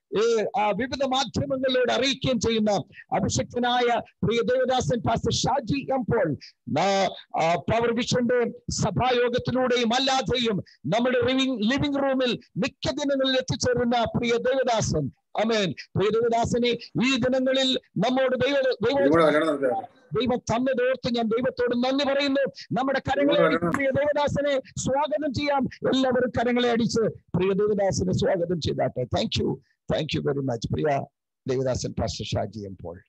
വിവിധ മാധ്യമങ്ങളിലൂടെ അറിയിക്കുകയും ചെയ്യുന്ന അഭിഷക്തനായ പ്രിയ Devadasan pastor Shaji M Paul power വിഷന്റെ സഭായോഗത്തിലൂടെയും അല്ലാതെയും നമ്മുടെ ലിവിംഗ് റൂമിൽ മിക്ക ദിനങ്ങളിൽ എത്തിച്ചേരുന്ന പ്രിയ ദേവദാസൻ. ആമേൻ. പ്രിയ ദേവദാസനെ ഈ ദിനങ്ങളിൽ നമ്മോട് ദൈവം തന്നതോർത്ത് ഞാൻ ദൈവത്തോട് നന്ദി പറയുന്നു. നമ്മുടെ കരങ്ങളെ അടിച്ച് പ്രിയ ദേവദാസനെ സ്വാഗതം ചെയ്യാം. എല്ലാവരും കരങ്ങളെ അടിച്ച് പ്രിയ ദേവദാസനെ സ്വാഗതം ചെയ്താട്ടെ. താങ്ക് യു വെരി മച്ച് പ്രിയ Devadasan pastor Shaji M Paul.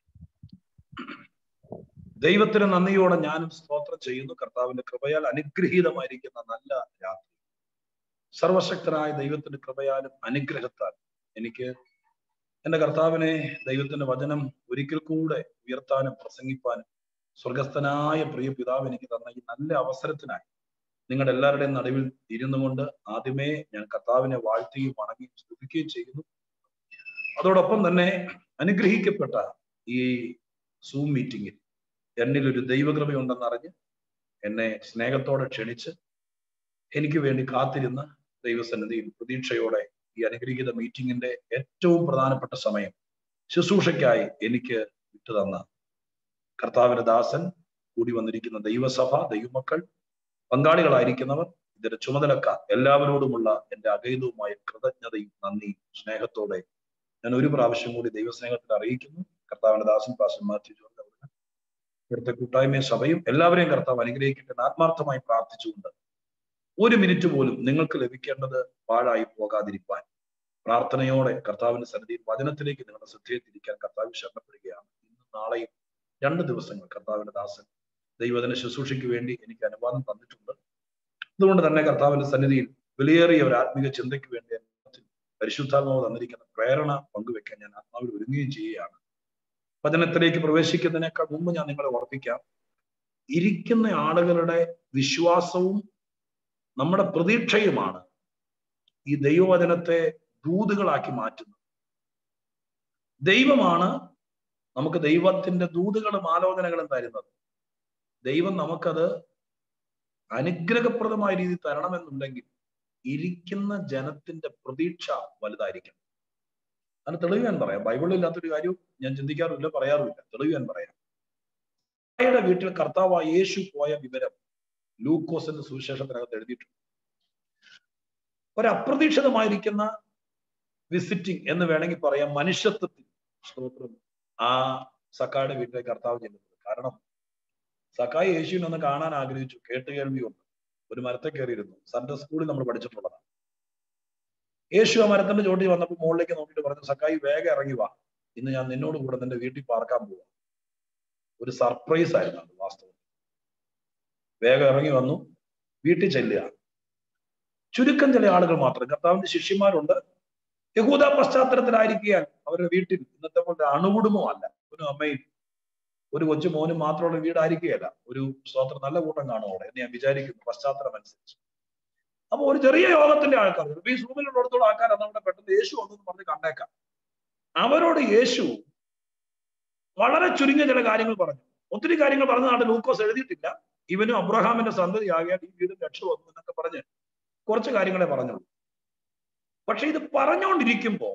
ദൈവത്തിന് നന്ദിയോടെ ഞാനും സ്തോത്രം ചെയ്യുന്നു. കർത്താവിന്റെ കൃപയാൽ അനുഗ്രഹീതമായിരിക്കുന്ന നല്ല രാത്രി സർവശക്തനായ ദൈവത്തിന്റെ കൃപയാലും അനുഗ്രഹത്താലും എനിക്ക് എന്റെ കർത്താവിനെ ദൈവത്തിന്റെ വചനം ഒരിക്കൽ കൂടെ ഉയർത്താനും പ്രസംഗിപ്പാനും സ്വർഗസ്ഥനായ പ്രിയ പിതാവ് എനിക്ക് തന്ന ഈ നല്ല അവസരത്തിനായി നിങ്ങളുടെ എല്ലാവരുടെയും നടുവിൽ ഇരുന്നു കൊണ്ട് ആദ്യമേ ഞാൻ കർത്താവിനെ വാഴ്ത്തുകയും വണങ്ങുകയും സ്തുതിക്കുകയും ചെയ്യുന്നു. അതോടൊപ്പം തന്നെ അനുഗ്രഹിക്കപ്പെട്ട ഈ സൂം മീറ്റിംഗിൽ എന്നിലൊരു ദൈവകൃപയുണ്ടെന്നറിഞ്ഞ് എന്നെ സ്നേഹത്തോടെ ക്ഷണിച്ച് എനിക്ക് വേണ്ടി കാത്തിരുന്ന ദൈവസന്നിധിയിൽ പ്രതീക്ഷയോടെ ഈ അനുഗ്രഹീത മീറ്റിംഗിന്റെ ഏറ്റവും പ്രധാനപ്പെട്ട സമയം ശുശ്രൂഷയ്ക്കായി എനിക്ക് വിട്ടുതന്ന കർത്താവിന്റെ ദാസൻ, കൂടി വന്നിരിക്കുന്ന ദൈവസഭ, ദൈവമക്കൾ, പങ്കാളികളായിരിക്കുന്നവർ, ഇതിന്റെ ചുമതലക്കാർ എല്ലാവരോടുമുള്ള എൻ്റെ അഗൈതവുമായ കൃതജ്ഞതയും നന്ദിയും സ്നേഹത്തോടെ ഞാൻ ഒരു പ്രാവശ്യം കൂടി ദൈവസ്നേഹത്തിൽ അറിയിക്കുന്നു. കർത്താവിന്റെ ദാസൻ പാസ്റ്റർ മാത്യു ജോർജ് അവരുടെ ഇവിടുത്തെ കൂട്ടായ്മ സഭയും എല്ലാവരെയും കർത്താവ് അനുഗ്രഹിക്കട്ടെ ആത്മാർത്ഥമായി പ്രാർത്ഥിച്ചുകൊണ്ട് ഒരു മിനിറ്റ് പോലും നിങ്ങൾക്ക് ലഭിക്കേണ്ടത് പാഴായി പോകാതിരിക്കാൻ പ്രാർത്ഥനയോടെ കർത്താവിന്റെ സന്നിധിയിൽ വചനത്തിലേക്ക് നിങ്ങളുടെ ശ്രദ്ധയെ തിരിക്കാൻ കർത്താവ് ശരണപ്പെടുകയാണ്. ഇന്നും നാളെയും 2 ദിവസങ്ങൾ കർത്താവിന്റെ ദാസൻ ദൈവത്തിൻ്റെ ശുശ്രൂഷയ്ക്ക് വേണ്ടി എനിക്ക് അനുവാദം തന്നിട്ടുണ്ട്. അതുകൊണ്ട് തന്നെ കർത്താവിന്റെ സന്നിധിയിൽ വിലയേറിയ ഒരു ആത്മീക ചിന്തയ്ക്ക് വേണ്ടി പരിശുദ്ധാത്മാവ് തന്നിരിക്കുന്ന പ്രേരണ പങ്കുവെക്കാൻ ഞാൻ ആത്മാവിൽ ഒരുങ്ങുകയും ചെയ്യുകയാണ്. വചനത്തിലേക്ക് പ്രവേശിക്കുന്നതിനേക്കാൾ മുമ്പ് ഞാൻ നിങ്ങളെ ഓർപ്പിക്കാം, ഇരിക്കുന്ന ആളുകളുടെ വിശ്വാസവും നമ്മുടെ പ്രതീക്ഷയുമാണ് ഈ ദൈവവചനത്തെ ദൂതുകളാക്കി മാറ്റുന്നത്. ദൈവമാണ് നമുക്ക് ദൈവത്തിന്റെ ദൂതുകളും ആലോചനകളും തരുന്നത്. ദൈവം നമുക്കത് അനുഗ്രഹപ്രദമായ രീതിയിൽ തരണമെന്നുണ്ടെങ്കിൽ ഇരിക്കുന്ന ജനത്തിന്റെ പ്രതീക്ഷ വലുതായിരിക്കണം. അതിന് തെളിവ് ഞാൻ പറയാം. ബൈബിളിൽ ഇല്ലാത്തൊരു കാര്യവും ഞാൻ ചിന്തിക്കാറില്ല, പറയാറുമില്ല. തെളിവ് ഞാൻ പറയാം. വീട്ടിൽ കർത്താവായ യേശു പോയ വിവരം ലൂക്കോസിന്റെ സുവിശേഷത്തിനകത്ത് എഴുതിയിട്ടുണ്ട്. ഒരപ്രതീക്ഷിതമായിരിക്കുന്ന വിസിറ്റിംഗ് എന്ന് വേണമെങ്കിൽ പറയാം. മനുഷ്യത്വത്തിൽ സ്തോത്രം ആ സക്കായുടെ വീട്ടിലേക്ക് കർത്താവ് ചെല്ലുന്നത്. കാരണം സക്കായി യേശുവിനെ ഒന്ന് കാണാൻ ആഗ്രഹിച്ചു. കേട്ടുകേൾവിയുണ്ട്. ഒരു മരത്തെ കയറിയിരുന്നു. സൺഡേ സ്കൂളിൽ നമ്മൾ പഠിച്ചിട്ടുള്ളതാണ്. യേശു ആ മരത്തിന്റെ ചോട്ടിൽ വന്നപ്പോൾ മുകളിലേക്ക് നോക്കിയിട്ട് പറഞ്ഞു, സക്കായി വേഗം ഇറങ്ങി വാ, ഇന്ന് ഞാൻ നിന്നോട് കൂടെ നിന്റെ വീട്ടിൽ പാർക്കാൻ പോവാ. ഒരു സർപ്രൈസ് ആയിരുന്നു അത് വാസ്തവം. വേഗം ഇറങ്ങി വന്നു, വീട്ടിൽ ചെല്ലുക. ചുരുക്കം ചില ആളുകൾ മാത്രം, കർത്താവിന്റെ ശിഷ്യന്മാരുണ്ട്, യഹൂദ പശ്ചാത്തലത്തിലായിരിക്കാൻ അവരുടെ വീട്ടിൽ ഇന്നത്തെ പോലെ അണുകുടുംബം അല്ല. ഒരു അമ്മയും ഒരു കൊച്ചു മോനും മാത്രമുള്ള വീടായിരിക്കുകയല്ല. ഒരു സ്തോത്രം നല്ല കൂട്ടം കാണും അവിടെ എന്ന് ഞാൻ വിചാരിക്കുന്നു, പശ്ചാത്തലം അനുസരിച്ച്. അപ്പൊ ഒരു ചെറിയ യോഗത്തിന്റെ ആൾക്കാർ, ഈ സൂമിലുള്ളിടത്തോളം ആൾക്കാർ നമ്മുടെ പെട്ടെന്ന് യേശു ഒന്നെന്ന് പറഞ്ഞ് കണ്ടേക്കാം. അവരോട് യേശു വളരെ ചുരുങ്ങിയ ചില കാര്യങ്ങൾ പറഞ്ഞു. ഒത്തിരി കാര്യങ്ങൾ പറഞ്ഞതാണ് ലൂക്കോസ് എഴുതിയിട്ടില്ല. ഇവനും അബ്രഹാമിന്റെ സന്തതിയാകിയാൽ ഈ വീട് രക്ഷ വന്നു എന്നൊക്കെ പറഞ്ഞ് കുറച്ച് കാര്യങ്ങളെ പറഞ്ഞുള്ളൂ. പക്ഷെ ഇത് പറഞ്ഞുകൊണ്ടിരിക്കുമ്പോൾ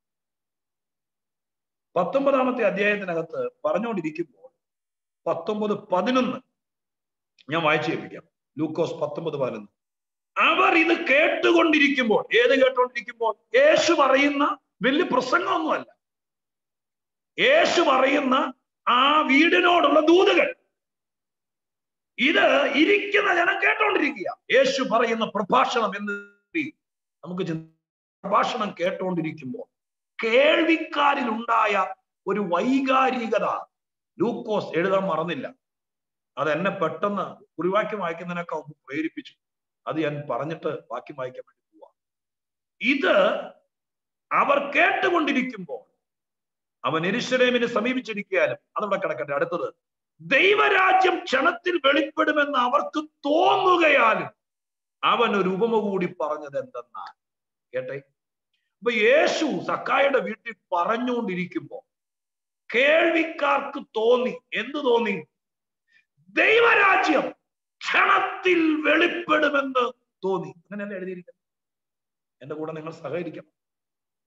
19-ാമത്തെ അധ്യായത്തിനകത്ത് പറഞ്ഞുകൊണ്ടിരിക്കുമ്പോൾ 19:11 ഞാൻ വായിച്ചു കേൾപ്പിക്കാം. ലൂക്കോസ് 19:11. അവർ ഇത് കേട്ടുകൊണ്ടിരിക്കുമ്പോൾ, ഏത് കേട്ടുകൊണ്ടിരിക്കുമ്പോൾ? യേശു പറയുന്ന വലിയ പ്രസംഗമൊന്നുമല്ല, യേശു പറയുന്ന ആ വീടിനോടുള്ള ദൂതുകൾ. ഇത് ഇരിക്കുന്ന ജനം കേട്ടോണ്ടിരിക്കുക. യേശു പറയുന്ന പ്രഭാഷണം എന്ന് നമുക്ക് പ്രഭാഷണം കേട്ടോണ്ടിരിക്കുമ്പോൾ കേൾവിക്കാരിൽ ഉണ്ടായ ഒരു വൈകാരികത ലൂക്കോസ് എഴുതാൻ മറന്നില്ല. അത് എന്നെ പെട്ടെന്ന് കുറിവാക്യം വായിക്കുന്നതിനൊക്കെ ഒന്ന് പ്രേരിപ്പിച്ചു. അത് ഞാൻ പറഞ്ഞിട്ട് വാക്യം വായിക്കാൻ വേണ്ടി പോവാ. ഇത് അവർ കേട്ടുകൊണ്ടിരിക്കുമ്പോൾ അവൻ യെരൂശലേമിനെ സമീപിച്ചിരിക്കാനും, അതവിടെ കിടക്കട്ടെ. അടുത്തത്, ദൈവരാജ്യം ക്ഷണത്തിൽ വെളിപ്പെടുമെന്ന് അവർക്ക് തോന്നുകയാലും അവൻ ഒരു ഉപമ കൂടി പറഞ്ഞത് എന്തെന്നാൽ. കേട്ടെ, അപ്പൊ യേശു സക്കായുടെ വീട്ടിൽ പറഞ്ഞുകൊണ്ടിരിക്കുമ്പോ കേൾവിക്കാർക്ക് തോന്നി. എന്ത് തോന്നി? ദൈവരാജ്യം ക്ഷണത്തിൽ വെളിപ്പെടുമെന്ന് തോന്നി. അങ്ങനെയല്ല എഴുതിയിരിക്കുന്നത്. എന്റെ കൂടെ നിങ്ങൾ സഹകരിക്കണം.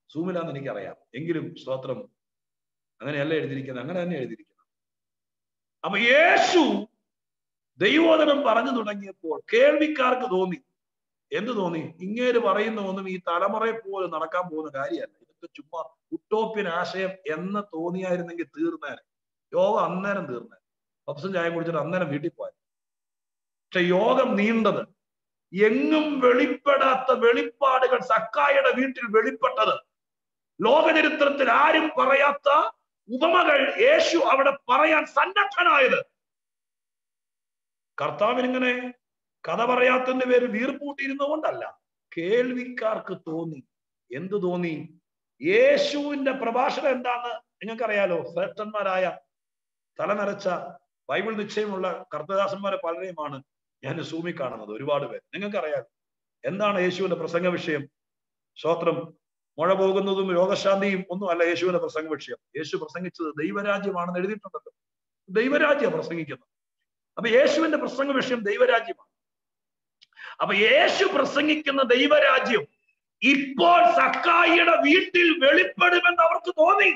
സൂമിലാന്ന് എനിക്കറിയാം, എങ്കിലും സ്തോത്രം അങ്ങനെയല്ല എഴുതിയിരിക്കുന്നത്, അങ്ങനെ തന്നെ എഴുതിയിരിക്കുന്നത്. അപ്പൊ യേശു ദൈവവചനം പറഞ്ഞു തുടങ്ങിയപ്പോൾ കേൾവിക്കാർക്ക് തോന്നി, എന്ത് തോന്നി? ഇങ്ങേര് പറയുന്ന ഒന്നും ഈ തലമുറയെ പോലെ നടക്കാൻ പോകുന്ന കാര്യമല്ല, ഇതൊക്കെ ചുമ്മാ ഉട്ടോപ്യൻ ആശയം എന്ന് തോന്നിയായിരുന്നെങ്കിൽ തീർന്നേനെ, യോഗം അന്നേരം തീർന്നേനെ, പപ്സും ചായ കുടിച്ചിട്ട് അന്നേരം വീട്ടിൽ പോയി. പക്ഷെ യോഗം നീണ്ടത്, എങ്ങും വെളിപ്പെടാത്ത വെളിപ്പാടുകൾ സക്കായിയുടെ വീട്ടിൽ വെളിപ്പെട്ടത്, ലോകചരിത്രത്തിൽ ആരും പറയാത്ത ഉപമകൾ യേശു അവിടെ പറയാൻ സന്നദ്ധനായത്. കർത്താവിനിങ്ങനെ കഥ പറയാത്തതിന്റെ പേര് വീർപ്പൂട്ടിയിരുന്ന കൊണ്ടല്ല, കേൾവിക്കാർക്ക് തോന്നി. എന്തു തോന്നി? യേശുവിന്റെ പ്രഭാഷണം എന്താന്ന് നിങ്ങൾക്കറിയാലോ. ശ്രേഷ്ഠന്മാരായ തലനരച്ച ബൈബിൾ നിശ്ചയമുള്ള കർത്തദാസന്മാരെ പലരെയുമാണ് ഞാൻ സൂമിൽ കാണുന്നത്, ഒരുപാട് പേര്. നിങ്ങൾക്കറിയാലോ എന്താണ് യേശുവിന്റെ പ്രസംഗ വിഷയം. സ്തോത്രം, മഴ പോകുന്നതും രോഗശാന്തിയും ഒന്നും അല്ല യേശുവിന്റെ പ്രസംഗ വിഷയം. യേശു പ്രസംഗിച്ചത് ദൈവരാജ്യമാണെന്ന് എഴുതിയിട്ടുണ്ടല്ലോ, ദൈവരാജ്യം പ്രസംഗിക്കുന്നത്. അപ്പൊ യേശുവിന്റെ പ്രസംഗ വിഷയം ദൈവരാജ്യമാണ്. അപ്പൊ യേശു പ്രസംഗിക്കുന്ന ദൈവരാജ്യം ഇപ്പോൾ സക്കായിയുടെ വീട്ടിൽ വെളിപ്പെടുമെന്ന് അവർക്ക് തോന്നി.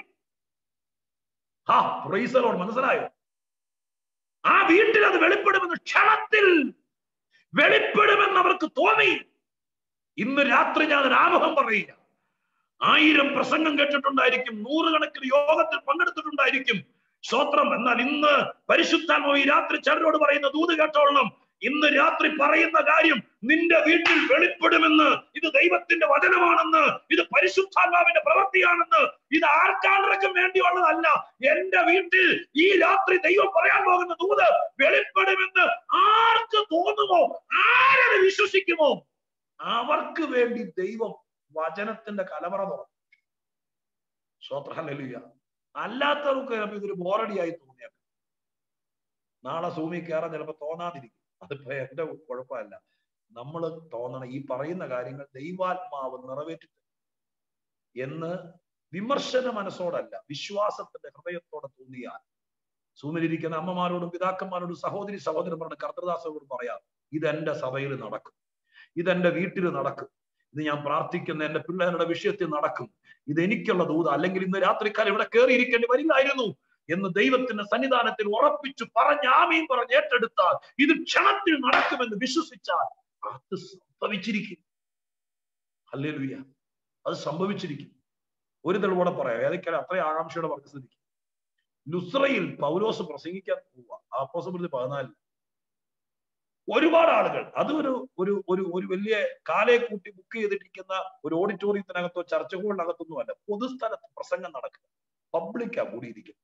Praise the lord. മനസ്സിലായോ? ആ വീട്ടിൽ അത് വെളിപ്പെടുമെന്ന്, ക്ഷണത്തിൽ വെളിപ്പെടുമെന്ന് അവർക്ക് തോന്നി. ഇന്ന് രാത്രി ഞാൻ ഒരു ആമുഖം പറയുക. 1000 പ്രസംഗം കേട്ടിട്ടുണ്ടായിരിക്കും, 100 കണക്കിന് യോഗത്തിൽ പങ്കെടുത്തിട്ടുണ്ടായിരിക്കും. സ്തോത്രം. എന്നാൽ ഇന്ന് പരിശുദ്ധാത്മാവ് ഈ രാത്രി ചിലരോട് പറയുന്ന ദൂത് കേട്ടോളണം. ഇന്ന് രാത്രി പറയുന്ന കാര്യം നിന്റെ വീട്ടിൽ വെളിപ്പെടുമെന്ന്. ഇത് ദൈവത്തിന്റെ വചനമാണെന്ന്, ഇത് പരിശുദ്ധാത്മാവിന്റെ പ്രവൃത്തിയാണെന്ന്, ഇത് ആർക്കാർക്കും വേണ്ടിയുള്ളതല്ല. എന്റെ വീട്ടിൽ ഈ രാത്രി ദൈവം പറയാൻ പോകുന്ന ദൂത് വെളിപ്പെടുമെന്ന് ആർക്ക് തോന്നുമോ, ആരത് വിശ്വസിക്കുമോ, അവർക്ക് വേണ്ടി ദൈവം വചനത്തിന്റെ കലവറ തുറന്നു. സ്തോത്രം. ഹല്ലേലൂയ. അല്ലാത്തവർക്ക് ഇതൊരു ബോറടിയായി തോന്നിയാൽ നാളെ സൂമി കയറാൻ ചിലപ്പോൾ തോന്നാതിരിക്കും. അതിപ്പോ എന്റെ കുഴപ്പമല്ല. നമ്മൾ തോന്നണം ഈ പറയുന്ന കാര്യങ്ങൾ ദൈവാത്മാവ് നിറവേറ്റി എന്ന് വിമർശന മനസ്സോടല്ല, വിശ്വാസത്തിന്റെ ഹൃദയത്തോടെ തോന്നിയാൽ സൂമിലിരിക്കുന്ന അമ്മമാരോടും പിതാക്കന്മാരോടും സഹോദരി സഹോദരന്മാരുടെ കർത്തൃദാസരോടും പറയാം, ഇതെന്റെ സഭയിൽ നടക്കും, ഇതെന്റെ വീട്ടിൽ നടക്കും, ഇത് ഞാൻ പ്രാർത്ഥിക്കുന്ന എന്റെ പിള്ളേരുടെ വിഷയത്തിൽ നടക്കും, ഇത് എനിക്കുള്ള ദൂത. അല്ലെങ്കിൽ ഇന്ന് രാത്രിക്കാലം ഇവിടെ കയറിയിരിക്കേണ്ടി വരില്ലായിരുന്നു എന്ന് ദൈവത്തിന്റെ സന്നിധാനത്തിൽ ഉറപ്പിച്ചു പറഞ്ഞ് ആമീൻ പറഞ്ഞ് ഏറ്റെടുത്താൽ, ഇത് ക്ഷണത്തിൽ നടക്കുമെന്ന് വിശ്വസിച്ചാൽ അത് സംഭവിച്ചിരിക്കും. ഹല്ലേലൂയ. അത് സംഭവിച്ചിരിക്കും. ഒരു തെളിവോടെ പറയാം, ഏതൊക്കെയാണ് അത്രയും ആകാംക്ഷയോടെ പറഞ്ഞ സ്ഥിതിക്ക്. ലുസ്രയിൽ പൗലോസ് പ്രസംഗിക്കാൻ പോവുക, അപ്പോസ്തലപ്രവൃത്തി 14. ഒരുപാട് ആളുകൾ, അത് ഒരു വലിയ കാലയെ കൂട്ടി ബുക്ക് ചെയ്തിട്ടിരിക്കുന്ന ഒരു ഓഡിറ്റോറിയത്തിനകത്തോ ചർച്ച ഹോളിനകത്തൊന്നും അല്ല, പൊതുസ്ഥലത്ത് പ്രസംഗം നടക്കുക, പബ്ലിക്കാ കൂടിയിരിക്കുന്നത്.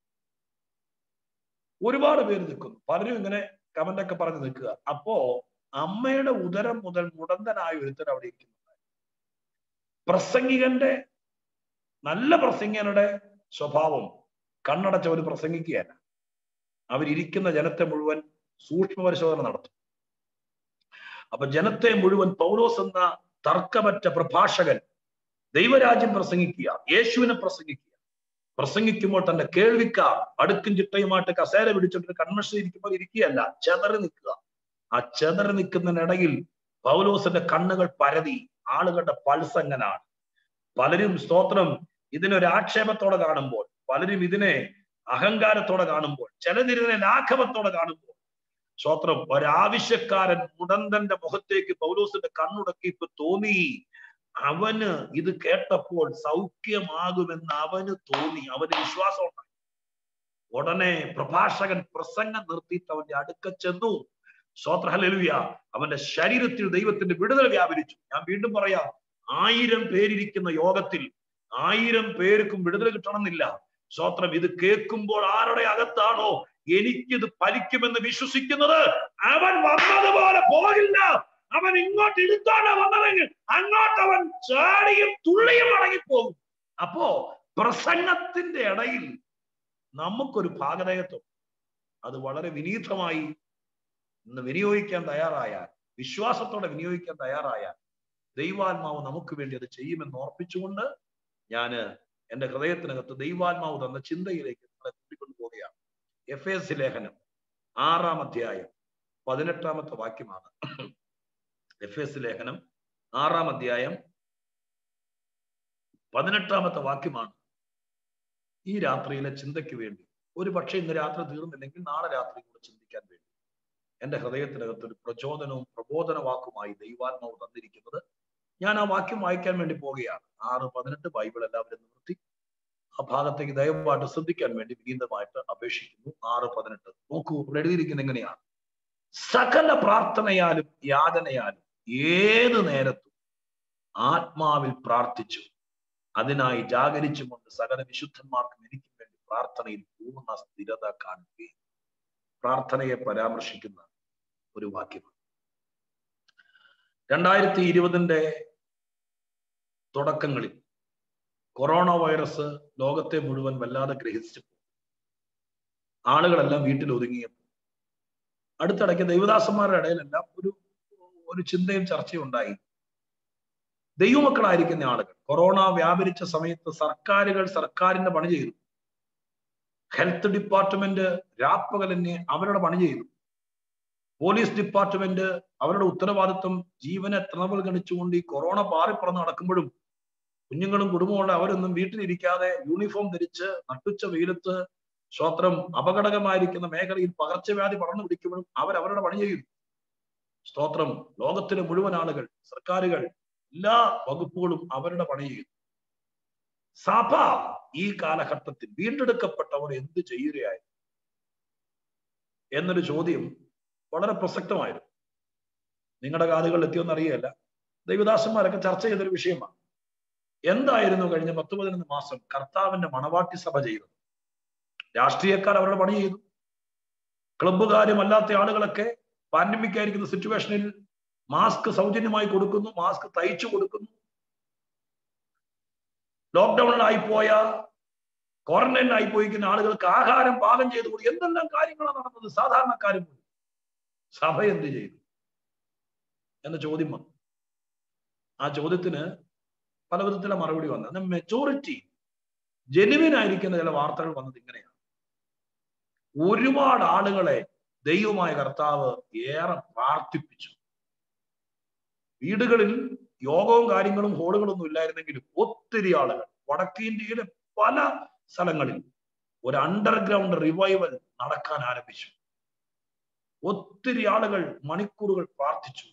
ഒരുപാട് പേര് നിൽക്കുന്നു, പലരും ഇങ്ങനെ കമന്റൊക്കെ പറഞ്ഞ് നിൽക്കുക. അപ്പോ അമ്മയുടെ ഉദരം മുതൽ മുടന്തനായ ഒരുത്തൻ അവിടെ ഇരിക്കുന്നുണ്ട്. പ്രസംഗികന്റെ, നല്ല പ്രസംഗികനുടെ സ്വഭാവം കണ്ണടച്ചവർ പ്രസംഗിക്കുകയല്ല, അവരിയ്ക്കുന്ന ജനത്തെ മുഴുവൻ സൂക്ഷ്മ പരിശോധന നടത്തും. അപ്പൊ ജനത്തെ മുഴുവൻ പൗലോസ് എന്ന തർക്കമറ്റ പ്രഭാഷകൻ ദൈവരാജ്യം പ്രസംഗിക്കുക, യേശുവിനെ പ്രസംഗിക്കുക. പ്രസംഗിക്കുമ്പോൾ തന്റെ കേൾവിക്കാർ അടുക്കും ചിട്ടയുമായിട്ട് കസേര പിടിച്ചിട്ട് കൺവെൻഷൻ ഇരിക്കുമ്പോൾ ഇരിക്കുകയല്ല, ചെതറി നിൽക്കുക. ആ ചെതറി നിൽക്കുന്നതിനിടയിൽ പൗലോസിന്റെ കണ്ണുകൾ പരതി. ആളുകളുടെ പൾസ് എങ്ങനാണ്. പലരും സ്തോത്രം ഇതിനൊരു ആക്ഷേപത്തോടെ കാണുമ്പോൾ, പലരും ഇതിനെ അഹങ്കാരത്തോടെ കാണുമ്പോൾ, ചിലതിനെ ലാഘവത്തോടെ കാണുമ്പോൾ, സ്തോത്രം ഒരാവശ്യക്കാരൻ മുടന്തന്റെ മുഖത്തേക്ക് പൗലോസിന്റെ കണ്ണുടക്കിയപ്പോ തോന്നി, അവന് ഇത് കേട്ടപ്പോൾ സൗഖ്യമാകുമെന്ന് അവന് തോന്നി, അവന് വിശ്വാസം ഉണ്ടായി. ഉടനെ പ്രഭാഷകൻ പ്രസംഗം നിർത്തിയിട്ട് അവന്റെ അടുക്ക ചെന്നു. സ്തോത്രം. ഹല്ലേലൂയ. അവന്റെ ശരീരത്തിൽ ദൈവത്തിന്റെ വിടുതൽ വ്യാപരിച്ചു. ഞാൻ വീണ്ടും പറയാം, 1000 പേരിരിക്കുന്ന യോഗത്തിൽ 1000 പേർക്കും വിടുതൽ കിട്ടണമെന്നില്ല. സ്തോത്രം. ഇത് കേൾക്കുമ്പോൾ ആരുടെ അകത്താണോ എനിക്കിത് ഫലിക്കുമെന്ന് വിശ്വസിക്കുന്നത്, അവൻ വന്നതുപോലെ പോകില്ല. അവൻ ഇങ്ങോട്ട് എടുത്താണ് വന്നതെങ്കിൽ അങ്ങോട്ട് അവൻ ചാടിയും തുള്ളിയും മടങ്ങിപ്പോകും. അപ്പോ പ്രസംഗത്തിന്റെ ഇടയിൽ നമുക്കൊരു ഭാഗധേയത്വം, അത് വളരെ വിനീതമായി ഇന്ന് വിനിയോഗിക്കാൻ തയ്യാറായാൽ, വിശ്വാസത്തോടെ വിനിയോഗിക്കാൻ തയ്യാറായാൽ, ദൈവാത്മാവ് നമുക്ക് വേണ്ടി അത് ചെയ്യുമെന്ന് ഓർപ്പിച്ചുകൊണ്ട് ഞാന് എന്റെ ഹൃദയത്തിനകത്ത് ദൈവാത്മാവ് തന്ന ചിന്തയിലേക്ക് നിങ്ങളെ കൂട്ടിക്കൊണ്ടു പോവുകയാണ്. എഫേസ്യ ലേഖനം 6-ാം അധ്യായം 18-ാമത്തെ വാക്യമാണ്. എഫേസ്യ ലേഖനം 6-ാം അധ്യായം 18-ാമത്തെ വാക്യമാണ് ഈ രാത്രിയിലെ ചിന്തയ്ക്ക് വേണ്ടി. ഒരു പക്ഷേ ഇന്ന് രാത്രി തീർന്നില്ലെങ്കിൽ നാളെ രാത്രി കൂടെ ചിന്തിക്കാൻ വേണ്ടി എന്റെ ഹൃദയത്തിനകത്ത് ഒരു പ്രചോദനവും പ്രബോധന വാക്കുമായി ദൈവാത്മാവ് തന്നിരിക്കുന്നത്. ഞാൻ ആ വാക്യം വായിക്കാൻ വേണ്ടി പോവുകയാണ്. 6:18 ബൈബിൾ എല്ലാവരും നിർത്തി ആ ഭാഗത്തേക്ക് ദയവായിട്ട് ശ്രദ്ധിക്കാൻ വേണ്ടി വിനീതമായിട്ട് അപേക്ഷിക്കുന്നു. 6:18 നോക്കൂ, ഇവിടെ എഴുതിയിരിക്കുന്നത് എങ്ങനെയാണ്? സകല പ്രാർത്ഥനയാലും യാചനയാലും ഏത് നേരത്തും ആത്മാവിൽ പ്രാർത്ഥിച്ചു അതിനായി ജാഗരിച്ചുകൊണ്ട് സകല വിശുദ്ധന്മാർക്കും എനിക്കും വേണ്ടി പ്രാർത്ഥനയിൽ പൂർണ്ണ സ്ഥിരത കാണുകയും. പ്രാർത്ഥനയെ പരാമർശിക്കുന്ന ഒരു വാക്യമാണ്. 2020 തുടക്കങ്ങളിൽ കൊറോണ വൈറസ് ലോകത്തെ മുഴുവൻ വല്ലാതെ ഗ്രഹിച്ചപ്പോൾ ആളുകളെല്ലാം വീട്ടിൽ ഒതുങ്ങിയപ്പോൾ അടുത്തിടയ്ക്ക് ദൈവദാസന്മാരുടെ ഇടയിലെല്ലാം ഒരു ചിന്തയും ചർച്ചയും ഉണ്ടായി. ദൈവമക്കളായിരിക്കുന്ന ആളുകൾ കൊറോണ വ്യാപരിച്ച സമയത്ത് സർക്കാരിന്റെ പണി ചെയ്തു. ഹെൽത്ത് ഡിപ്പാർട്ട്മെന്റ് രാപ്പകലെന്നെ അവരുടെ പണി ചെയ്തു. പോലീസ് ഡിപ്പാർട്ട്മെന്റ് അവരുടെ ഉത്തരവാദിത്വം ജീവനെ തൃണവൽഗണിച്ചുകൊണ്ട് ഈ കൊറോണ പാറിപ്പറന്ന് നടക്കുമ്പോഴും കുഞ്ഞുങ്ങളും കുടുംബമുള്ള അവരൊന്നും വീട്ടിലിരിക്കാതെ യൂണിഫോം ധരിച്ച് നട്ടുച്ച വെയിലത്ത് സ്തോത്രം അപകടകരമായിരിക്കുന്ന മേഖലയിൽ പകർച്ചവ്യാധി പടർന്നു പിടിക്കുമ്പോഴും അവരവരുടെ പണി ചെയ്യുന്നു. സ്തോത്രം ലോകത്തിലെ മുഴുവൻ ആളുകൾ, സർക്കാരുകൾ, എല്ലാ വകുപ്പുകളും അവരുടെ പണി ചെയ്യുന്നു. സഭ ഈ കാലഘട്ടത്തിൽ വീണ്ടെടുക്കപ്പെട്ടവർ എന്ത് ചെയ്യുകയായിരുന്നു എന്നൊരു ചോദ്യം വളരെ പ്രസക്തമായിരുന്നു. നിങ്ങളുടെ കാതുകളിൽ എത്തിയോന്ന് അറിയുകയല്ല, ദൈവദാസന്മാരൊക്കെ ചർച്ച ചെയ്തൊരു വിഷയമാണ്. എന്തായിരുന്നു കഴിഞ്ഞ 10-11 മാസം കർത്താവിന്റെ മണവാട്ടി സഭ ചെയ്തത്? രാഷ്ട്രീയക്കാർ അവരുടെ പണി ചെയ്തു. ക്ലബ്ബുകാരും അല്ലാത്ത ആളുകളൊക്കെ പാൻഡമിക് ആയിരിക്കുന്ന സിറ്റുവേഷനിൽ മാസ്ക് സൗജന്യമായി കൊടുക്കുന്നു, മാസ്ക് തയ്ച്ചു കൊടുക്കുന്നു. ലോക്ക്ഡൌണിലായിപ്പോയ ക്വാറന്റൈനിലായി പോയിരിക്കുന്ന ആളുകൾക്ക് ആഹാരം പാകം ചെയ്തു കൊടുക്കും. എന്തെല്ലാം കാര്യങ്ങളാണ് നടന്നത്? സാധാരണക്കാരും സഭ എന്ത് ചെയ്തു എന്ന ചോദ്യം വന്നു. ആ ചോദ്യത്തിന് പല വിധത്തിലുള്ള മറുപടി വന്നത്. മെജോറിറ്റി ജെനുവിൻ ആയിരിക്കുന്ന ചില വാർത്തകൾ വന്നത് ഇങ്ങനെയാണ്. ഒരുപാട് ആളുകളെ ദൈവമായ കർത്താവ് ഏറെ പ്രാർത്ഥിപ്പിച്ചു. വീടുകളിൽ യോഗവും കാര്യങ്ങളും ഹോളുകളൊന്നും ഇല്ലായിരുന്നെങ്കിലും ഒത്തിരി ആളുകൾ വടക്കേ ഇന്ത്യയിലെ പല സ്ഥലങ്ങളിൽ ഒരു അണ്ടർഗ്രൗണ്ട് റിവൈവൽ നടക്കാൻ ആരംഭിച്ചു. ഒത്തിരി ആളുകൾ മണിക്കൂറുകൾ പ്രാർത്ഥിച്ചു.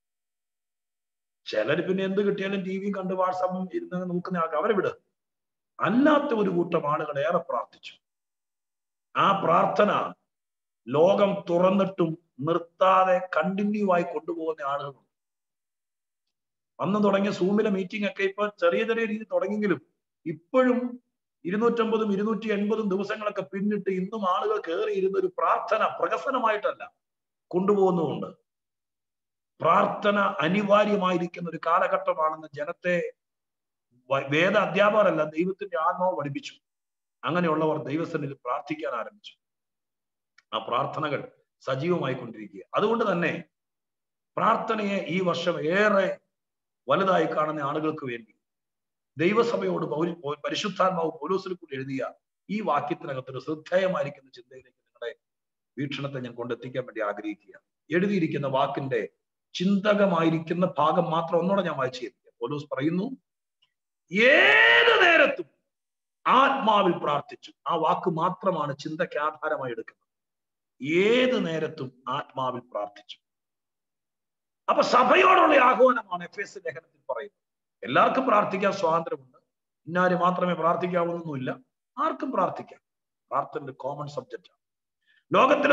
ചിലർ പിന്നെ എന്ത് കിട്ടിയാലും ടി വി കണ്ട് വാട്സാപ്പും ഇരുന്ന് നോക്കുന്ന ആൾക്ക് അവരെ വിട്. അല്ലാത്ത ഒരു കൂട്ടം ആളുകൾ ഏറെ പ്രാർത്ഥിച്ചു. ആ പ്രാർത്ഥന ലോകം തുറന്നിട്ടും നിർത്താതെ കണ്ടിന്യൂ ആയി കൊണ്ടുപോകുന്ന ആളുകളുണ്ട്. അന്ന് തുടങ്ങിയ സൂമിലെ മീറ്റിംഗ് ഒക്കെ ഇപ്പൊ ചെറിയ ചെറിയ രീതി തുടങ്ങിയെങ്കിലും ഇപ്പോഴും 250, 280 ദിവസങ്ങളൊക്കെ പിന്നിട്ട് ഇന്നും ആളുകൾ കയറിയിരുന്ന ഒരു പ്രാർത്ഥന പ്രഹസനമായിട്ടല്ല കൊണ്ടുപോകുന്നുമുണ്ട്. പ്രാർത്ഥന അനിവാര്യമായിരിക്കുന്ന ഒരു കാലഘട്ടമാണെന്ന് ജനത്തെ വേദ അധ്യാപകരല്ല ദൈവത്തിന്റെ ആത്മാവ് പഠിപ്പിച്ചു. അങ്ങനെയുള്ളവർ ദൈവസന്നിധിയിൽ പ്രാർത്ഥിക്കാൻ ആരംഭിച്ചു. ആ പ്രാർത്ഥനകൾ സജീവമായി കൊണ്ടിരിക്കുക. അതുകൊണ്ട് തന്നെ പ്രാർത്ഥനയെ ഈ വർഷം ഏറെ വലുതായി കാണുന്ന ആളുകൾക്ക് വേണ്ടി ദൈവസഭയോട് പരിശുദ്ധാത്മാവ് പൗലോസിൽ കൂടി എഴുതിയ ഈ വാക്യത്തിനകത്തൊരു ശ്രദ്ധേയമായിരിക്കുന്ന ചിന്തയിലേക്ക് നിങ്ങളുടെ വീക്ഷണത്തെ ഞാൻ കൊണ്ടെത്തിക്കാൻ വേണ്ടി ആഗ്രഹിക്കുക. എഴുതിയിരിക്കുന്ന വാക്കിന്റെ ചിന്തകമായിരിക്കുന്ന ഭാഗം മാത്രം ഒന്നുകൂടെ ഞാൻ വായിച്ചു തരിക. പൗലോസ് പറയുന്നു, ഏത് നേരത്തും ആത്മാവിൽ പ്രാർത്ഥിച്ചു. ആ വാക്ക് മാത്രമാണ് ചിന്തയ്ക്ക് ആധാരമായി എടുക്കുന്നത്. ഏത് നേരത്തും ആത്മാവിൽ പ്രാർത്ഥിച്ചു. അപ്പൊ സഭയോടുള്ള ആഹ്വാനമാണ് എഫേസ്യ ലേഖനത്തിൽ പറയുന്നത്. എല്ലാവർക്കും പ്രാർത്ഥിക്കാൻ സ്വാതന്ത്ര്യമുണ്ട്. ഇന്നാര് മാത്രമേ പ്രാർത്ഥിക്കാവുന്നൊന്നുമില്ല. ആർക്കും പ്രാർത്ഥിക്കാം. പ്രാർത്ഥന കോമൺ സബ്ജക്റ്റ് ആണ്. ലോകത്തിലെ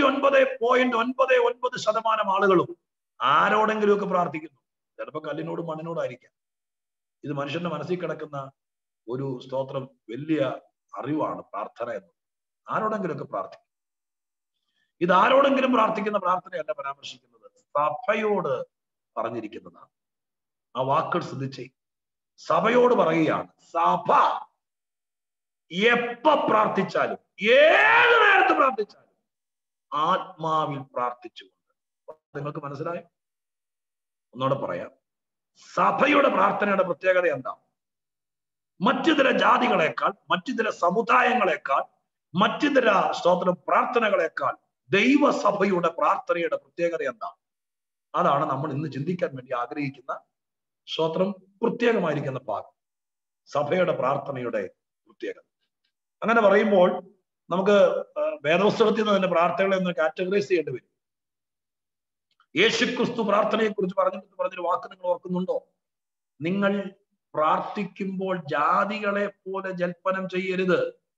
99.99% ആളുകളും ആരോടെങ്കിലും ഒക്കെ പ്രാർത്ഥിക്കുന്നു. ചിലപ്പോൾ കല്ലിനോടും മണ്ണിനോടായിരിക്കാം. ഇത് മനുഷ്യന്റെ മനസ്സിൽ കിടക്കുന്ന ഒരു സ്തോത്രം വലിയ അറിവാണ് പ്രാർത്ഥന എന്ന്. ആരോടെങ്കിലും ഒക്കെ പ്രാർത്ഥിക്കും. ഇത് ആരോടെങ്കിലും പ്രാർത്ഥിക്കുന്ന പ്രാർത്ഥനയല്ല പരാമർശിക്കുന്നത്, സഭയോട് പറഞ്ഞിരിക്കുന്നതാണ്. ആ വാക്കുകൾ ശ്രദ്ധിച്ചേ. സഭയോട് പറയുകയാണ്. സഭ എപ്പ പ്രാർത്ഥിച്ചാലും ഏത് നേരത്ത് പ്രാർത്ഥിച്ചാലും ആത്മാവിൽ പ്രാർത്ഥിച്ചുകൊണ്ട്. നിങ്ങൾക്ക് മനസ്സിലായോ? ഒന്നുകൂടെ പറയാം. സഭയുടെ പ്രാർത്ഥനയുടെ പ്രത്യേകത എന്താ? മറ്റു ചില ജാതികളെക്കാൾ, മറ്റു ചില സമുദായങ്ങളെക്കാൾ, മറ്റു ചില സ്തോത്രം പ്രാർത്ഥനകളെക്കാൾ ദൈവസഭയുടെ പ്രാർത്ഥനയുടെ പ്രത്യേകത എന്താ? അതാണ് നമ്മൾ ഇന്ന് ചിന്തിക്കാൻ വേണ്ടി ആഗ്രഹിക്കുന്ന സ്തോത്രം പ്രത്യേകമായിരിക്കുന്ന ഭാഗം. സഭയുടെ പ്രാർത്ഥനയുടെ പ്രത്യേകത. അങ്ങനെ പറയുമ്പോൾ നമുക്ക് വേദപുസ്തകത്തിൽ നിന്ന് തന്നെ പ്രാർത്ഥനകളെ ഒന്ന് കാറ്റഗറൈസ് ചെയ്യേണ്ടി വരും. യേശുക്രിസ്തു പ്രാർത്ഥനയെ കുറിച്ച് പറഞ്ഞൊരു വാക്ക് നിങ്ങൾ ഓർക്കുന്നുണ്ടോ? നിങ്ങൾ പ്രാർത്ഥിക്കുമ്പോൾ ജാതികളെ പോലെ ജൽപ്പനം ചെയ്യരുത്,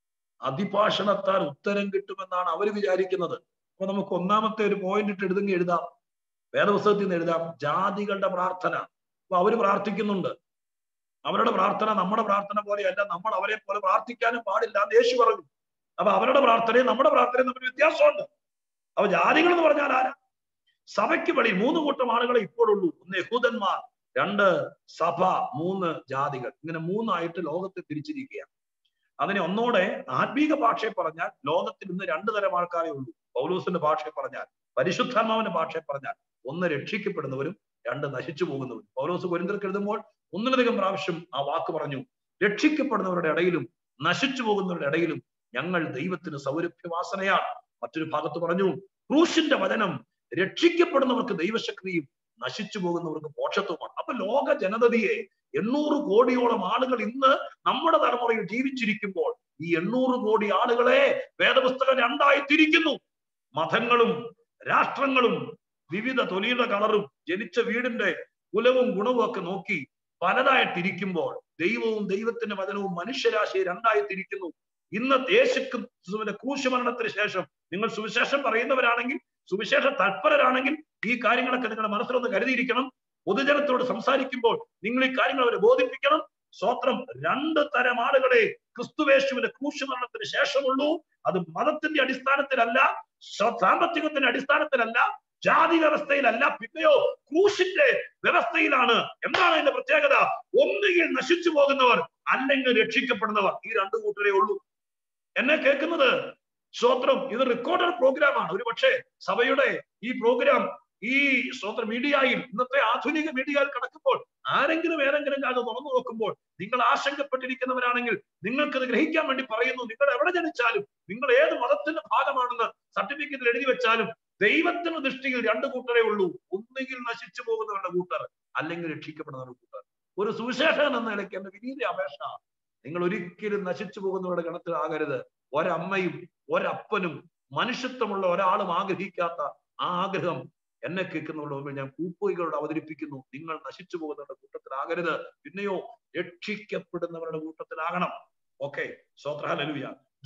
അതിഭാഷണത്താൽ ഉത്തരം കിട്ടുമെന്നാണ് അവർ വിചാരിക്കുന്നത്. അപ്പൊ നമുക്ക് ഒന്നാമത്തെ ഒരു പോയിന്റ് ഇട്ട് എഴുതാം, വേദപുസ്തകത്തിൽ നിന്ന് എഴുതാം, ജാതികളുടെ പ്രാർത്ഥന. അപ്പൊ അവര് പ്രാർത്ഥിക്കുന്നുണ്ട്, അവരുടെ പ്രാർത്ഥന നമ്മുടെ പ്രാർത്ഥന പോലെയല്ല, നമ്മൾ അവരെ പോലെ പ്രാർത്ഥിക്കാനും പാടില്ല എന്ന് യേശു പറഞ്ഞു. അപ്പൊ അവരുടെ പ്രാർത്ഥനയും നമ്മുടെ പ്രാർത്ഥനയും തമ്മിൽ വ്യത്യാസമുണ്ട്. അപ്പൊ ജാതികൾ എന്ന് പറഞ്ഞാൽ ആരാ? സഭയ്ക്ക് വെളിയിൽ 3 കൂട്ടം ആളുകളെ ഇപ്പോഴുള്ളൂ. 1 യഹൂദന്മാർ, 2 സഭ, 3 ജാതികൾ. ഇങ്ങനെ 3ആയിട്ട് ലോകത്തെ തിരിച്ചിരിക്കുകയാണ്. അതിനെ ഒന്നോടെ ആത്മീക ഭാഷയെ പറഞ്ഞാൽ ലോകത്തിൽ ഇന്ന് 2 തരം ആൾക്കാരേ ഉള്ളൂ. പൗലോസിന്റെ ഭാഷയെ പറഞ്ഞാൽ, പരിശുദ്ധാത്മാവിന്റെ ഭാഷയെ പറഞ്ഞാൽ, 1 രക്ഷിക്കപ്പെടുന്നവരും 2 നശിച്ചു പോകുന്നവരും. പൗലോസ് കൊരിന്ത്യർക്ക് എഴുതുമ്പോൾ 1-ലധികം പ്രാവശ്യം ആ വാക്ക് പറഞ്ഞു. രക്ഷിക്കപ്പെടുന്നവരുടെ ഇടയിലും നശിച്ചു പോകുന്നവരുടെ ഇടയിലും ഞങ്ങൾ ദൈവത്തിന് സൗരഭ്യവാസനയാണ്. മറ്റൊരു ഭാഗത്ത് പറഞ്ഞു, ക്രൂശിന്റെ വചനം രക്ഷിക്കപ്പെടുന്നവർക്ക് ദൈവശക്തിയും നശിച്ചു പോകുന്നവർക്ക് മോക്ഷത്വമാണ്. അപ്പൊ ലോക ജനതയെ 800 കോടിയോളം ആളുകൾ ഇന്ന് നമ്മുടെ തലമുറയിൽ ജീവിച്ചിരിക്കുമ്പോൾ ഈ 800 കോടി ആളുകളെ വേദപുസ്തകം 2ആയി തിരിക്കുന്നു. മതങ്ങളും രാഷ്ട്രങ്ങളും വിവിധ തൊലിയുടെ കളറും ജനിച്ച വീടിന്റെ കുലവും ഗുണവും ഒക്കെ നോക്കി പലതായിട്ടിരിക്കുമ്പോൾ ദൈവവും ദൈവത്തിന്റെ വചനവും മനുഷ്യരാശിയെ 2ആയി തിരിക്കുന്നു. ഇന്നത്തെ യേശുക്രിസ്തുവിന്റെ ക്രൂശമരണത്തിന് ശേഷം നിങ്ങൾ സുവിശേഷം പറയുന്നവരാണെങ്കിൽ, സുവിശേഷ തൽപരരാണെങ്കിൽ ഈ കാര്യങ്ങളൊക്കെ നിങ്ങളുടെ മനസ്സിലൊന്ന് കരുതിയിരിക്കണം. പൊതുജനത്തോട് സംസാരിക്കുമ്പോൾ നിങ്ങൾ ഈ കാര്യങ്ങൾ അവരെ ബോധിപ്പിക്കണം. സ്വത്രം 2 തരം ആളുകളെ ക്രിസ്തുവേശുവിന്റെ ക്രൂശമരണത്തിന് ശേഷമുള്ളൂ. അത് മതത്തിന്റെ അടിസ്ഥാനത്തിലല്ല, സാമ്പത്തികത്തിന്റെ അടിസ്ഥാനത്തിലല്ല, ജാതി വ്യവസ്ഥയിലല്ല, പിന്നെയോ ക്രൂശിന്റെ വ്യവസ്ഥയിലാണ്. എന്താണ് അതിന്റെ പ്രത്യേകത? ഒന്നുകിൽ നശിച്ചു പോകുന്നവർ, അല്ലെങ്കിൽ രക്ഷിക്കപ്പെടുന്നവർ. ഈ 2 കൂട്ടരേ ഉള്ളൂ. എന്നെ കേൾക്കുന്നത് സ്വത്രം, ഇത് റെക്കോർഡഡ് പ്രോഗ്രാമാണ്. ഒരു പക്ഷേ സഭയുടെ ഈ പ്രോഗ്രാം ഈ സ്വന്തം മീഡിയയിൽ, ഇന്നത്തെ ആധുനിക മീഡിയയിൽ കിടക്കുമ്പോൾ ആരെങ്കിലും അത് തുറന്നു നോക്കുമ്പോൾ നിങ്ങൾ ആശങ്കപ്പെട്ടിരിക്കുന്നവരാണെങ്കിൽ നിങ്ങൾക്കത് ഗ്രഹിക്കാൻ വേണ്ടി പറയുന്നു. നിങ്ങൾ എവിടെ ജനിച്ചാലും, നിങ്ങൾ ഏത് മതത്തിന്റെ ഭാഗമാണെന്ന് സർട്ടിഫിക്കറ്റിൽ എഴുതി വെച്ചാലും, ദൈവത്തിന്റെ ദൃഷ്ടിയിൽ 2 കൂട്ടരേ ഉള്ളൂ. ഒന്നുകിൽ നശിച്ചു പോകുന്നവരുടെ കൂട്ടർ, അല്ലെങ്കിൽ രക്ഷിക്കപ്പെടുന്നവരുടെ കൂട്ടർ. ഒരു സുവിശേഷൻ എന്ന നിലയ്ക്ക് എന്റെ വിനീത അപേക്ഷ, നിങ്ങൾ ഒരിക്കലും നശിച്ചു പോകുന്നവരുടെ ഗണത്തിലാകരുത്. ഒരമ്മയും ഒരപ്പനും മനുഷ്യത്വമുള്ള ഒരാളും ആഗ്രഹിക്കാത്ത ആ ആഗ്രഹം എന്നെ കേൾക്കുന്നവരുടെ മുമ്പിൽ ഞാൻ കൂപ്പുകളോട് അവതരിപ്പിക്കുന്നു. നിങ്ങൾ നശിച്ചു പോകുന്നവരുടെ കൂട്ടത്തിലാകരുത്, പിന്നെയോ രക്ഷിക്കപ്പെടുന്നവരുടെ കൂട്ടത്തിലാകണം. Okay, hallelujah.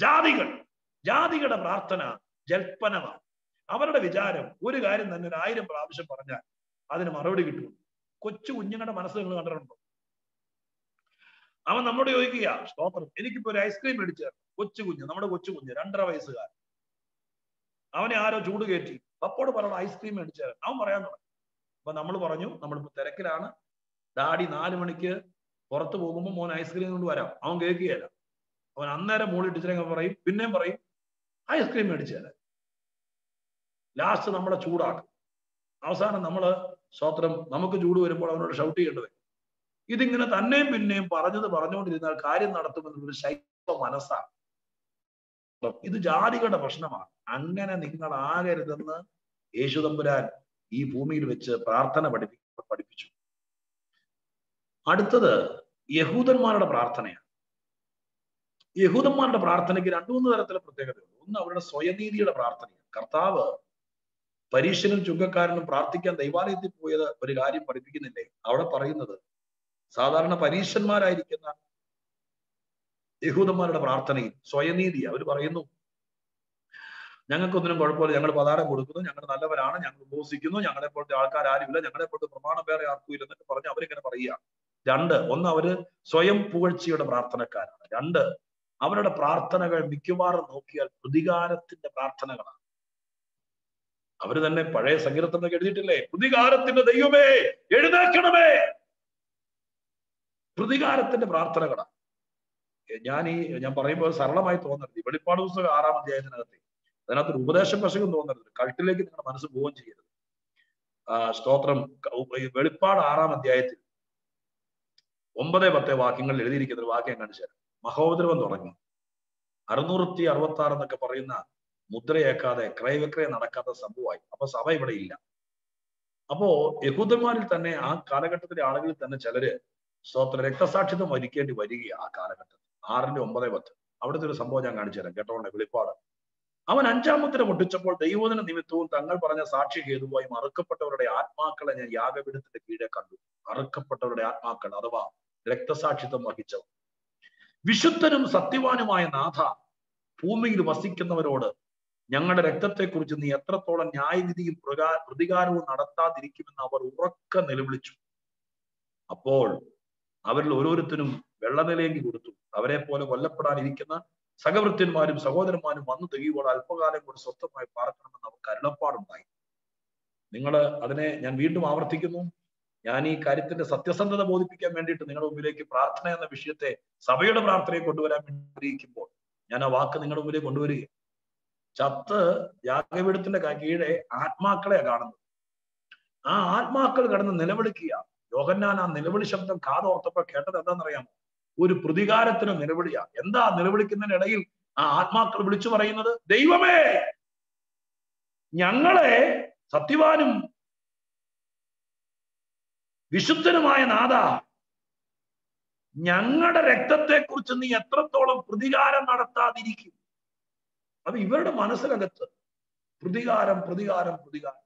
ജാതികളുടെ പ്രാർത്ഥന ജൽപ്പനമാണ്. അവരുടെ വിചാരം ഒരു കാര്യം തന്നെ 1000 പ്രാവശ്യം പറഞ്ഞാൽ അതിന് മറുപടി കിട്ടും. കൊച്ചു കുഞ്ഞുങ്ങളുടെ മനസ്സ് നിങ്ങൾ കണ്ടിട്ടുണ്ടോ? അവൻ നമ്മോട് ചോദിക്കുക, സ്തോത്രം, എനിക്കിപ്പോ ഒരു ഐസ്ക്രീം മേടിച്ചു. കൊച്ചു കുഞ്ഞ്, നമ്മുടെ കൊച്ചു കുഞ്ഞ് 2.5 വയസ്സുകാരൻ. അവനെ ആരോ ചൂട് കയറ്റി, പപ്പോട് പറയണം ഐസ്ക്രീം മേടിച്ചു. അവൻ പറയാൻ തുടങ്ങി. അപ്പൊ നമ്മൾ പറഞ്ഞു, നമ്മളിപ്പോ തിരക്കിലാണ്, ഡാഡി 4 മണിക്ക് പുറത്ത് പോകുമ്പോൾ മോൻ ഐസ്ക്രീം കൊണ്ട് വരാം. അവൻ കേൾക്കുകയല്ല. അവൻ അന്നേരം മോളിൽ ടീച്ചറെ പറയും, പിന്നെയും പറയും ഐസ്ക്രീം മേടിച്ചു തരാം. ലാസ്റ്റ് നമ്മളെ ചൂടാക്കും. അവസാനം നമ്മള് സ്വത്രം നമുക്ക് ചൂട് വരുമ്പോൾ അവനോട് ഷൗട്ട് ചെയ്യേണ്ടി വരും. ഇതിങ്ങനെ തന്നെയും പിന്നെയും പറഞ്ഞുകൊണ്ടിരുന്നാൽ കാര്യം നടത്തുമെന്നുള്ളൊരു ശൈവ മനസ്സാണ്. ഇത് ജാതികളുടെ പ്രശ്നമാണ്. അങ്ങനെ നിങ്ങൾ ആകരുതെന്ന് യേശു തമ്പുരാൻ ഈ ഭൂമിയിൽ വെച്ച് പ്രാർത്ഥന പഠിപ്പിച്ചു. അടുത്തത് യഹൂദന്മാരുടെ പ്രാർത്ഥനയാണ്. യഹൂദന്മാരുടെ പ്രാർത്ഥനയ്ക്ക് 2-3 തരത്തിലെ പ്രത്യേകതയുണ്ട്. ഒന്ന് അവരുടെ സ്വയനീതിയുടെ പ്രാർത്ഥനയാണ്. കർത്താവ് പരീശനും ചുങ്കക്കാരനും പ്രാർത്ഥിക്കാൻ ദൈവാലയത്തിൽ പോയത് ഒരു കാര്യം പഠിപ്പിക്കുന്നില്ലേ? അവിടെ പറയുന്നത് സാധാരണ പരീശന്മാരായിരിക്കുന്ന യഹൂദന്മാരുടെ പ്രാർത്ഥനയിൽ സ്വയനീതി. അവർ പറയുന്നു, ഞങ്ങൾക്കൊന്നിനും കുഴപ്പമില്ല, ഞങ്ങൾ പതാരം കൊടുക്കുന്നു, ഞങ്ങൾ നല്ലവരാണ്, ഞങ്ങൾ ഉപവസിക്കുന്നു, ഞങ്ങളെ പോലത്തെ ആൾക്കാർ ആരുമില്ല, ഞങ്ങളെ പോലത്തെ പ്രമാണം വേറെ ആർക്കും ഇല്ലെന്നൊക്കെ പറഞ്ഞ് അവരിങ്ങനെ പറയുക. 2, ഒന്ന് അവര് സ്വയം പുകഴ്ചയുടെ പ്രാർത്ഥനക്കാരാണ്. 2, അവരുടെ പ്രാർത്ഥനകൾ മിക്കവാറും നോക്കിയാൽ പ്രതികാരത്തിന്റെ പ്രാർത്ഥനകളാണ്. അവര് തന്നെ പഴയ സങ്കീർത്തനത്തിൽ എഴുതിയിട്ടില്ലേ, പ്രതികാരത്തിന്റെ ദൈവമേ എഴുന്നേൽക്കണമേ. പ്രതികാരത്തിന്റെ പ്രാർത്ഥനകളാണ്. ഞാൻ പറയുമ്പോൾ സരളമായി തോന്നരുത്. വെളിപ്പാട് പുസ്തകം 6-ാം അധ്യായത്തിനകത്ത് അതിനകത്തൊരു ഉപദേശം വശകം തോന്നരുത്. കൾട്ടിലേക്ക് നിങ്ങളുടെ മനസ്സ് പോവുകയും ചെയ്യരുത്. സ്തോത്രം. വെളിപ്പാട് 6-ാം അധ്യായത്തിൽ 9-10 വാക്യങ്ങളിൽ എഴുതിയിരിക്കുന്ന ഒരു വാക്യം കാണിച്ചു തരാം. മഹോപദ്രവം തുടങ്ങി 666 എന്നൊക്കെ പറയുന്ന മുദ്രയേക്കാതെ ക്രയവിക്രയം നടക്കാത്ത സംഭവമായി. അപ്പൊ സഭ ഇവിടെ ഇല്ല. അപ്പോ യഹൂദന്മാരിൽ തന്നെ ആ കാലഘട്ടത്തിലെ ആളുകളിൽ തന്നെ ചിലര് സ്തോത്രം രക്തസാക്ഷിത്വം വരിക്കേണ്ടി വരികയാണ് ആ കാലഘട്ടത്തിൽ. 6:9-10 അവിടുത്തെ ഒരു സംഭവം ഞാൻ കാണിച്ചു തരാം കേട്ടോണ്ടേ. വെളിപ്പാട്. അവൻ 5-ാം മുദ്ര പൊട്ടിച്ചപ്പോൾ ദൈവോധന നിമിത്തവും തങ്ങൾ പറഞ്ഞ സാക്ഷി ഹേതുവായും അറുക്കപ്പെട്ടവരുടെ ആത്മാക്കളെ ഞാൻ യാഗപീഠത്തിന്റെ കീഴെ കണ്ടു. അറുക്കപ്പെട്ടവരുടെ ആത്മാക്കൾ അഥവാ രക്തസാക്ഷിത്വം വഹിച്ചവർ. വിശുദ്ധനും സത്യവാനുമായ നാഥ, ഭൂമിയിൽ വസിക്കുന്നവരോട് ഞങ്ങളുടെ രക്തത്തെക്കുറിച്ച് നീ എത്രത്തോളം ന്യായവിധിയും പ്രതികാരവും നടത്താതിരിക്കുമെന്ന് അവർ ഉറക്കെ നിലവിളിച്ചു. അപ്പോൾ അവരിൽ ഓരോരുത്തരും വെള്ളനിലയെങ്കിൽ കൊടുത്തു. അവരെ പോലെ കൊല്ലപ്പെടാനിരിക്കുന്ന സഹവൃത്യന്മാരും സഹോദരന്മാരും വന്നു തികയുമ്പോൾ അല്പകാലം കൂടി സ്വസ്ഥമായി പാർക്കണമെന്ന് അവർക്ക് അരുളപ്പാടുണ്ടായി. നിങ്ങൾ അതിനെ ഞാൻ വീണ്ടും ആവർത്തിക്കുന്നു. ഞാൻ ഈ കാര്യത്തിന്റെ സത്യസന്ധത ബോധിപ്പിക്കാൻ വേണ്ടിയിട്ട് നിങ്ങളുടെ മുമ്പിലേക്ക് പ്രാർത്ഥന എന്ന വിഷയത്തെ, സഭയുടെ പ്രാർത്ഥനയെ കൊണ്ടുവരാൻ വേണ്ടി ആഗ്രഹിക്കുമ്പോൾ ഞാൻ ആ വാക്ക് നിങ്ങളുടെ മുമ്പിലേക്ക് കൊണ്ടുവരിക. ചത്ത് യാഗപീഠത്തിന്റെ കീഴെ ആത്മാക്കളെ കാണുന്നത്. ആ ആത്മാക്കൾ കടന്ന് നിലവിളിക്കുക. യോഹന്നാൻ ആ നിലവിളി ശബ്ദം കാതോർത്തപ്പോൾ കേട്ടത് എന്താണെന്നറിയാമോ? ഒരു പ്രതികാരത്തിന് നിലവിളിയാ. എന്താ നിലവിളിക്കുന്നതിനിടയിൽ ആ ആത്മാക്കൾ വിളിച്ചു പറയുന്നത്? ദൈവമേ, ഞങ്ങളെ സത്യവാനും വിശുദ്ധനുമായ നാഥ, ഞങ്ങളുടെ രക്തത്തെക്കുറിച്ച് നീ എത്രത്തോളം പ്രതികാരം നടത്താതിരിക്കും. അത് ഇവരുടെ മനസ്സിനകത്ത് പ്രതികാരം പ്രതികാരം പ്രതികാരം.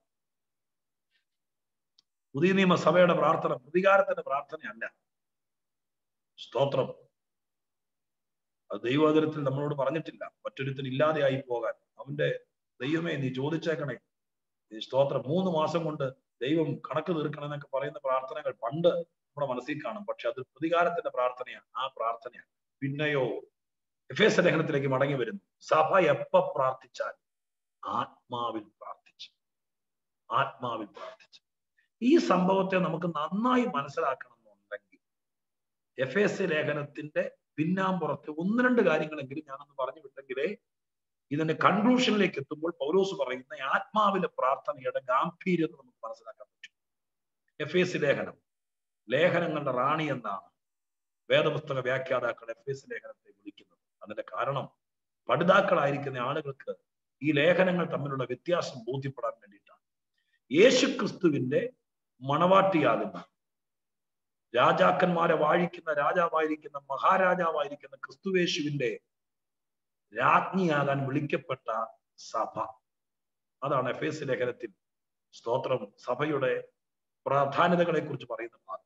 പുതിയ നിയമസഭയുടെ പ്രാർത്ഥന പ്രതികാരത്തിന്റെ പ്രാർത്ഥനയല്ല. സ്തോത്രം. അത് ദൈവവചനത്തിൽ നമ്മളോട് പറഞ്ഞിട്ടില്ല. മറ്റൊരുത്തിന് ഇല്ലാതെയായി പോകാൻ അവന്റെ ദൈവമേ നീ ചോദിച്ചേക്കണേ. സ്തോത്രം. 3 മാസം കൊണ്ട് ദൈവം കണക്ക് തീർക്കണം എന്നൊക്കെ പറയുന്ന പ്രാർത്ഥനകൾ പണ്ട് നമ്മുടെ മനസ്സിൽ കാണും. പക്ഷെ അത് പ്രതികാരത്തിന്റെ പ്രാർത്ഥനയാണ്. ആ പ്രാർത്ഥനയാണ്. പിന്നെയോ എഫേസ്യ ലേഖനത്തിലേക്ക് മടങ്ങി വരുന്നു. സഭ എപ്പ പ്രാർത്ഥിച്ചാൽ ആത്മാവിൽ പ്രാർത്ഥിച്ചു. ആത്മാവിൽ പ്രാർത്ഥിച്ചു. ഈ സംഭവത്തെ നമുക്ക് നന്നായി മനസ്സിലാക്കണമെന്നുണ്ടെങ്കിൽ എഫേസ്യ ലേഖനത്തിന്റെ പിന്നാമ്പുറത്ത് 1-2 കാര്യങ്ങളെങ്കിലും ഞാനൊന്ന് പറഞ്ഞു വിട്ടെങ്കിലേ ഇതിന്റെ കൺക്ലൂഷനിലേക്ക് എത്തുമ്പോൾ പൗലോസ് പറയുന്ന ആത്മാവിലെ പ്രാർത്ഥനയുടെ ഗാംഭീര്യത നമുക്ക് മനസ്സിലാക്കാൻ പറ്റും. എഫേസ്യ ലേഖനം ലേഖനങ്ങളുടെ റാണി എന്നാണ് വേദപുസ്തക വ്യാഖ്യാതാക്കൾ എഫേസ്യ ലേഖനത്തെ വിളിക്കുന്നത്. അതിന്റെ കാരണം പഠിതാക്കളായിരിക്കുന്ന ആളുകൾക്ക് ഈ ലേഖനങ്ങൾ തമ്മിലുള്ള വ്യത്യാസം ബോധ്യപ്പെടാൻ വേണ്ടിയിട്ടാണ്. യേശുക്രിസ്തുവിന്റെ മണവാട്ടിയാകുന്ന, രാജാക്കന്മാരെ വാഴിക്കുന്ന രാജാവായിരിക്കുന്ന, മഹാരാജാവായിരിക്കുന്ന ക്രിസ്തുവേശുവിന്റെ രാജ്ഞിയാകാൻ വിളിക്കപ്പെട്ട സഭ. അതാണ് എഫേസ്യ ലേഖനത്തിൽ സ്തോത്രം സഭയുടെ പ്രാധാന്യതകളെ കുറിച്ച് പറയുന്ന ഭാഗം.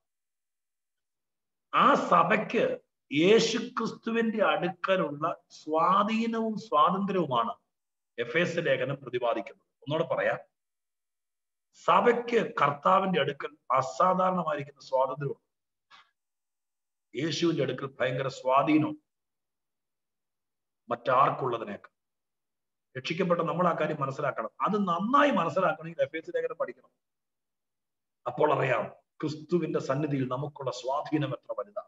ആ സഭയ്ക്ക് യേശുക്രിസ്തുവിന്റെ അടുക്കലുള്ള സ്വാധീനവും സ്വാതന്ത്ര്യവുമാണ് എഫേസ്യ ലേഖനം പ്രതിപാദിക്കുന്നത്. ഒന്നുകൂടെ പറയാം. സഭയ്ക്ക് കർത്താവിന്റെ അടുക്കൽ അസാധാരണമായിരിക്കുന്ന സ്വാതന്ത്ര്യമുണ്ട്. യേശുവിന്റെ അടുക്കൽ ഭയങ്കര സ്വാധീനം മറ്റാർക്കുള്ളതിനേക്കാൾ. രക്ഷിക്കപ്പെട്ട നമ്മൾ ആ കാര്യം മനസ്സിലാക്കണം. അത് നന്നായി മനസ്സിലാക്കണമെങ്കിൽ എഫേസ്യ ലേഖനം പഠിക്കണം. അപ്പോൾ അറിയാം ക്രിസ്തുവിന്റെ സന്നിധിയിൽ നമുക്കുള്ള സ്വാധീനം എത്ര വലുതാണ്,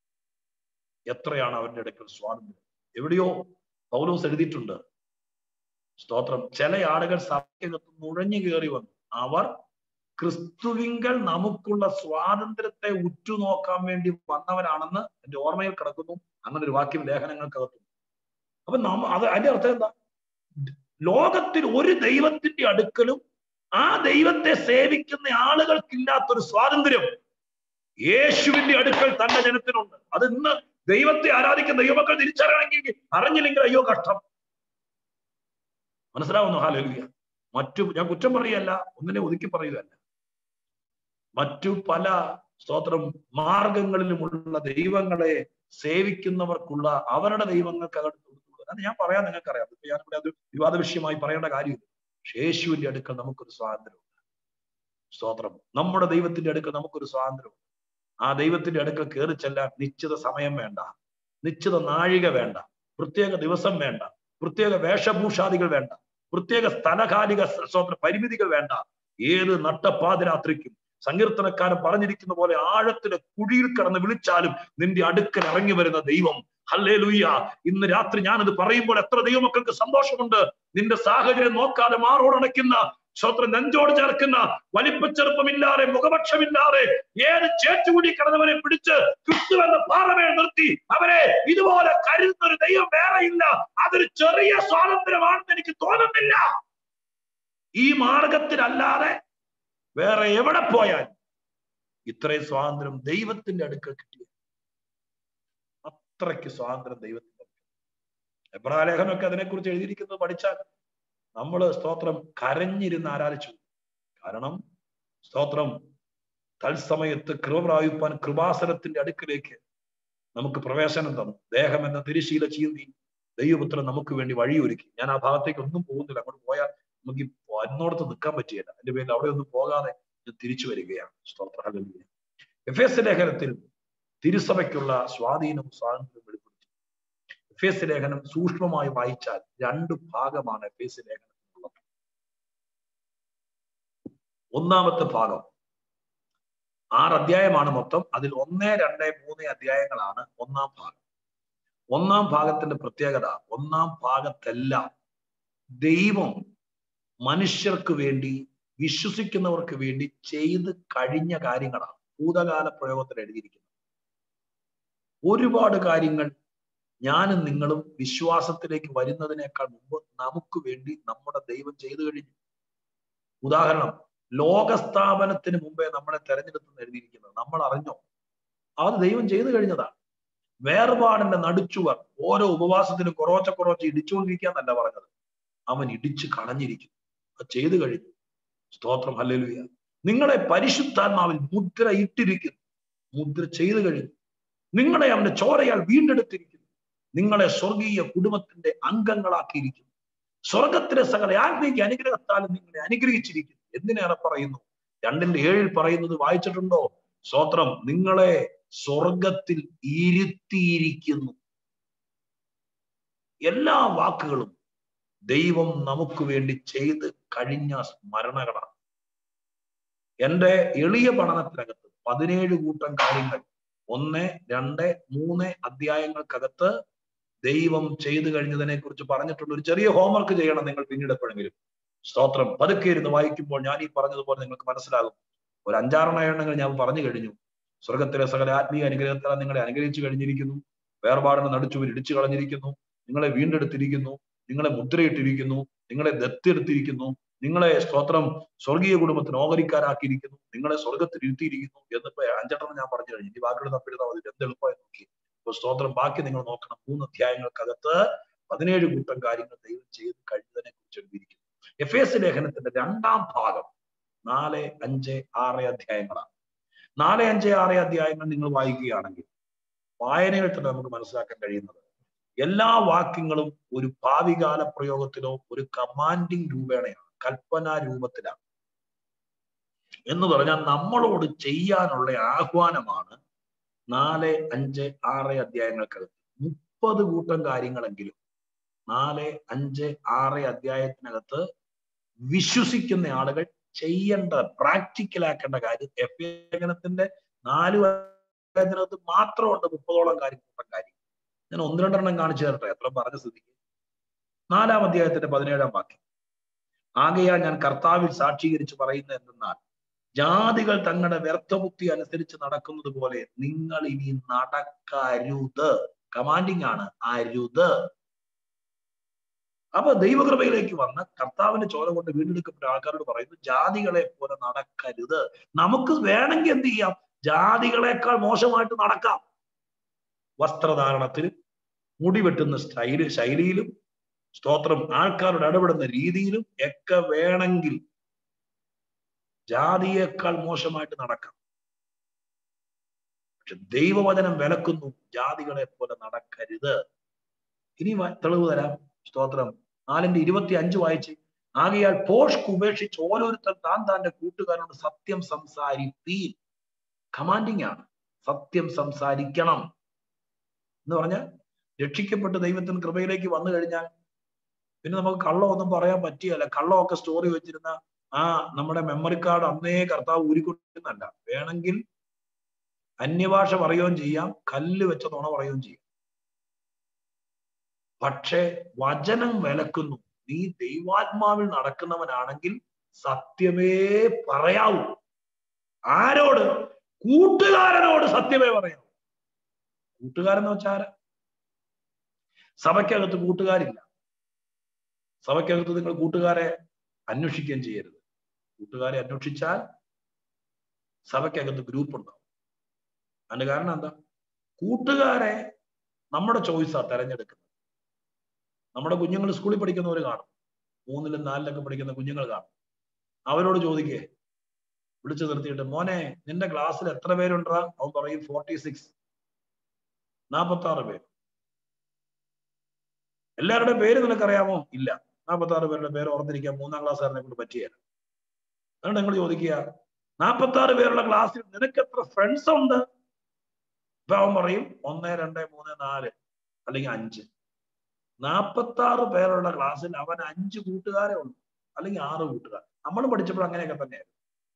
എത്രയാണ് അവന്റെ അടുക്കൽ സ്വാതന്ത്ര്യം. എവിടെയോ പൗലോസ് എഴുതിയിട്ടുണ്ട്. സ്തോത്രം. ചില ആളുകൾ സഭയ്ക്കകത്ത് നുഴഞ്ഞു കയറി വന്നു. അവർ ക്രിസ്തുവിങ്കൽ നമുക്കുള്ള സ്വാതന്ത്ര്യത്തെ ഉറ്റുനോക്കാൻ വേണ്ടി വന്നവരാണെന്ന് എന്റെ ഓർമ്മയിൽ കിടക്കുന്നു. അങ്ങനെ ഒരു വാക്യം ലേഖനങ്ങൾക്കകത്തു. അപ്പൊ അതിന്റെ അർത്ഥം എന്താ? ലോകത്തിൽ ഒരു ദൈവത്തിന്റെ അടുക്കലും ആ ദൈവത്തെ സേവിക്കുന്ന ആളുകൾക്കില്ലാത്തൊരു സ്വാതന്ത്ര്യം യേശുവിന്റെ അടുക്കൽ തന്റെ ജനത്തിനുണ്ട്. അത് ഇന്ന് ദൈവത്തെ ആരാധിക്കുന്ന ദൈവമക്കൾ തിരിച്ചറിയണമെങ്കിൽ, അറിഞ്ഞില്ലെങ്കിൽ അയ്യോ കഷ്ടം. മനസ്സിലാവുന്നു? ഹല്ലേലൂയ. ഞാൻ കുറ്റം പറയുകയല്ല, ഒന്നിനെ ഒതുക്കി പറയുകയല്ല. മറ്റു പല സ്തോത്രം മാർഗങ്ങളിലുമുള്ള ദൈവങ്ങളെ സേവിക്കുന്നവർക്കുള്ള അവരുടെ ദൈവങ്ങൾക്കകത്ത് അത് ഞാൻ പറയാൻ നിങ്ങൾക്കറിയാം. ഞാനിവിടെ അത് വിവാദ വിഷയമായി പറയേണ്ട കാര്യമില്ല. പക്ഷെ യേശുവിന്റെ അടുക്കൽ നമുക്കൊരു സ്വാതന്ത്ര്യമുണ്ട്. സ്തോത്രം. നമ്മുടെ ദൈവത്തിന്റെ അടുക്കൽ നമുക്കൊരു സ്വാതന്ത്ര്യമുണ്ട്. ആ ദൈവത്തിന്റെ അടുക്കൽ കയറി ചെല്ലാൻ നിശ്ചിത സമയം വേണ്ട, നിശ്ചിത നാഴിക വേണ്ട, പ്രത്യേക ദിവസം വേണ്ട, പ്രത്യേക വേഷഭൂഷാദികൾ വേണ്ട, പ്രത്യേക സ്ഥലകാലിക സ്തോത്ര പരിമിതികൾ വേണ്ട. ഏത് നട്ടപ്പാതിരാത്രിക്കും സങ്കീർത്തനക്കാരൻ പറഞ്ഞിരിക്കുന്ന പോലെ ആഴത്തിലെ കുഴിയിൽ കടന്ന് വിളിച്ചാലും നിന്റെ അടുക്കൽ ഇറങ്ങി വരുന്ന ദൈവം. ഹല്ലേലൂയ. ഇന്ന് രാത്രി ഞാനത് പറയുമ്പോൾ എത്ര ദൈവമക്കൾക്ക് സന്തോഷമുണ്ട്. നിന്റെ സാഹചര്യം നോക്കാതെ മാറോടണയ്ക്കുന്ന, സ്തോത്രം, നെഞ്ചോട് ചേർക്കുന്ന, വലിപ്പച്ചെറുപ്പമില്ലാതെ മുഖപക്ഷമില്ലാതെ ഏത് ചേറ്റുകൂടി കിടന്നവരെ പിടിച്ച് ക്രിസ്തു എന്ന പാറമേൽ നിർത്തി അവരെ ഇതുപോലെ കരുതുന്ന ഒരു ദൈവം വേറെയില്ല. അതൊരു ചെറിയ സ്വാതന്ത്ര്യമാണെന്ന് എനിക്ക് തോന്നുന്നില്ല. ഈ മാർഗത്തിലല്ലാതെ വേറെ എവിടെ പോയാൽ ഇത്രയും സ്വാതന്ത്ര്യം ദൈവത്തിന്റെ അടുക്കൽ കിട്ടിയ അത്രയ്ക്ക് സ്വാതന്ത്ര്യം ദൈവത്തിന്റെ അടുക്കൽ. എബ്രായ ലേഖനമൊക്കെ അതിനെക്കുറിച്ച് എഴുതിയിരിക്കുന്നത് പഠിച്ചാൽ നമ്മൾ സ്തോത്രം കരഞ്ഞിരുന്ന് ആരാധിച്ചു. കാരണം സ്തോത്രം തത്സമയത്ത് കൃപ പ്രാപിപ്പാൻ കൃപാസനത്തിന്റെ അടുക്കിലേക്ക് നമുക്ക് പ്രവേശനം തന്നു. ദേഹം എന്ന തിരശീല ചീന്തി ദൈവപുത്രൻ നമുക്ക് വേണ്ടി വഴിയൊരുക്കി. ഞാൻ ആ ഭാഗത്തേക്ക് ഒന്നും പോകുന്നില്ല. അങ്ങോട്ട് പോയാൽ നമുക്ക് അതിനോടത്ത് നിൽക്കാൻ പറ്റിയില്ല. അതിന്റെ പേരിൽ അവിടെ ഒന്നും പോകാതെ ഞാൻ തിരിച്ചു വരികയാണ്. സ്തോത്രം. ഹല്ലേലൂയ. എഫേസ്യ ലേഖനത്തിൽ തിരുസഭയ്ക്കുള്ള സ്വാധീനവും സ്വാതന്ത്ര്യവും വെളിപ്പെടുത്തി. എഫേസ്യ ലേഖനം സൂക്ഷ്മമായി വായിച്ചാൽ 2 ഭാഗമാണ് എഫേസ്യ ലേഖനത്തിനുള്ളത്. ഒന്നാമത്തെ ഭാഗം 6 അധ്യായമാണ് മൊത്തം. അതിൽ 1, 2, 3 അധ്യായങ്ങളാണ് ഒന്നാം ഭാഗം. ഒന്നാം ഭാഗത്തിന്റെ പ്രത്യേകത, ഒന്നാം ഭാഗത്തെല്ലാം ദൈവം മനുഷ്യർക്ക് വേണ്ടി, വിശ്വസിക്കുന്നവർക്ക് വേണ്ടി ചെയ്ത് കഴിഞ്ഞ കാര്യങ്ങളാണ് ഭൂതകാല പ്രയോഗത്തിൽ എഴുതിയിരിക്കുന്നത്. ഒരുപാട് കാര്യങ്ങൾ ഞാനും നിങ്ങളും വിശ്വാസത്തിലേക്ക് വരുന്നതിനേക്കാൾ മുമ്പ് നമുക്ക് വേണ്ടി നമ്മുടെ ദൈവം ചെയ്തു കഴിഞ്ഞു. ഉദാഹരണം, ലോകസ്ഥാപനത്തിന് മുമ്പേ നമ്മളെ തെരഞ്ഞെടുത്തെന്ന് എഴുതിയിരിക്കുന്നത് നമ്മൾ അറിഞ്ഞോ? അത് ദൈവം ചെയ്തു കഴിഞ്ഞതാണ്. വേർപാടിന്റെ നടുച്ചുവർ ഓരോ ഉപവാസത്തിനും കുറച്ച് ഇടിച്ചുകൊണ്ടിരിക്കാന്നല്ല പറഞ്ഞത്, അവൻ ഇടിച്ചു കളഞ്ഞിരിക്കുന്നു. അത് ചെയ്തു കഴിഞ്ഞു. സ്തോത്രം. ഹല്ലേലൂയ. നിങ്ങളെ പരിശുദ്ധാത്മാവിൽ മുദ്ര ഇട്ടിരിക്കുന്നു. മുദ്ര ചെയ്തു കഴിഞ്ഞു. നിങ്ങളെ അവന്റെ ചോരയാൽ വീണ്ടെടുത്തിരിക്കുന്നു. നിങ്ങളെ സ്വർഗീയ കുടുംബത്തിന്റെ അംഗങ്ങളാക്കിയിരിക്കുന്നു. സ്വർഗത്തിലെ സകല ആത്മീയ അനുഗ്രഹത്താലും നിങ്ങളെ അനുഗ്രഹിച്ചിരിക്കുന്നു. എന്തിനേറെ പറയുന്നു? 2:7 പറയുന്നത് വായിച്ചിട്ടുണ്ടോ? സ്തോത്രം. നിങ്ങളെ സ്വർഗത്തിൽ ഇരുത്തിയിരിക്കുന്നു. എല്ലാ വാക്കുകളും ദൈവം നമുക്ക് വേണ്ടി ചെയ്ത് കഴിഞ്ഞ സ്മരണകളാണ്. എന്റെ എളിയ പഠനത്തിനകത്ത് 17 കൂട്ടം കാര്യങ്ങൾ 1, 2, 3 അധ്യായങ്ങൾക്കകത്ത് ദൈവം ചെയ്തു കഴിഞ്ഞതിനെ കുറിച്ച് പറഞ്ഞിട്ടുണ്ട്. ഒരു ചെറിയ ഹോംവർക്ക് ചെയ്യണം നിങ്ങൾ പിന്നീട് എപ്പോഴെങ്കിലും. സ്തോത്രം. പതുക്കെ ഇരുന്ന് വായിക്കുമ്പോൾ ഞാൻ ഈ പറഞ്ഞതുപോലെ നിങ്ങൾക്ക് മനസ്സിലാകും. ഒരു 5-6 എണ്ണങ്ങൾ ഞാൻ പറഞ്ഞു കഴിഞ്ഞു. സ്വർഗത്തിലെ സകല ആത്മീയ അനുഗ്രഹത്താൽ നിങ്ങളെ അനുഗ്രഹിച്ചു കഴിഞ്ഞിരിക്കുന്നു. വേർപാടിന് നടുച്ചുവർ ഇടിച്ചു കളഞ്ഞിരിക്കുന്നു. നിങ്ങളെ വീണ്ടെടുത്തിരിക്കുന്നു. നിങ്ങളെ മുദ്രയിട്ടിരിക്കുന്നു. നിങ്ങളെ ദത്തെടുത്തിരിക്കുന്നു. നിങ്ങളെ സ്തോത്രം സ്വർഗീയ കുടുംബത്തിന് ഓഹരിക്കാരാക്കിയിരിക്കുന്നു. നിങ്ങളെ സ്വർഗത്തിൽ ഇരുത്തിയിരിക്കുന്നു എന്നിപ്പോ 5 ഞാൻ പറഞ്ഞു കഴിഞ്ഞു. ഈ വാക്കുകൾ തപ്പിടുന്ന മതി. എന്ത് എളുപ്പമായി നോക്കി. ഇപ്പൊ സ്തോത്രം. ബാക്കി നിങ്ങൾ നോക്കണം. 3 അധ്യായങ്ങൾക്കകത്ത് 17 കൂട്ടം കാര്യങ്ങൾ ദൈവം ചെയ്ത് കഴിഞ്ഞതിനെ കുറിച്ച് എഴുതിയിരിക്കുന്നു. എഫേസ്യ ലേഖനത്തിന്റെ 2-ാം ഭാഗം 4, 5, 6 അധ്യായങ്ങളാണ്. 4, 5, 6 അധ്യായങ്ങൾ നിങ്ങൾ വായിക്കുകയാണെങ്കിൽ വായനയിൽ തന്നെ നമുക്ക് മനസ്സിലാക്കാൻ കഴിയുന്നത് എല്ലാ വാക്യങ്ങളും ഒരു ഭാവികാല പ്രയോഗത്തിലോ ഒരു കമാൻഡിങ് രൂപേണയാണ്, കൽപ്പനാ രൂപത്തിലാണ്. എന്ന് പറഞ്ഞാൽ നമ്മളോട് ചെയ്യാനുള്ള ആഹ്വാനമാണ് 4, 5, 6 അധ്യായങ്ങൾക്കകത്ത്. 30 കൂട്ടം കാര്യങ്ങളെങ്കിലും 4, 5, 6 അധ്യായത്തിനകത്ത് വിശ്വസിക്കുന്ന ആളുകൾ ചെയ്യേണ്ട, പ്രാക്ടിക്കലാക്കേണ്ട കാര്യം ലേഖനത്തിന്റെ 4 അധ്യായത്തിനകത്ത് മാത്രമുണ്ട് 30ഓളം കാര്യം. ഞാൻ 1-2 കാണിച്ചു തരട്ടെ. എത്ര പറഞ്ഞ സ്ഥിതിക്ക് 4-ാം അധ്യായത്തിന്റെ 17-ാം വാക്യം. ആകയാൽ ഞാൻ കർത്താവിൽ സാക്ഷീകരിച്ച് പറയുന്നത് എന്തെന്നാൽ, ജാതികൾ തങ്ങളുടെ വ്യർത്ഥബുദ്ധി അനുസരിച്ച് നടക്കുന്നത് പോലെ നിങ്ങൾ ഇനി നടക്കരുത്. കമാൻഡിങ് ആണ്, അരുത്. അപ്പൊ ദൈവകൃപയിലേക്ക് വന്ന് കർത്താവിന്റെ ചോര കൊണ്ട് വീണ്ടെടുക്കപ്പെട്ട ആൾക്കാരോട് പറയുന്നു, ജാതികളെ പോലെ നടക്കരുത്. നമുക്ക് വേണമെങ്കിൽ എന്ത് ചെയ്യാം? ജാതികളെക്കാൾ മോശമായിട്ട് നടക്കാം. വസ്ത്രധാരണത്തിലും മുടി വെട്ടുന്ന ശൈലിയിലും സ്തോത്രം ആൾക്കാരോട് ഇടപെടുന്ന രീതിയിലും ഒക്കെ വേണമെങ്കിൽ ജാതിയേക്കാൾ മോശമായിട്ട് നടക്കാം. പക്ഷെ ദൈവവചനം വിലക്കുന്നു, ജാതികളെ പോലെ നടക്കരുത്. ഇനി തെളിവ് തരാം. സ്തോത്രം. 4:25 വായിച്ച്, ആകയാൽ ഭോഷ്ക് ഉപേക്ഷിച്ച് ഓരോരുത്തർ താന്റെ കൂട്ടുകാരോട് സത്യം സംസാരിപ്പീൻ. കമാൻഡിങ് ആണ്. സത്യം സംസാരിക്കണം എന്ന് പറഞ്ഞാൽ രക്ഷിക്കപ്പെട്ട് ദൈവത്തിന് കൃപയിലേക്ക് വന്നു കഴിഞ്ഞാൽ പിന്നെ നമുക്ക് കള്ളമൊന്നും പറയാൻ പറ്റിയല്ല. കള്ളമൊക്കെ സ്റ്റോറി വെച്ചിരുന്ന നമ്മുടെ മെമ്മറി കാർഡ് അന്നേ കർത്താവ് ഊരിക്കൊണ്ടിരുന്നല്ല. വേണമെങ്കിൽ അന്യഭാഷ പറയുകയും ചെയ്യാം, കല്ല് വെച്ച തുണ പറയുകയും ചെയ്യാം. പക്ഷെ വചനം വിലക്കുന്നു. നീ ദൈവാത്മാവിൽ നടക്കുന്നവനാണെങ്കിൽ സത്യമേ പറയാവൂ. ആരോട്? കൂട്ടുകാരനോട് സത്യമേ പറയാവൂ. കൂട്ടുകാരെന്ന് വെച്ചാൽ സഭയ്ക്കകത്ത് കൂട്ടുകാരില്ല. സഭയ്ക്കകത്ത് നിങ്ങൾ കൂട്ടുകാരെ അന്വേഷിക്കുകയും ചെയ്യരുത്. കൂട്ടുകാരെ അന്വേഷിച്ചാൽ സഭയ്ക്കകത്ത് ഗ്രൂപ്പ് ഉണ്ടാവും. അതിന്റെ കാരണം എന്താ? കൂട്ടുകാരെ നമ്മുടെ ചോയ്സാ തെരഞ്ഞെടുക്കുന്നത്. നമ്മുടെ കുഞ്ഞുങ്ങൾ സ്കൂളിൽ പഠിക്കുന്നവർ കാണും, 3ലും 4ലൊക്കെ പഠിക്കുന്ന കുഞ്ഞുങ്ങൾ കാണും. അവരോട് ചോദിക്കേ, വിളിച്ചു നിർത്തിയിട്ട്, മോനെ നിന്റെ ക്ലാസ്സിൽ എത്ര പേരുണ്ടാ? അവൻ പറയും 46, 46 പേര്. എല്ലാവരുടെയും പേര് നിനക്കറിയാമോ? ഇല്ല. 46 പേരുടെ പേര് ഓർത്തിരിക്കാൻ 3ാം ക്ലാസ്സുകാരനെ കൊണ്ട് പറ്റിയല്ല. അതുകൊണ്ട് നിങ്ങൾ ചോദിക്കുക, 46 പേരുള്ള ക്ലാസ്സിൽ നിനക്ക് എത്ര ഫ്രണ്ട്സ് ഉണ്ട്? ഇപ്പൊ അവൻ പറയും 1, 2, 3, 4 അല്ലെങ്കിൽ 5. 46 പേരുള്ള ക്ലാസ്സിൽ അവൻ 5 കൂട്ടുകാരെ ഉള്ളു, അല്ലെങ്കിൽ 6 കൂട്ടുകാർ. നമ്മൾ പഠിച്ചപ്പോൾ അങ്ങനെയൊക്കെ തന്നെയായിരുന്നു.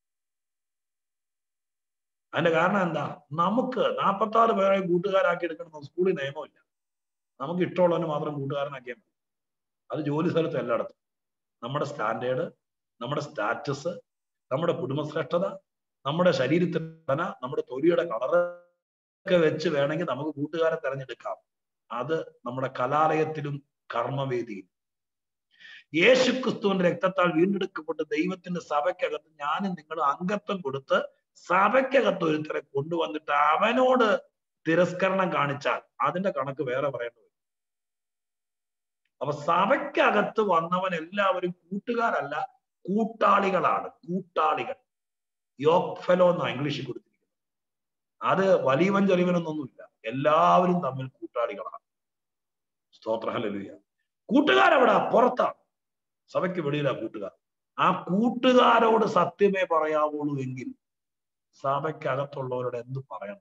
അതിന്റെ കാരണം എന്താ? നമുക്ക് 46 പേരെ കൂട്ടുകാരാക്കി എടുക്കണം സ്കൂളിൽ നിയമമില്ല. നമുക്ക് ഇഷ്ടമുള്ളവന് മാത്രം കൂട്ടുകാരനാക്കിയാൽ മതി. അത് ജോലി സ്ഥലത്ത് എല്ലായിടത്തും. നമ്മുടെ സ്റ്റാൻഡേർഡ്, നമ്മുടെ സ്റ്റാറ്റസ്, നമ്മുടെ കുടുംബശ്രേഷ്ഠത, നമ്മുടെ ശരീരത്തിന്റെ ഘടന, നമ്മുടെ തൊലിയുടെ കളറ് ഒക്കെ വെച്ച് വേണമെങ്കിൽ നമുക്ക് കൂട്ടുകാരെ തെരഞ്ഞെടുക്കാം. അത് നമ്മുടെ കലാലയത്തിലും കർമ്മവേദിയിലും. യേശുക്രിസ്തുവിന്റെ രക്തത്താൽ വീണ്ടെടുക്കപ്പെട്ട് ദൈവത്തിന്റെ സഭയ്ക്കകത്ത് ഞാനും നിങ്ങളും അംഗത്വം കൊടുത്ത് സഭയ്ക്കകത്ത് ഒരുത്തരെ കൊണ്ടുവന്നിട്ട് അവനോട് തിരസ്കരണം കാണിച്ചാൽ അതിന്റെ കണക്ക് വേറെ പറയേണ്ടി വരും. അപ്പൊ സഭയ്ക്കകത്ത് വന്നവൻ എല്ലാവരും കൂട്ടുകാരല്ല, കൂട്ടാളികളാണ്. കൂട്ടാളികൾ. യോക്ക് ഫെലോ എന്നാ ഇംഗ്ലീഷിൽ കൊടുത്തിരിക്കുന്നത്. അത് വലിയവൻ ചെറിയവനൊന്നുമില്ല, എല്ലാവരും തമ്മിൽ കൂട്ടാളികളാണ്. സ്തോത്ര ഹല്ലേലൂയ. കൂട്ടുകാരെവിടാ? പുറത്താണ്. സഭയ്ക്ക് വെളിയിലാ കൂട്ടുകാർ. ആ കൂട്ടുകാരോട് സത്യമേ പറയാവുള്ളൂ എങ്കിൽ സഭയ്ക്കകത്തുള്ളവരോട് എന്ത് പറയണം?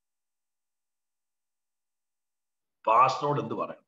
പാസ്റ്ററോട് എന്ത് പറയണം?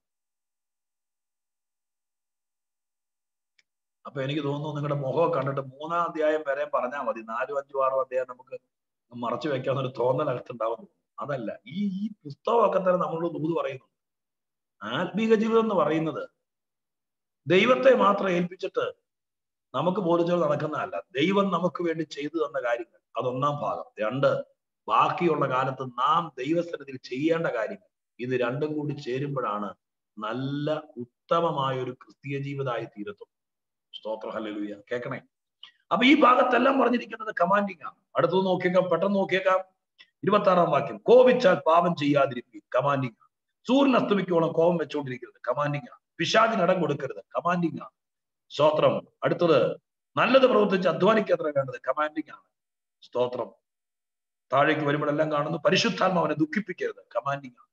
അപ്പൊ എനിക്ക് തോന്നുന്നു നിങ്ങളുടെ മുഖം കണ്ടിട്ട് 3ാം അധ്യായം വരെ പറഞ്ഞാൽ മതി, 4, 5, 6 അധ്യായം നമുക്ക് മറച്ചു വെക്കാന്നൊരു തോന്നലകത്തുണ്ടാവുന്നു. അതല്ല, ഈ പുസ്തകമൊക്കെ തന്നെ നമ്മളോട് ദൂത് പറയുന്നു. ആത്മീക ജീവിതം എന്ന് പറയുന്നത് ദൈവത്തെ മാത്രം ഏൽപ്പിച്ചിട്ട് നമുക്ക് ബോധിച്ചോ നടക്കുന്നതല്ല. ദൈവം നമുക്ക് വേണ്ടി ചെയ്തു തന്ന കാര്യങ്ങൾ, അത് 1ാം ഭാഗം. 2, ബാക്കിയുള്ള കാലത്ത് നാം ദൈവസന്നിധിയിൽ ചെയ്യേണ്ട കാര്യങ്ങൾ. ഇത് രണ്ടും കൂടി ചേരുമ്പോഴാണ് നല്ല ഉത്തമമായ ഒരു ക്രിസ്തീയ ജീവിതമായി തീരത്തും. സ്തോത്ര ഹല്ലേലൂയ. കേൾക്കണേ. അപ്പൊ ഈ ഭാഗത്തെല്ലാം പറഞ്ഞിരിക്കുന്നത് കമാൻഡിങ് ആണ്. അടുത്തത് നോക്കിയേക്കാം, പെട്ടെന്ന് നോക്കിയേക്കാം. 26ാം വാക്യം, കോപിച്ചാൽ പാപം ചെയ്യാതിരിക്കുക. കമാൻഡിങ് ആണ്. സൂര്യൻ അസ്തമിക്കോളം കോപം വെച്ചുകൊണ്ടിരിക്കരുത്. കമാൻഡിങ് ആണ്. പിശാചിന് ഇടം കൊടുക്കരുത്. കമാൻഡിങ് ആണ്. സ്തോത്രം. അടുത്തത്, നല്ലത് പ്രവർത്തിച്ച് അധ്വാനിക്കാത്ര വേണ്ടത്. കമാൻഡിങ് ആണ്. സ്തോത്രം. താഴേക്ക് വരുമ്പോഴെല്ലാം കാണുന്നു, പരിശുദ്ധാത്മാവിനെ ദുഃഖിപ്പിക്കരുത്. കമാൻഡിങ് ആണ്.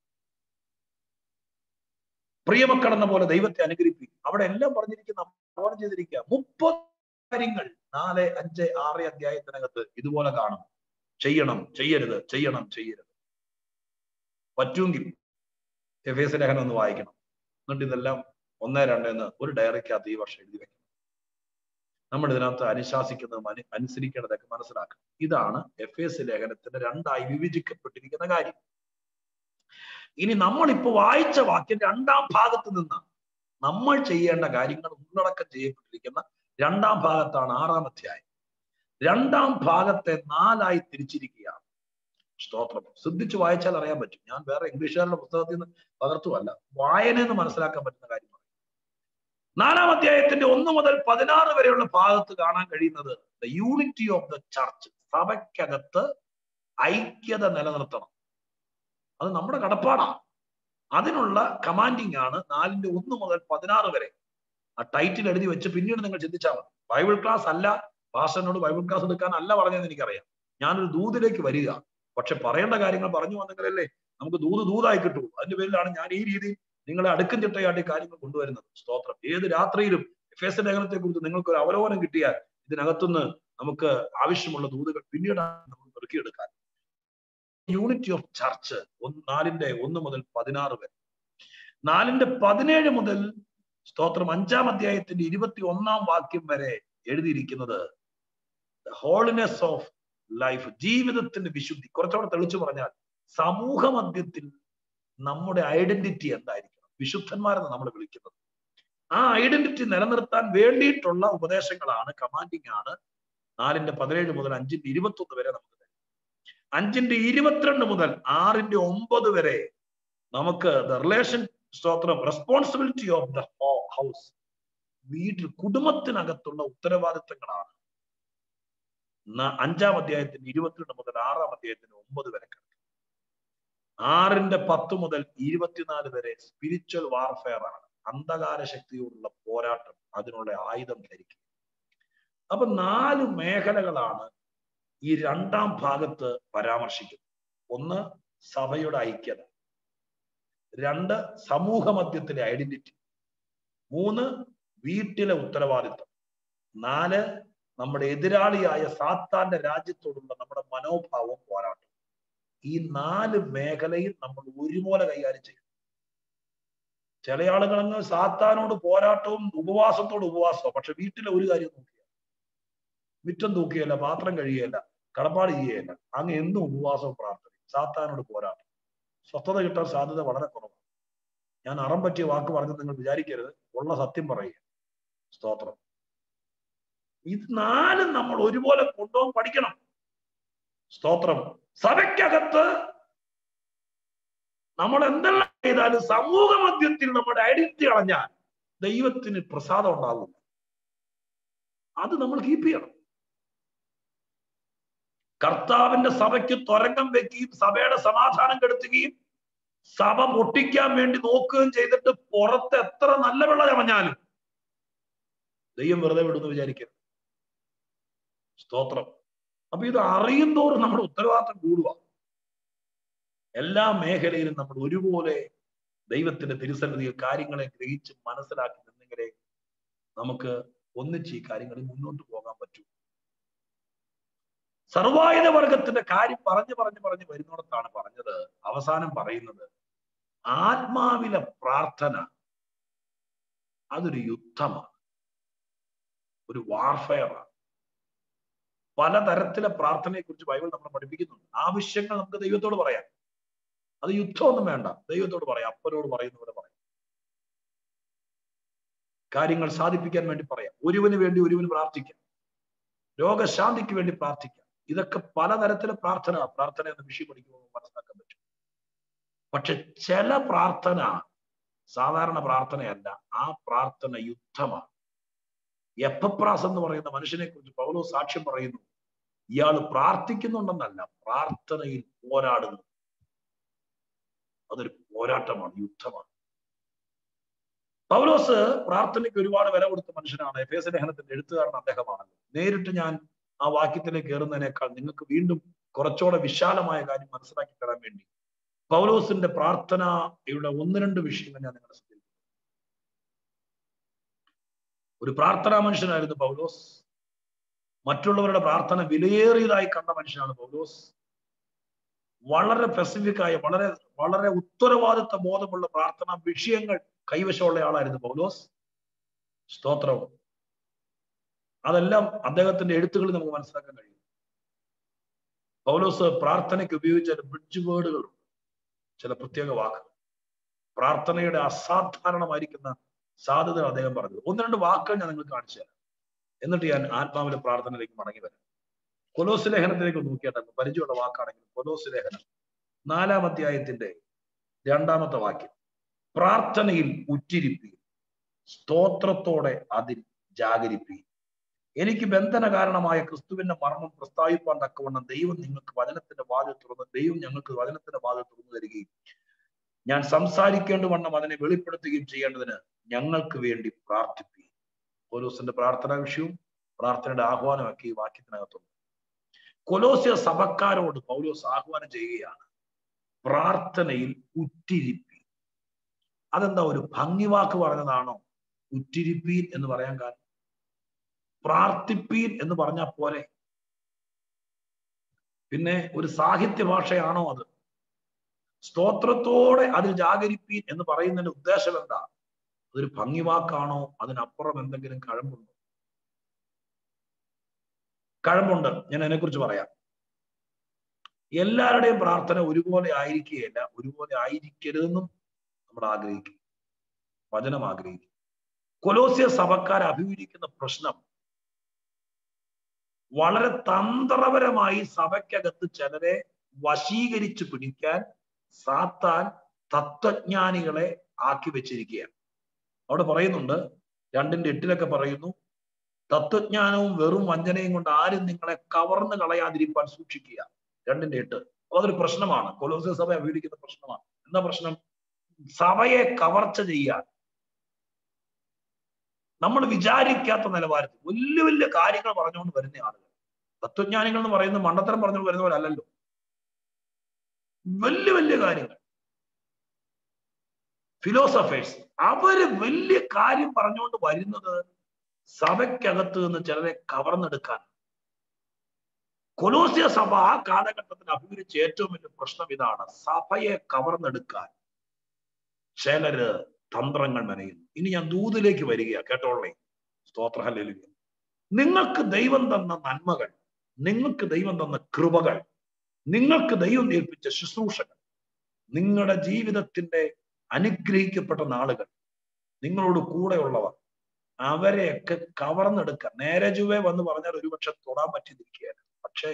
പ്രിയമക്കളെന്ന പോലെ ദൈവത്തെ അനുഗ്രഹിപ്പിക്കും. അവിടെ എല്ലാം പറഞ്ഞിരിക്കുന്ന ആഹ്വാനം ചെയ്തിരിക്കുക. 30 കാര്യങ്ങൾ 4, 5, 6 അധ്യായത്തിനകത്ത് ഇതുപോലെ കാണും. ചെയ്യണം, ചെയ്യരുത്, ചെയ്യണം, ചെയ്യരുത്. പറ്റുമെങ്കിൽ എഫേസ്യ ലേഖനം ഒന്ന് വായിക്കണം. എന്നിട്ട് ഇതെല്ലാം 1, 2 എന്ന് ഒരു ഡയറിക്കകത്ത് ഈ വർഷം എഴുതി വെക്കണം. നമ്മൾ ഇതിനകത്ത് അനുശാസിക്കുന്നതും അനുസരിക്കേണ്ടതൊക്കെ മനസ്സിലാക്കണം. ഇതാണ് എഫേസ്യ ലേഖനത്തിന്റെ 2ആയി വിഭജിക്കപ്പെട്ടിരിക്കുന്ന കാര്യം. ഇനി നമ്മളിപ്പോ വായിച്ച വാക്യം 2ാം ഭാഗത്ത് നിന്ന് നമ്മൾ ചെയ്യേണ്ട കാര്യങ്ങൾ ഉള്ളടക്കം ചെയ്യപ്പെട്ടിരിക്കുന്ന 2ാം ഭാഗത്താണ് 6ാം അധ്യായം. 2ാം ഭാഗത്തെ 4ആയി തിരിച്ചിരിക്കുകയാണ്. സ്തോത്രം. ശ്രദ്ധിച്ച് വായിച്ചാൽ അറിയാൻ പറ്റും. ഞാൻ വേറെ ഇംഗ്ലീഷുകാരുടെ പുസ്തകത്തിൽ നിന്ന് പകർത്തുമല്ല, വായനയെന്ന് മനസ്സിലാക്കാൻ പറ്റുന്ന കാര്യമാണ്. 4ാം അധ്യായത്തിന്റെ 1 മുതൽ 16 വരെയുള്ള ഭാഗത്ത് കാണാൻ കഴിയുന്നത് the unity of the church. സഭയ്ക്കകത്ത് ഐക്യത നിലനിർത്തണം. അത് നമ്മുടെ കടപ്പാടാണ്. അതിനുള്ള കമാൻഡിങ് ആണ് 4ന്റെ 1 മുതൽ 16 വരെ. ആ ടൈറ്റിൽ എഴുതി വെച്ച് പിന്നീട് നിങ്ങൾ ചിന്തിച്ചാൽ മതി. ബൈബിൾ ക്ലാസ് അല്ല, പാസ്റ്ററിനോട് ബൈബിൾ ക്ലാസ് എടുക്കാൻ അല്ല പറഞ്ഞതെന്ന് എനിക്കറിയാം. ഞാനൊരു ദൂതിലേക്ക് വരിക. പക്ഷെ പറയേണ്ട കാര്യങ്ങൾ പറഞ്ഞു വന്നെങ്കിലല്ലേ നമുക്ക് ദൂതായി കിട്ടുള്ളൂ. അതിന്റെ പേരിലാണ് ഞാൻ ഈ രീതിയിൽ നിങ്ങളെ അടുക്കും ചിട്ടയായിട്ട് കാര്യങ്ങൾ കൊണ്ടുവരുന്നത്. സ്തോത്രം. ഏത് രാത്രിയിലും എഫേസ്യ ലേഖനത്തെ കുറിച്ച് നിങ്ങൾക്ക് ഒരു അവലോകനം കിട്ടിയാൽ ഇതിനകത്തുനിന്ന് നമുക്ക് ആവശ്യമുള്ള ദൂതുകൾ പിന്നീട് നമുക്ക് പെറുക്കിയെടുക്കാൻ. യൂണിറ്റി ഓഫ് ചർച്ച് 4ന്റെ 1 മുതൽ 16 വരെ. 4ന്റെ 17 മുതൽ സ്തോത്രം 5ാം അധ്യായത്തിന്റെ 21ാം വാക്യം വരെ എഴുതിയിരിക്കുന്നത് ഹോളിനെസ് ഓഫ് ലൈഫ്, ജീവിതത്തിന്റെ വിശുദ്ധി. കുറച്ചുകൂടെ തെളിച്ചു പറഞ്ഞാൽ സമൂഹ മധ്യത്തിൽ നമ്മുടെ ഐഡന്റിറ്റി എന്തായിരിക്കണം, വിശുദ്ധന്മാരെന്ന് നമ്മൾ വിളിക്കുന്നത്. ആ ഐഡന്റിറ്റി നിലനിർത്താൻ വേണ്ടിയിട്ടുള്ള ഉപദേശങ്ങളാണ്, കമാൻഡിങ് ആണ്. 4ന്റെ 17 മുതൽ 5ന്റെ 21 വരെ നമുക്ക് 5ന്റെ 22 മുതൽ 6ന്റെ 9 വരെ നമുക്ക് ദ റിലേഷൻ, സ്തോത്രം, റെസ്പോൺസിബിലിറ്റി ഓഫ് ദ ഹൗസ്, വീട്ടിൽ കുടുംബത്തിനകത്തുള്ള ഉത്തരവാദിത്തങ്ങളാണ്. 5-ാം അധ്യായത്തിന്റെ 22 മുതൽ 6-ാം അധ്യായത്തിന്റെ 9 വരെ കിടക്കും. 6-ന്റെ 10 മുതൽ 24 വരെ സ്പിരിച്വൽ വാർഫെയർ ആണ്, അന്ധകാര ശക്തിയോടുള്ള പോരാട്ടം, അതിനുള്ള ആയുധം ധരിക്കുക. അപ്പൊ 4 മേഖലകളാണ് ഈ 2-ാം ഭാഗത്ത് പരാമർശിക്കുന്നത്. 1 സഭയുടെ ഐക്യത, 2 സമൂഹ മധ്യത്തിലെ ഐഡന്റിറ്റി, 3 വീട്ടിലെ ഉത്തരവാദിത്വം, 4 നമ്മുടെ എതിരാളിയായ സാത്താന്റെ രാജ്യത്തോടുള്ള നമ്മുടെ മനോഭാവവും പോരാട്ടം. ഈ 4 മേഖലയിൽ നമ്മൾ ഒരുപോലെ കൈകാര്യം ചെയ്യും. ചില ആളുകൾ അങ്ങ് സാത്താനോട് പോരാട്ടവും ഉപവാസത്തോട് ഉപവാസവും, പക്ഷെ വീട്ടിലെ ഒരു കാര്യം നോക്കിയാൽ മുറ്റം തൂക്കുകയല്ല, പാത്രം കഴിയുകയല്ല, കടപ്പാട് ചെയ്യുകയല്ല, അങ്ങ് എന്നും ഉപവാസവും പ്രാർത്ഥനയും, സാത്താനോട് പോരാട്ടം. സ്വസ്ഥത കിട്ടാൻ സാധ്യത വളരെ കുറവാണ്. ഞാൻ അറം പറ്റിയ വാക്ക് പറഞ്ഞ് നിങ്ങൾ വിചാരിക്കരുത്, ഉള്ള സത്യം പറയുക. സ്തോത്രം. ഇത് 4 നമ്മൾ ഒരുപോലെ കൊണ്ടുപോകാൻ പഠിക്കണം. സ്തോത്രം. സഭയ്ക്കകത്ത് നമ്മൾ എന്തെല്ലാം ചെയ്താലും സമൂഹ മധ്യത്തിൽ നമ്മുടെ ഐഡന്റിറ്റി കളഞ്ഞാൽ ദൈവത്തിന് പ്രസാദം ഉണ്ടാവില്ല. അത് നമ്മൾ കീപ്പ് ചെയ്യണം. കർത്താവിന്റെ സഭയ്ക്ക് തുരങ്കം വെക്കുകയും സഭയുടെ സമാധാനം കെടുത്തുകയും സഭ പൊട്ടിക്കാൻ വേണ്ടി നോക്കുകയും ചെയ്തിട്ട് പുറത്ത് എത്ര നല്ല വെള്ളം ചമഞ്ഞാലും ദൈവം വെറുതെ വിടുന്നു വിചാരിക്കരുത്. സ്തോത്രം. അപ്പൊ ഇത് അറിയുന്തോറും നമ്മുടെ ഉത്തരവാദിത്വം കൂടുക. എല്ലാ മേഖലയിലും നമ്മൾ ഒരുപോലെ ദൈവത്തിന്റെ തിരുസന്നിധിയിൽ കാര്യങ്ങളെ ഗ്രഹിച്ച് മനസ്സിലാക്കി നിന്നെങ്കിലേ നമുക്ക് ഒന്നിച്ച് ഈ കാര്യങ്ങളിൽ മുന്നോട്ട് പോകാൻ പറ്റൂ. സർവായുധ വർഗത്തിന്റെ കാര്യം പറഞ്ഞു വരുന്നിടത്താണ് പറഞ്ഞത്, അവസാനം പറയുന്നത് ആത്മാവിലെ പ്രാർത്ഥന അതൊരു യുദ്ധമാണ്, ഒരു വാർഫെയറാണ്. പലതരത്തിലെ പ്രാർത്ഥനയെ കുറിച്ച് ബൈബിൾ നമ്മളെ പഠിപ്പിക്കുന്നുണ്ട്. ആവശ്യങ്ങൾ നമുക്ക് ദൈവത്തോട് പറയാം. അത് യുദ്ധമൊന്നും വേണ്ട, ദൈവത്തോട് പറയാം, അപ്പനോട് പറയുന്ന പോലെ പറയാം. കാര്യങ്ങൾ സാധിപ്പിക്കാൻ വേണ്ടി പറയാം, ഒരുവന് വേണ്ടി ഒരുവന് പ്രാർത്ഥിക്കാം, രോഗശാന്തിക്ക് വേണ്ടി പ്രാർത്ഥിക്കാം. ഇതൊക്കെ പലതരത്തിലെ പ്രാർത്ഥന എന്ന വിഷയം പഠിക്കുമ്പോൾ മനസ്സിലാക്കാൻ പറ്റും. പക്ഷെ ചില പ്രാർത്ഥന സാധാരണ പ്രാർത്ഥനയല്ല, ആ പ്രാർത്ഥന യുദ്ധമാണ്. എപ്പപ്രാസ് എന്ന് പറയുന്ന മനുഷ്യനെ കുറിച്ച് പൗലോസ് സാക്ഷ്യം പറയുന്നു, ഇയാൾ പ്രാർത്ഥിക്കുന്നുണ്ടെന്നല്ല, പ്രാർത്ഥനയിൽ പോരാടുന്നു. അതൊരു പോരാട്ടമാണ്, യുദ്ധമാണ്. പൗലോസ് പ്രാർത്ഥനയ്ക്ക് ഒരുപാട് വില കൊടുത്ത മനുഷ്യനാണ്. എഫേസ്യ ലേഖനത്തിന്റെ എഴുത്തുകാരൻ അദ്ദേഹമാണല്ലോ. നേരിട്ട് ഞാൻ ആ വാക്യത്തിലേക്ക് കയറുന്നതിനേക്കാൾ നിങ്ങൾക്ക് വീണ്ടും കുറച്ചുകൂടെ വിശാലമായ കാര്യം മനസ്സിലാക്കി തരാൻ വേണ്ടി പൗലോസിന്റെ പ്രാർത്ഥനയുടെ 1-2 വിഷയങ്ങൾ ഞാൻ നിങ്ങളുടെ ശ്രദ്ധയിൽ. ഒരു പ്രാർത്ഥനാ മനുഷ്യനായിരുന്നു പൗലോസ്. മറ്റുള്ളവരുടെ പ്രാർത്ഥന വിലയേറിയതായി കണ്ട മനുഷ്യനാണ് പൗലോസ്. വളരെ സ്പെസിഫിക് ആയ വളരെ വളരെ ഉത്തരവാദിത്വ ബോധമുള്ള പ്രാർത്ഥനാ വിഷയങ്ങൾ കൈവശമുള്ള ആളായിരുന്നു പൗലോസ്. സ്തോത്രം. അതെല്ലാം അദ്ദേഹത്തിന്റെ എഴുത്തുകളിൽ നമുക്ക് മനസ്സിലാക്കാൻ കഴിയും. പൗലോസ് പ്രാർത്ഥനയ്ക്ക് ഉപയോഗിച്ച ബ്രിഡ്ജ് വേർഡുകളുണ്ട്, ചില പ്രത്യേക വാക്കുകൾ. പ്രാർത്ഥനയുടെ അസാധാരണമായിരിക്കുന്ന സാധ്യത അദ്ദേഹം പറഞ്ഞത്. 1-2 വാക്കുകൾ ഞാൻ നിങ്ങൾക്ക് കാണിച്ചു തരാം, എന്നിട്ട് ഞാൻ ആത്മാവിലെ പ്രാർത്ഥനയിലേക്ക് മടങ്ങി വരാം. കൊലോസ് ലേഖനത്തിലേക്ക് നോക്കിയാൽ പരിചയമുള്ള വാക്കാണെങ്കിൽ കൊലോസ് ലേഖനം 4-ാം അധ്യായത്തിന്റെ 2-ാമത്തെ വാക്യം, പ്രാർത്ഥനയിൽ ഉറ്റിരിപ്പി, സ്തോത്രത്തോടെ അതിൽ ജാഗരിപ്പി. എനിക്ക് ബന്ധന കാരണമായ ക്രിസ്തുവിന്റെ മർമ്മം പ്രസ്താവിപ്പാൻ തക്കവണ്ണം ദൈവം ഞങ്ങൾക്ക് വചനത്തിന്റെ വാതിൽ തുറന്നു തരികയും ഞാൻ സംസാരിക്കേണ്ടവണ്ണം അതിനെ വെളിപ്പെടുത്തുകയും ചെയ്യേണ്ടതിന് ഞങ്ങൾക്ക് വേണ്ടി പ്രാർത്ഥിപ്പി. പൗലോസിന്റെ പ്രാർത്ഥനാ വിഷയവും പ്രാർത്ഥനയുടെ ആഹ്വാനമൊക്കെ ഈ വാക്യത്തിനകത്തുണ്ട്. കൊലോസ്യ സഭക്കാരോട് പൗലോസ് ആഹ്വാനം ചെയ്യുകയാണ്, പ്രാർത്ഥനയിൽ ഉറ്റിരിപ്പി. അതെന്താ ഒരു ഭംഗിവാക്ക് പറഞ്ഞതാണോ ഉറ്റിരിപ്പീൻ എന്ന് പറയാൻ കാരണം? പ്രാർത്ഥിപ്പീൻ എന്ന് പറഞ്ഞാൽ പോലെ പിന്നെ ഒരു സാഹിത്യ ഭാഷയാണോ അത്? സ്തോത്രത്തോടെ അതിൽ ജാഗരിപ്പീൻ എന്ന് പറയുന്നതിന്റെ ഉദ്ദേശം എന്താ? അതൊരു ഭംഗിവാക്കാണോ? അതിനപ്പുറം എന്തെങ്കിലും കഴമ്പുണ്ടോ? കഴമ്പുണ്ട്. ഞാൻ അതിനെക്കുറിച്ച് പറയാം. എല്ലാവരുടെയും പ്രാർത്ഥന ഒരുപോലെ ആയിരിക്കുകയില്ല, ഒരുപോലെ ആയിരിക്കരുതെന്നും നമ്മൾ ആഗ്രഹിക്കും, വചനം ആഗ്രഹിക്കും. കൊലോസ്യ സഭക്കാർ അഭിമുഖീകരിക്കുന്ന പ്രശ്നം വളരെ തന്ത്രപരമായി സഭയ്ക്കകത്ത് ചിലരെ വശീകരിച്ചു പിടിക്കാൻ സാത്താൻ തത്വജ്ഞാനികളെ ആക്കി വെച്ചിരിക്കുകയാണ്. അവിടെ പറയുന്നുണ്ട് 2-8 പറയുന്നു, തത്വജ്ഞാനവും വെറും വഞ്ചനയും കൊണ്ട് ആരും നിങ്ങളെ കവർന്ന് കളയാതിരിക്കാൻ സൂക്ഷിക്കുക. 2:8. അതൊരു പ്രശ്നമാണ്. കൊലോസ്യ സഭ അഭിമുഖീകരിക്കുന്ന പ്രശ്നമാണ്. എന്താ പ്രശ്നം? സഭയെ കവർച്ച ചെയ്യാൻ നമ്മൾ വിചാരിക്കാത്ത നിലവാരത്തിൽ വലിയ വലിയ കാര്യങ്ങൾ പറഞ്ഞുകൊണ്ട് വരുന്ന ആളുകൾ. തത്വജ്ഞാനികൾ എന്ന് പറയുന്നത് മണ്ടത്തരം പറഞ്ഞുകൊണ്ട് വരുന്നവരല്ലല്ലോ. വലിയ വലിയ കാര്യങ്ങൾ, ഫിലോസഫേഴ്സ്, അവര് വലിയ കാര്യം പറഞ്ഞുകൊണ്ട് വരുന്നത് സഭയ്ക്കകത്ത് നിന്ന് ചിലരെ കവർന്നെടുക്കാൻ. കൊലോസ്യ സഭ ആ കാലഘട്ടത്തിൽ അഭിമുഖീകരിച്ച ഏറ്റവും വലിയ പ്രശ്നം ഇതാണ്. സഭയെ കവർന്നെടുക്കാൻ ചിലര് തന്ത്രങ്ങൾ മെനയുന്നു. ഇനി ഞാൻ ദൂതിലേക്ക് വരിക, കേട്ടോളേ. സ്തോത്ര ഹല്ലേലൂയ. നിങ്ങൾക്ക് ദൈവം തന്ന നന്മകൾ, നിങ്ങൾക്ക് ദൈവം തന്ന കൃപകൾ, നിങ്ങൾക്ക് ദൈവം ഏൽപ്പിച്ച ശുശ്രൂഷകൾ, നിങ്ങളുടെ ജീവിതത്തിന്റെ അനുഗ്രഹിക്കപ്പെട്ട നാളുകൾ, നിങ്ങളോട് കൂടെയുള്ളവർ, അവരെയൊക്കെ കവർന്നെടുക്കാൻ നേരെ ചുവേ വന്ന് പറഞ്ഞാൽ ഒരുപക്ഷെ തൊടാൻ പറ്റിയിരിക്കുകയാണ്. പക്ഷേ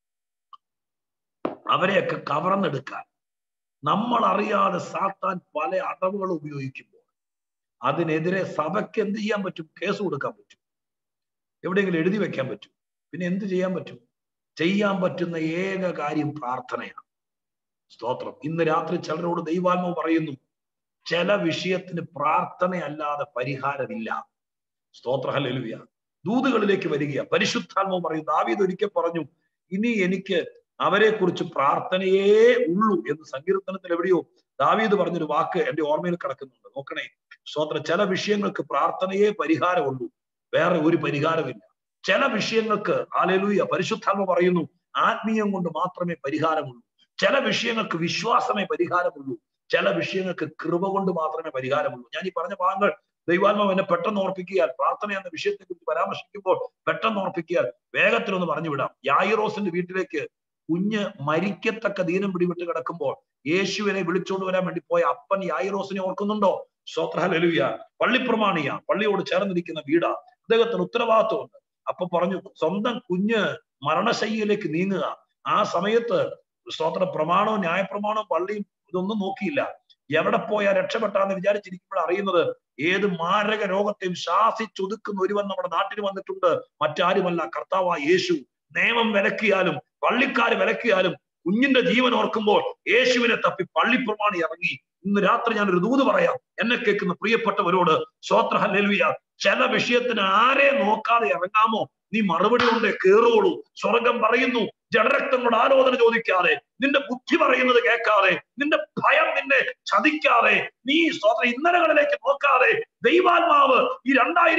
അവരെയൊക്കെ കവർന്നെടുക്കാൻ നമ്മൾ അറിയാതെ സാത്താൻ പല അടവുകൾ ഉപയോഗിക്കുമ്പോൾ അതിനെതിരെ സഭയ്ക്ക് എന്ത് ചെയ്യാൻ പറ്റും? കേസ് കൊടുക്കാൻ പറ്റും, എവിടെയെങ്കിലും എഴുതി വെക്കാൻ പറ്റും. പിന്നെ എന്ത് ചെയ്യാൻ പറ്റും? ചെയ്യാൻ പറ്റുന്ന ഏക കാര്യം പ്രാർത്ഥനയാണ്. സ്തോത്രം. ഇന്ന് രാത്രി ചിലരോട് ദൈവാത്മാവ് പറയുന്നു, ചില വിഷയത്തിന് പ്രാർത്ഥനയല്ലാതെ പരിഹാരമില്ല. സ്തോത്ര ഹല്ലേലൂയ. ദൂതുകളിലേക്ക് വരിക. പരിശുദ്ധാത്മാവ് പറയും, ദാവീദ് ഒരിക്കൽ പറഞ്ഞു, ഇനി എനിക്ക് അവരെ കുറിച്ച് പ്രാർത്ഥനയേ ഉള്ളൂ എന്ന്. സങ്കീർത്തനത്തിൽ എവിടെയോ ദാവീദ് പറഞ്ഞൊരു വാക്ക് എന്റെ ഓർമ്മയിൽ കിടക്കുന്നുണ്ട്. നോക്കണേ സ്തോത്ര. ചില വിഷയങ്ങൾക്ക് പ്രാർത്ഥനയേ പരിഹാരമുള്ളൂ, വേറെ ഒരു പരിഹാരമില്ല. ചില വിഷയങ്ങൾക്ക് ഹല്ലേലൂയ പരിശുദ്ധാത്മാവ് പറയുന്നു, ആത്മീയം കൊണ്ട് മാത്രമേ പരിഹാരമുള്ളൂ. ചില വിഷയങ്ങൾക്ക് വിശ്വാസമേ പരിഹാരമുള്ളൂ. ചില വിഷയങ്ങൾക്ക് കൃപ കൊണ്ട് മാത്രമേ പരിഹാരമുള്ളൂ. ഞാൻ ഈ പറഞ്ഞ ഭാഗങ്ങൾ ദൈവാത്മാവ് എന്നെ പെട്ടെന്ന് ഓർപ്പിക്കുകയാൽ, പ്രാർത്ഥന എന്ന വിഷയത്തെ കുറിച്ച് പരാമർശിക്കുമ്പോൾ പെട്ടെന്ന് ഓർപ്പിക്കുകയാൽ വേഗത്തിലൊന്ന് പറഞ്ഞു വിടാം. യായിറോസിന്റെ വീട്ടിലേക്ക് കുഞ്ഞ് മരിക്കത്തക്ക ദീനം പിടിവിട്ട് കിടക്കുമ്പോൾ യേശുവിനെ വിളിച്ചുകൊണ്ട് വരാൻ വേണ്ടി പോയ അപ്പൻ യായിറോസിനെ ഓർക്കുന്നുണ്ടോ? സ്തോത്ര ഹല്ലേലൂയ. പള്ളിപ്രമാണിയ, പള്ളിയോട് ചേർന്നിരിക്കുന്ന വീടാ, അദ്ദേഹത്തിന് ഉത്തരവാദിത്വമുണ്ട്. അപ്പൊ പറഞ്ഞു, സ്വന്തം കുഞ്ഞ് മരണശയ്യയിലേക്ക് നീങ്ങുക. ആ സമയത്ത് സ്തോത്ര പ്രമാണവും ന്യായപ്രമാണവും പള്ളിയും ഇതൊന്നും നോക്കിയില്ല. എവിടെ പോയാൽ രക്ഷപ്പെട്ടാന്ന് വിചാരിച്ചിരിക്കുമ്പോൾ അറിയുന്നത് ഏത് മാരക രോഗത്തെയും ശാസിച്ചൊതുക്കുന്ന ഒരുവൻ നമ്മുടെ നാട്ടിൽ വന്നിട്ടുണ്ട്. മറ്റാരുമല്ല, കർത്താവായ യേശു. നിയമം വിലക്കിയാലും പള്ളിക്കാര് വിലക്കിയാലും കുഞ്ഞിന്റെ ജീവൻ ഓർക്കുമ്പോൾ യേശുവിനെ തപ്പി പള്ളിപ്രമാണി ഇറങ്ങി. ഇന്ന് രാത്രി ഞാനൊരു ദൂത് പറയാം എന്നെ കേൾക്കുന്ന പ്രിയപ്പെട്ടവരോട്. സ്തോത്ര ഹല്ലേലൂയ. ചില വിഷയത്തിന് ആരെ നോക്കാതെ ഇറങ്ങാമോ? നീ മറുപടി കൊണ്ട് കേറുള്ളൂ. സ്വർഗം പറയുന്നു, ജഡരക്തങ്ങളുടെ ആലോചന ചോദിക്കാതെ, നിന്റെ ബുദ്ധി പറയുന്നത് കേൾക്കാതെ, നിന്റെ ഭയം നിന്നെ ചതിക്കാതെ, നീ സ്തോത്ര ഇന്നലകളിലേക്ക് നോക്കാതെ, ദൈവാത്മാവ് ഈ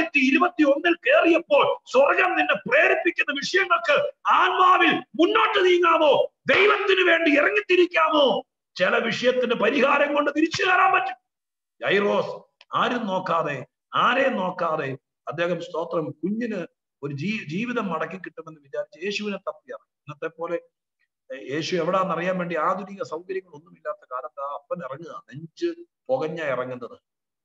2021 കയറിയപ്പോൾ സ്വർഗം നിന്നെ പ്രേരിപ്പിക്കുന്ന വിഷയങ്ങൾക്ക് ആത്മാവിൽ മുന്നോട്ട് നീങ്ങാമോ? ദൈവത്തിന് വേണ്ടി ഇറങ്ങിത്തിരിക്കാമോ? ചില വിഷയത്തിന് പരിഹാരം കൊണ്ട് തിരിച്ചു കയറാൻ പറ്റും. യൈറോസ് ആരും നോക്കാതെ, ആരെയും നോക്കാതെ അദ്ദേഹം സ്തോത്രം കുഞ്ഞിന് ഒരു ജീവിതം മടക്കി കിട്ടുമെന്ന് വിചാരിച്ച് യേശുവിനെ തപ്പിയാണ്. ഇന്നത്തെ പോലെ യേശു എവിടാന്നറിയാൻ വേണ്ടി ആധുനിക സൗകര്യങ്ങളൊന്നുമില്ലാത്ത കാലത്ത് ആ അപ്പൻ ഇറങ്ങുക, നെഞ്ച് പുകഞ്ഞ ഇറങ്ങുന്നത്.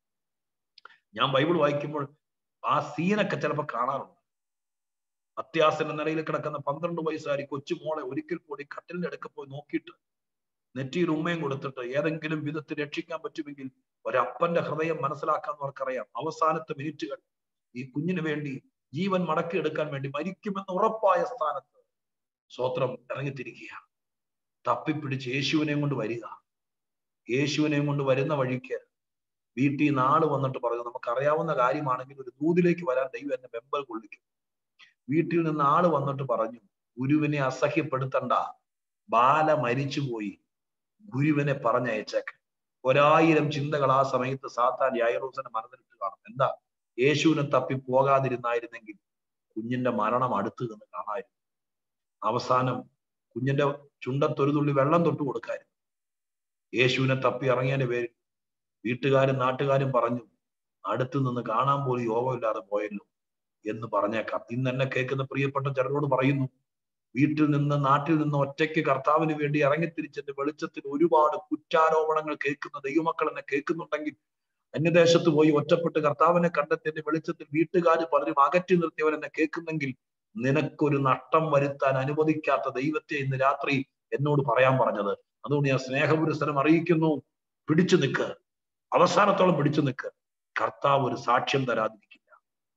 ഞാൻ ബൈബിൾ വായിക്കുമ്പോൾ ആ സീനൊക്കെ ചിലപ്പോൾ കാണാറുണ്ട്. അത്യാസന നിലയിൽ കിടക്കുന്ന 12 വയസ്സുകാരി കൊച്ചുമോളെ ഒരിക്കൽ കൂടി കട്ടിലിന്റെ അടുക്ക പോയി നോക്കിയിട്ട് നെറ്റിയിൽ ഉമ്മയും കൊടുത്തിട്ട് ഏതെങ്കിലും വിധത്തിൽ രക്ഷിക്കാൻ പറ്റുമെങ്കിൽ ഒരപ്പന്റെ ഹൃദയം മനസ്സിലാക്കാന്നവർക്കറിയാം. അവസാനത്തെ മിനിറ്റുകൾ ഈ കുഞ്ഞിന് വേണ്ടി ജീവൻ മടക്കിയെടുക്കാൻ വേണ്ടി മരിക്കുമെന്ന് ഉറപ്പായ സ്ഥാനത്ത് സ്വത്രം ഇറങ്ങിത്തിരിക്കുകയാണ്. തപ്പിപ്പിടിച്ച് യേശുവിനെയും കൊണ്ട് വരിക. യേശുവിനെയും കൊണ്ട് വരുന്ന വഴിക്ക് വീട്ടിൽ നിന്ന് ആള് വന്നിട്ട് പറഞ്ഞു, നമുക്കറിയാവുന്ന കാര്യമാണെങ്കിൽ ഒരു ദൂതിലേക്ക് വരാൻ ദൈവം എന്നെ വെമ്പൽ കൊള്ളിക്കും. വീട്ടിൽ നിന്ന് ആള് വന്നിട്ട് പറഞ്ഞു, ഗുരുവിനെ അസഹ്യപ്പെടുത്തണ്ട, ബാല മരിച്ചുപോയി, ഗുരുവിനെ പറഞ്ഞയച്ചേക്ക്. 1000 ചിന്തകൾ ആ സമയത്ത് സാത്താൻ യായിറോസിനെ മനസ്സിലിട്ട് കാണും. എന്താ? യേശുവിനെ തപ്പി പോകാതിരുന്നായിരുന്നെങ്കിൽ കുഞ്ഞിന്റെ മരണം അടുത്ത് നിന്ന് കാണായിരുന്നു. അവസാനം കുഞ്ഞിന്റെ ചുണ്ടത്തൊരു തുള്ളി വെള്ളം തൊട്ട് കൊടുക്കായിരുന്നു. യേശുവിനെ തപ്പി ഇറങ്ങിയതിന്റെ പേരിൽ വീട്ടുകാരും നാട്ടുകാരും പറഞ്ഞു, അടുത്ത് നിന്ന് കാണാൻ പോലും യോഗമില്ലാതെ പോയല്ലോ എന്ന് പറഞ്ഞേക്കാം. ഇന്ന് എന്നെ കേൾക്കുന്ന പ്രിയപ്പെട്ട ചിലരോട് പറയുന്നു, വീട്ടിൽ നിന്ന് നാട്ടിൽ നിന്ന് ഒറ്റയ്ക്ക് കർത്താവിന് വേണ്ടി ഇറങ്ങിത്തിരിച്ചതിന്റെ വെളിച്ചത്തിൽ ഒരുപാട് കുറ്റാരോപണങ്ങൾ കേൾക്കുന്ന ദൈവമക്കൾ എന്നെ കേൾക്കുന്നുണ്ടെങ്കിൽ, അന്യദേശത്ത് പോയി ഒറ്റപ്പെട്ട് കർത്താവിനെ കണ്ടെത്തിയതിന്റെ വെളിച്ചത്തിൽ വീട്ടുകാർ പലരും അകറ്റി നിർത്തിയവർ എന്നെ കേൾക്കുന്നെങ്കിൽ, നിനക്കൊരു നഷ്ടം വരുത്താൻ അനുവദിക്കാത്ത ദൈവത്തെ ഇന്ന് രാത്രി എന്നോട് പറയാൻ പറഞ്ഞത്. അതുകൊണ്ട് ഞാൻ സ്നേഹപുരസ്സരം അറിയിക്കുന്നു, പിടിച്ചു നിൽക്ക്, അവസാനത്തോളം പിടിച്ചു നിൽക്ക്. കർത്താവ് ഒരു സാക്ഷ്യം തരാതിരിക്കില്ല.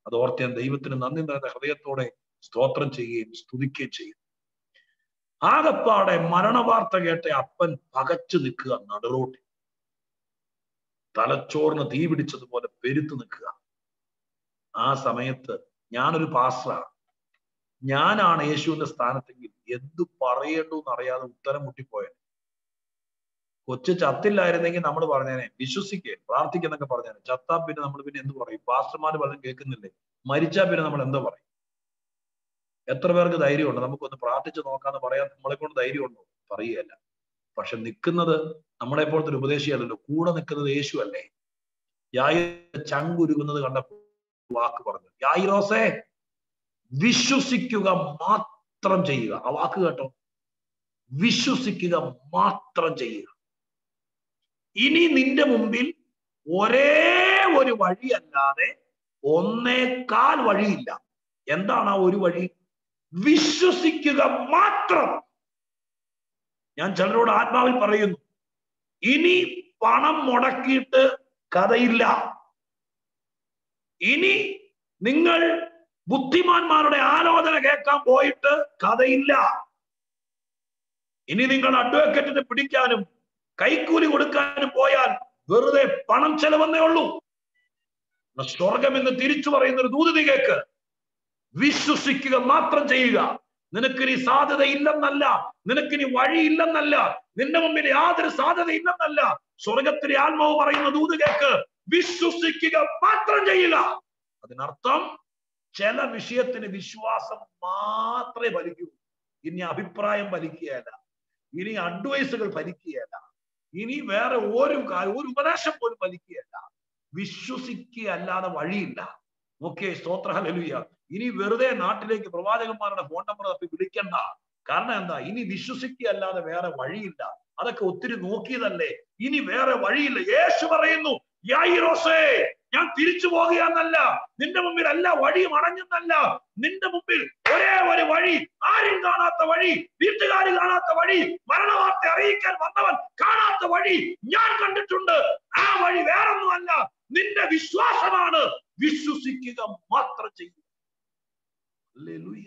അത് ഓർത്ത് ഞാൻ ദൈവത്തിന് നന്ദി നിറഞ്ഞ ഹൃദയത്തോടെ സ്തോത്രം ചെയ്യുകയും സ്തുതിക്കുകയും ചെയ്യും. ആകപ്പാടെ മരണവാർത്ത കേട്ട അപ്പൻ പകച്ചു നിൽക്കുക, നടുറോട്ടിൽ തലച്ചോറിന് തീ പിടിച്ചതുപോലെ പെരുത്തു നിൽക്കുക. ആ സമയത്ത് ഞാനൊരു പാസ്റ്ററാണ്, ഞാനാണ് യേശുവിന്റെ സ്ഥാനത്തെങ്കിൽ എന്തു പറയേണ്ടു എന്നറിയാതെ ഉത്തരം മുട്ടിപ്പോയത്. കൊച്ചു ചത്തില്ലായിരുന്നെങ്കിൽ നമ്മൾ പറഞ്ഞേനെ വിശ്വസിക്കേ പ്രാർത്ഥിക്കുന്നൊക്കെ പറഞ്ഞേനെ. ചത്താ പിന്നെ നമ്മൾ പിന്നെ എന്ത് പറയും? പാസ്റ്റർമാർ പലരും കേൾക്കുന്നില്ലേ? മരിച്ചാ പിന്നെ നമ്മൾ എന്താ പറയും? എത്ര പേർക്ക് ധൈര്യമുണ്ട് നമുക്കൊന്ന് പ്രാർത്ഥിച്ച് നോക്കാന്ന് പറയാൻ? നമ്മളെ കൊണ്ട് ധൈര്യമുണ്ടോ? പറയുകയല്ല. പക്ഷെ നിൽക്കുന്നത് നമ്മളെ പോലത്തെ ഒരു ഉപദേശിയല്ലല്ലോ, കൂടെ നിൽക്കുന്നത് യേശു അല്ലേ. യായിറോസ് ചങ്കുരുകുന്നത് കണ്ടപ്പോൾ വാക്ക് പറഞ്ഞു, യായിറോസേ വിശ്വസിക്കുക മാത്രം ചെയ്യുക. ആ വാക്ക് കേട്ടോ, വിശ്വസിക്കുക മാത്രം ചെയ്യുക. ഇനി നിന്റെ മുമ്പിൽ ഒരേ ഒരു വഴിയല്ലാതെ 1.25 വഴിയില്ല. എന്താണ് ആ ഒരു വഴി? വിശ്വസിക്കുക മാത്രം. ഞാൻ ചിലരോട് ആത്മാവിൽ പറയുന്നു, ഇനി പണം മുടക്കിയിട്ട് കഥയില്ല. ഇനി നിങ്ങൾ ബുദ്ധിമാന്മാരുടെ ആലോചന കേൾക്കാൻ പോയിട്ട് കഥയില്ല. ഇനി നിങ്ങൾ അഡ്വക്കേറ്റിനെ പിടിക്കാനും കൈക്കൂലി കൊടുക്കാനും പോയാൽ വെറുതെ പണം ചെലവെന്നേ ഉള്ളൂ. സ്വർഗം എന്ന് തിരിച്ചു പറയുന്ന ഒരു ദൂതി കേൾക്ക്. വിശ്വസിക്കുക മാത്രം ചെയ്യുക. നിനക്കിനി സാധ്യതയില്ലെന്നല്ല, നിനക്കിനി വഴിയില്ലെന്നല്ല, നിന്റെ മുമ്പിൽ യാതൊരു സാധ്യതയില്ലെന്നല്ല. സ്വർഗത്തിലെ ആത്മാവ് പറയുന്ന ദൂത് കേൾക്ക്, വിശ്വസിക്കുക മാത്രം ചെയ്യുക. അതിനർത്ഥം ചില വിഷയത്തിന് വിശ്വാസം മാത്രമേ ഫലിക്കൂ. ഇനി അഭിപ്രായം ഫലിക്കുകയല്ല, ഇനി അഡ്വൈസുകൾ ഫലിക്കുകയല്ല, ഇനി വേറെ ഒരു ഉപദേശം പോലും ഫലിക്കുകയല്ല. വിശ്വസിക്കുക അല്ലാതെ വഴിയില്ല. ഓക്കെ, സ്തോത്ര ഹല്ലേലൂയ. ഇനി വെറുതെ നാട്ടിലേക്ക് പ്രവാചകന്മാരുടെ ഫോൺ നമ്പർ തപ്പി വിളിക്കണ്ട. കാരണം എന്താ? ഇനി വിശ്വസിക്കുക അല്ലാതെ വേറെ വഴിയില്ല. അതൊക്കെ ഒത്തിരി നോക്കിയതല്ലേ, ഇനി വേറെ വഴിയില്ല. യേശു പറയുന്നു, യായിറോസേ ഞാൻ തിരിച്ചു പോകുകയെന്നല്ല, നിന്റെ മുമ്പിൽ അല്ല വഴിയും അടഞ്ഞെന്നല്ല, നിന്റെ മുമ്പിൽ ഒരേ ഒരു വഴി, ആരും കാണാത്ത വഴി, വീട്ടുകാർ കാണാത്ത വഴി, മരണവാർത്ത അറിയിക്കാൻ വന്നവൻ കാണാത്ത വഴി ഞാൻ കണ്ടിട്ടുണ്ട്. ആ വഴി വേറൊന്നുമല്ല, നിന്റെ വിശ്വാസമാണ്. വിശ്വസിക്കുക മാത്രം ചെയ്യുക. ഹല്ലേലൂയ.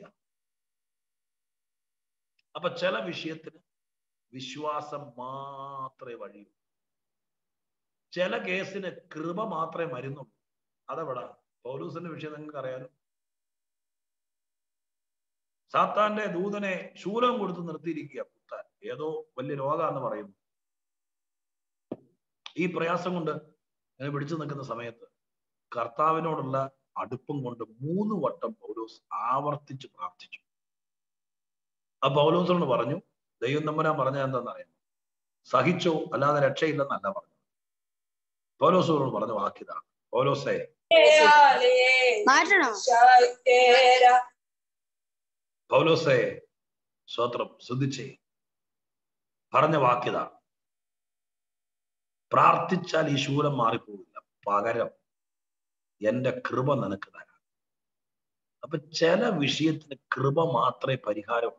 അപ്പൊ ചില വിഷയത്തിന് വിശ്വാസം മാത്രമേ വഴിയൂ. ചില കേസിന് കൃപ മാത്രമേ മരുന്നുള്ളൂ. അതെവിടാ? പൗലൂസിന്റെ വിഷയം നിങ്ങൾക്ക് അറിയാലോ. സാത്താന്റെ ദൂതനെ ശൂലം കൊടുത്ത് നിർത്തിയിരിക്കുക പുത്താൻ. ഏതോ വലിയ രോഗാന്ന് പറയുന്നു. ഈ പ്രയാസം കൊണ്ട് അങ്ങനെ പിടിച്ചു നിൽക്കുന്ന സമയത്ത് കർത്താവിനോടുള്ള അടുപ്പം കൊണ്ട് 3 വട്ടം പൗലോസ് ആവർത്തിച്ച് പ്രാർത്ഥിച്ചു. ആ പൗലോസിനോട് പറഞ്ഞു, ദൈവം തമ്പുരാൻ പറഞ്ഞ എന്താണെന്നറിയാം, സഹിച്ചോ അല്ലാതെ രക്ഷയില്ലെന്നല്ല പറഞ്ഞു. പൗലോസിനോട് പറഞ്ഞ വാക്കിതാണ്, പൗലോസേ പൗലോസേ സ്തോത്രം ശ്രദ്ധിച്ചേ, പറഞ്ഞ വാക്കിതാ, പ്രാർത്ഥിച്ചാൽ ഈ ശൂലം മാറിപ്പോവില്ല, പകരം എന്റെ കൃപ നിനക്ക് തരാം. അപ്പൊ ചില വിഷയത്തിന് കൃപ മാത്രമേ പരിഹാരമുള്ളൂ.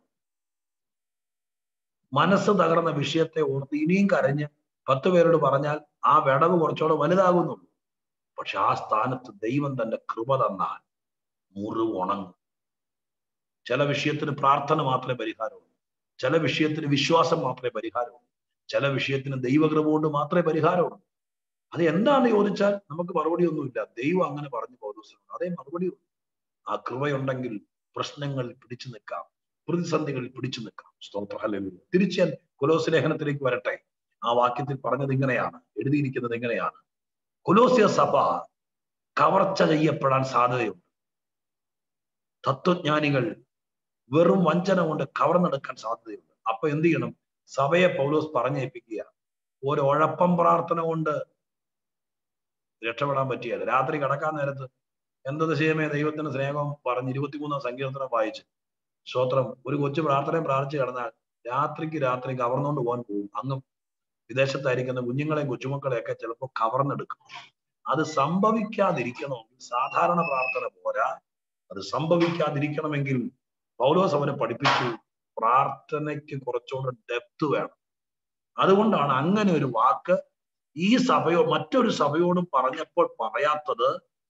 മനസ്സ് തകർന്ന വിഷയത്തെ ഓർത്ത് ഇനിയും കരഞ്ഞ് 10 പേരോട് പറഞ്ഞാൽ ആ വിടവ് കുറച്ചുകൂടെ വലുതാകുന്നുള്ളൂ. പക്ഷെ ആ സ്ഥാനത്ത് ദൈവം തന്റെ കൃപ തന്നാൽ മുറിവ് ഉണങ്ങും. ചില വിഷയത്തിന് പ്രാർത്ഥന മാത്രമേ പരിഹാരമുള്ളൂ. ചില വിഷയത്തിന് വിശ്വാസം മാത്രമേ പരിഹാരമുള്ളൂ. ചില വിഷയത്തിന് ദൈവകൃപ കൊണ്ട് മാത്രമേ പരിഹാരമുള്ളൂ. അത് എന്താണെന്ന് ചോദിച്ചാൽ നമുക്ക് മറുപടി ഒന്നുമില്ല. ദൈവം അങ്ങനെ പറഞ്ഞു പൗലോസിനോട്, അതേ മറുപടി ഉള്ളൂ. ആ കൃപയുണ്ടെങ്കിൽ പ്രശ്നങ്ങളിൽ പിടിച്ചു നിൽക്കാം, പ്രതിസന്ധികളിൽ പിടിച്ചു നിൽക്കാം. സ്തോത്ര ഹല്ലേലൂയ. തിരിച്ച് ഞാൻ കൊലോസ്യ ലേഖനത്തിലേക്ക് വരട്ടെ. ആ വാക്യത്തിൽ പറഞ്ഞത് ഇങ്ങനെയാണ്, എഴുതിയിരിക്കുന്നത് എങ്ങനെയാണ്? കൊലോസ്യ സഭ കവർച്ച ചെയ്യപ്പെടാൻ സാധ്യതയുണ്ട്. തത്വജ്ഞാനികൾ വെറും വഞ്ചന കൊണ്ട് കവർന്നെടുക്കാൻ സാധ്യതയുണ്ട്. അപ്പൊ എന്ത് ചെയ്യണം? സഭയെ പൗലോസ് പറഞ്ഞേൽപ്പിക്കുക. ഒരു ഉഴപ്പം പ്രാർത്ഥന കൊണ്ട് രക്ഷപ്പെടാൻ പറ്റിയല്ല. രാത്രി കിടക്കാൻ നേരത്ത് എന്തത് ചെയ്യുമേ ദൈവത്തിന്റെ സ്നേഹം പറഞ്ഞ് 23-ാം സങ്കീർത്തനം വായിച്ച് സ്തോത്രം ഒരു കൊച്ചു പ്രാർത്ഥനയും പ്രാർത്ഥിച്ച് കിടന്നാൽ രാത്രി കവർന്നുകൊണ്ട് പോകാൻ പോകും. അങ്ങ് വിദേശത്തായിരിക്കുന്ന കുഞ്ഞുങ്ങളെയും കൊച്ചുമക്കളെയൊക്കെ ചിലപ്പോൾ കവർന്നെടുക്കും. അത് സംഭവിക്കാതിരിക്കണമെങ്കിൽ സാധാരണ പ്രാർത്ഥന പോരാ. അത് സംഭവിക്കാതിരിക്കണമെങ്കിൽ പൗലോസ് അവനെ പഠിപ്പിച്ചു, പ്രാർത്ഥനയ്ക്ക് കുറച്ചുകൂടെ ഡെപ്ത് വേണം. അതുകൊണ്ടാണ് അങ്ങനെ ഒരു വാക്ക് ഈ സഭയോ മറ്റൊരു സഭയോടും പറഞ്ഞപ്പോൾ പറയാത്തത്.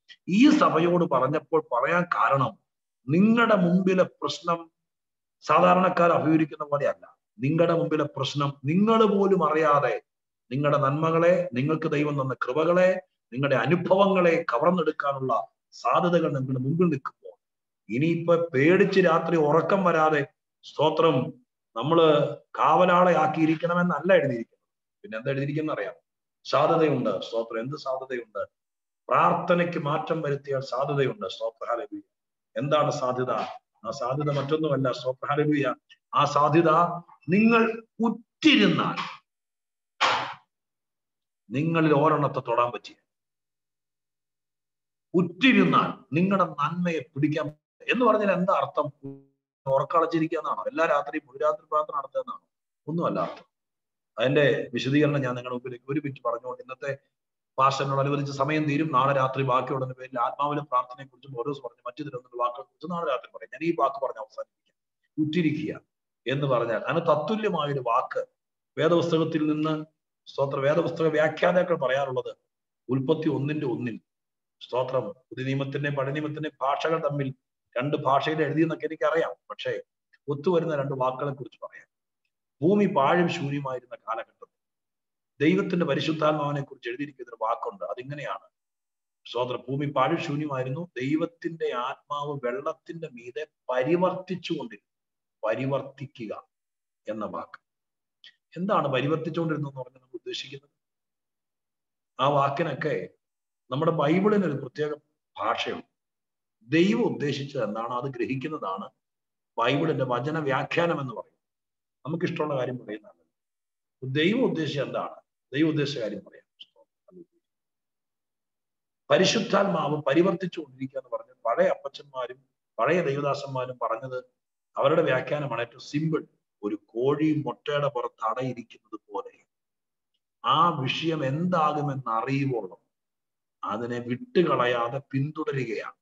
ഈ സഭയോട് പറഞ്ഞപ്പോൾ പറയാൻ കാരണം, നിങ്ങളുടെ മുമ്പിലെ പ്രശ്നം സാധാരണക്കാർ അഭിമുഖീകരിക്കുന്ന പോലെയല്ല. നിങ്ങളുടെ മുമ്പിലെ പ്രശ്നം നിങ്ങൾ പോലും അറിയാതെ നിങ്ങളുടെ നന്മകളെ, നിങ്ങൾക്ക് ദൈവം തന്ന കൃപകളെ, നിങ്ങളുടെ അനുഭവങ്ങളെ കവർന്നെടുക്കാനുള്ള സാധ്യതകൾ നിങ്ങളുടെ മുമ്പിൽ നിൽക്കുമ്പോൾ ഇനിയിപ്പോ പേടിച്ച് രാത്രി ഉറക്കം വരാതെ സ്തോത്രം നമ്മള് കാവലാളെ ആക്കിയിരിക്കണമെന്നല്ല എഴുതിയിരിക്കുന്നത്. പിന്നെ എന്താ എഴുതിയിരിക്കുന്ന അറിയാം? സാധ്യതയുണ്ട്. സ്തോത്രം. എന്ത് സാധ്യതയുണ്ട്? പ്രാർത്ഥനയ്ക്ക് മാറ്റം വരുത്തിയാൽ സാധ്യതയുണ്ട്. സ്തോത്രം. ഹല്ലേലൂയ. എന്താണ് സാധ്യത? ആ സാധ്യത മറ്റൊന്നുമല്ല. സ്തോത്രം. ഹല്ലേലൂയ. ആ സാധ്യത, നിങ്ങൾ ഉറ്റിരുന്നാൽ നിങ്ങളിൽ ഒരെണ്ണത്തെ തൊടാൻ പറ്റിയ, ഉറ്റിരുന്നാൽ നിങ്ങളുടെ നന്മയെ പിടിക്കാൻ എന്ന് പറഞ്ഞാൽ എന്താ അർത്ഥം? ഉറക്കളച്ചിരിക്കുക എന്നാണോ? എല്ലാ രാത്രിയും മുഴുരാത്രി പ്രാർത്ഥന നടത്തുക എന്നാണോ? ഒന്നുമല്ല അർത്ഥം. അതിന്റെ വിശദീകരണം ഞാൻ നിങ്ങളുടെ മുമ്പിലേക്ക് ഒരു മിനിറ്റ് പറഞ്ഞുകൊണ്ട് ഇന്നത്തെ പാസ്റ്ററിനോട് അനുവദിച്ച സമയം തീരും. നാളെ രാത്രി ബാക്കിയുള്ളതിന് പേരിൽ ആത്മാവിലെ പ്രാർത്ഥനയെ കുറിച്ചും ഓരോ പറഞ്ഞു മറ്റു തരുന്ന വാക്കുകളെ കുറിച്ച് നാളെ രാത്രി പറയും. ഞാൻ ഈ വാക്ക് പറഞ്ഞ് അവസാനിപ്പിക്കാം. ഉറ്റിരിക്കുക എന്ന് പറഞ്ഞാൽ അതിന് തത്തുല്യമായൊരു വാക്ക് വേദപുസ്തകത്തിൽ നിന്ന് സ്തോത്ര വേദപുസ്തക വ്യാഖ്യാതാക്കൾ പറയാറുള്ളത് ഉൽപ്പത്തി 1:1 സ്തോത്രം. പുതിയ നിയമത്തിന്റെ പഴയ നിയമത്തിന്റെ ഭാഷകൾ തമ്മിൽ രണ്ട് ഭാഷയിൽ എഴുതിയെന്നൊക്കെ എനിക്കറിയാം. പക്ഷേ ഒത്തുവരുന്ന രണ്ട് വാക്കുകളെ കുറിച്ച് പറയാം. ഭൂമി പാഴും ശൂന്യമായിരുന്ന കാലഘട്ടത്തിൽ ദൈവത്തിന്റെ പരിശുദ്ധാത്മാവിനെ കുറിച്ച് എഴുതിയിരിക്കുന്ന ഒരു വാക്കുണ്ട്. അതിങ്ങനെയാണ് സ്തോത്രം. ഭൂമി പാഴും ശൂന്യമായിരുന്നു, ദൈവത്തിന്റെ ആത്മാവ് വെള്ളത്തിന്റെ മീതെ പരിവർത്തിച്ചുകൊണ്ടിരുന്നു. പരിവർത്തിക്കുക എന്ന വാക്ക് എന്താണ്? പരിവർത്തിച്ചുകൊണ്ടിരുന്നു പറഞ്ഞാൽ നമ്മൾ ഉദ്ദേശിക്കുന്നത്, ആ വാക്കിനൊക്കെ നമ്മുടെ ബൈബിളിന് ഒരു പ്രത്യേക ഭാഷയുണ്ട്. ദൈവം ഉദ്ദേശിച്ചത് എന്താണോ അത് ഗ്രഹിക്കുന്നതാണ് ബൈബിളിന്റെ വചന വ്യാഖ്യാനം എന്ന് പറയും. നമുക്കിഷ്ടമുള്ള കാര്യം പറയുന്നതല്ല. ദൈവം ഉദ്ദേശിച്ചത് എന്താണ്? ദൈവം ഉദ്ദേശിച്ച കാര്യം പറയാം. പരിശുദ്ധാത്മാവ് പരിവർത്തിച്ചുകൊണ്ടിരിക്കുക എന്ന് പറഞ്ഞ് പഴയ അപ്പച്ചന്മാരും പഴയ ദൈവദാസന്മാരും പറഞ്ഞത് അവരുടെ വ്യാഖ്യാനമാണ് ഏറ്റവും സിമ്പിൾ. ഒരു കോഴി മുട്ടയുടെ പുറത്ത് അടയിരിക്കുന്നത് പോലെ ആ വിഷയം എന്താകുമെന്ന് അറിയുവോളം അതിനെ വിട്ടുകളയാതെ പിന്തുടരുകയാണ്.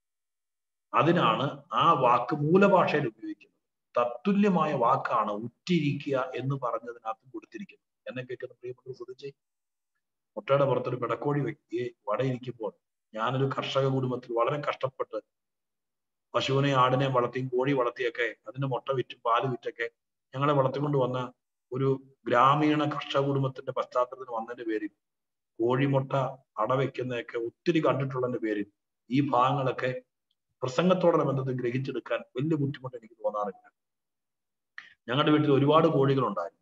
അതിനാണ് ആ വാക്ക് മൂലഭാഷയിൽ ഉപയോഗിക്കുന്നത്. തത്തുല്യമായ വാക്കാണ് ഉറ്റിരിക്കുക എന്ന് പറഞ്ഞതിനകത്ത് കൊടുത്തിരിക്കുന്നത്. എന്നെ കേൾക്കുന്ന പ്രിയപ്പെട്ടവർ ശ്രദ്ധിച്ചേ. മുട്ടയുടെ പുറത്തൊരു പിടക്കോഴി വടയിരിക്കുമ്പോൾ, ഞാനൊരു കർഷക കുടുംബത്തിൽ വളരെ കഷ്ടപ്പെട്ട് പശുവിനെ ആടിനെ വളർത്തിയും കോഴി വളർത്തിയൊക്കെ അതിന്റെ മുട്ട വിറ്റും പാല് വിറ്റൊക്കെ ഞങ്ങളെ വളർത്തിക്കൊണ്ട് വന്ന ഒരു ഗ്രാമീണ കർഷക കുടുംബത്തിന്റെ പശ്ചാത്തലത്തിൽ വന്നതിന്റെ പേരിൽ കോഴിമുട്ട അടവെക്കുന്നതൊക്കെ ഒത്തിരി കണ്ടിട്ടുള്ളതിന്റെ പേരിൽ ഈ ഭാഗങ്ങളൊക്കെ പ്രസംഗത്തോടെ ബന്ധത്തിൽ ഗ്രഹിച്ചെടുക്കാൻ വലിയ ബുദ്ധിമുട്ട് എനിക്ക് തോന്നാറില്ല. ഞങ്ങളുടെ വീട്ടിൽ ഒരുപാട് കോഴികളുണ്ടായിരുന്നു.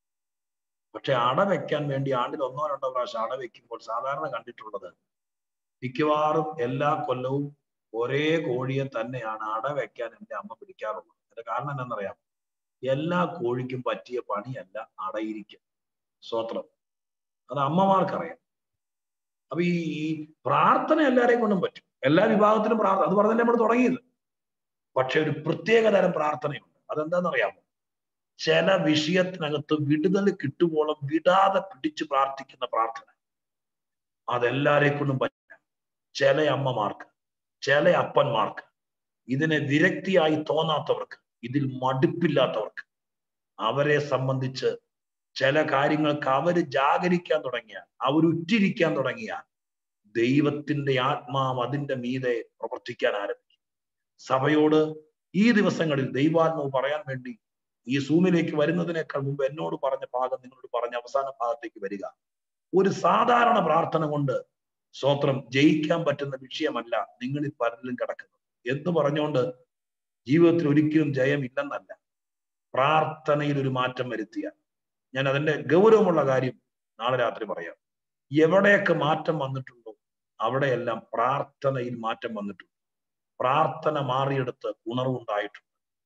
പക്ഷെ അടവെക്കാൻ വേണ്ടി ആണ്ടിൽ 1-2 പ്രാവശ്യം അടവെക്കുമ്പോൾ സാധാരണ കണ്ടിട്ടുള്ളത് മിക്കവാറും എല്ലാ കൊല്ലവും ഒരേ കോഴിയെ തന്നെയാണ് അടവെക്കാൻ എൻ്റെ അമ്മ പിടിക്കാറുള്ളത്. അതിന്റെ കാരണം എന്താണെന്നറിയാം? എല്ലാ കോഴിക്കും പറ്റിയ പണിയല്ല അടയിരിക്കും. സ്തോത്രം. അത് അമ്മമാർക്കറിയാം. അപ്പൊ ഈ പ്രാർത്ഥന എല്ലാവരെയും കൊണ്ടും പറ്റും. എല്ലാ വിഭാഗത്തിലും പ്രാർത്ഥന, അത് പറഞ്ഞല്ലേ നമ്മൾ തുടങ്ങിയത്. പക്ഷെ ഒരു പ്രത്യേക തരം പ്രാർത്ഥനയുണ്ട്. അതെന്താണെന്നറിയാമോ? ചില വിഷയത്തിനകത്ത് വിടുതൽ കിട്ടുവോളം വിടാതെ പിടിച്ച് പ്രാർത്ഥിക്കുന്ന പ്രാർത്ഥന. അതെല്ലാവരെയും കൊണ്ടും പറ്റില്ല. ചില അമ്മമാർക്ക്, ചില അപ്പന്മാർക്ക്, ഇതിനെ വിരക്തിയായി തോന്നാത്തവർക്ക്, ഇതിൽ മടുപ്പില്ലാത്തവർക്ക്, അവരെ സംബന്ധിച്ച് ചില കാര്യങ്ങൾക്ക് അവര് ജാഗരിക്കാൻ തുടങ്ങിയാൽ, അവരുറ്റിരിക്കാൻ തുടങ്ങിയാൽ ദൈവത്തിന്റെ ആത്മാവ് അതിന്റെ മീതെ പ്രവർത്തിക്കാൻ ആരംഭിക്കും. സഭയോട് ഈ ദിവസങ്ങളിൽ ദൈവാത്മാവ് പറയാൻ വേണ്ടി ഈ സൂമിലേക്ക് വരുന്നതിനേക്കാൾ മുമ്പ് എന്നോട് പറഞ്ഞ ഭാഗം നിങ്ങളോട് പറഞ്ഞ അവസാന ഭാഗത്തേക്ക് വരിക. ഒരു സാധാരണ പ്രാർത്ഥന കൊണ്ട് സ്തോത്രം ജയിക്കാൻ പറ്റുന്ന വിഷയമല്ല നിങ്ങളിൽ പലരിലും കിടക്കുന്നത് എന്ന് പറഞ്ഞുകൊണ്ട് ജീവിതത്തിൽ ഒരിക്കലും ജയമില്ലെന്നല്ല. പ്രാർത്ഥനയിൽ ഒരു മാറ്റം വരുത്തിയ, ഞാൻ അതിന്റെ ഗൗരവമുള്ള കാര്യം നാളെ രാത്രി പറയാം. എവിടെയൊക്കെ മാറ്റം വന്നിട്ടുണ്ടോ അവിടെയെല്ലാം പ്രാർത്ഥനയിൽ മാറ്റം വന്നിട്ടുണ്ട്. പ്രാർത്ഥന മാറിയെടുത്ത് ഉണർവുണ്ടായിട്ടുണ്ട്.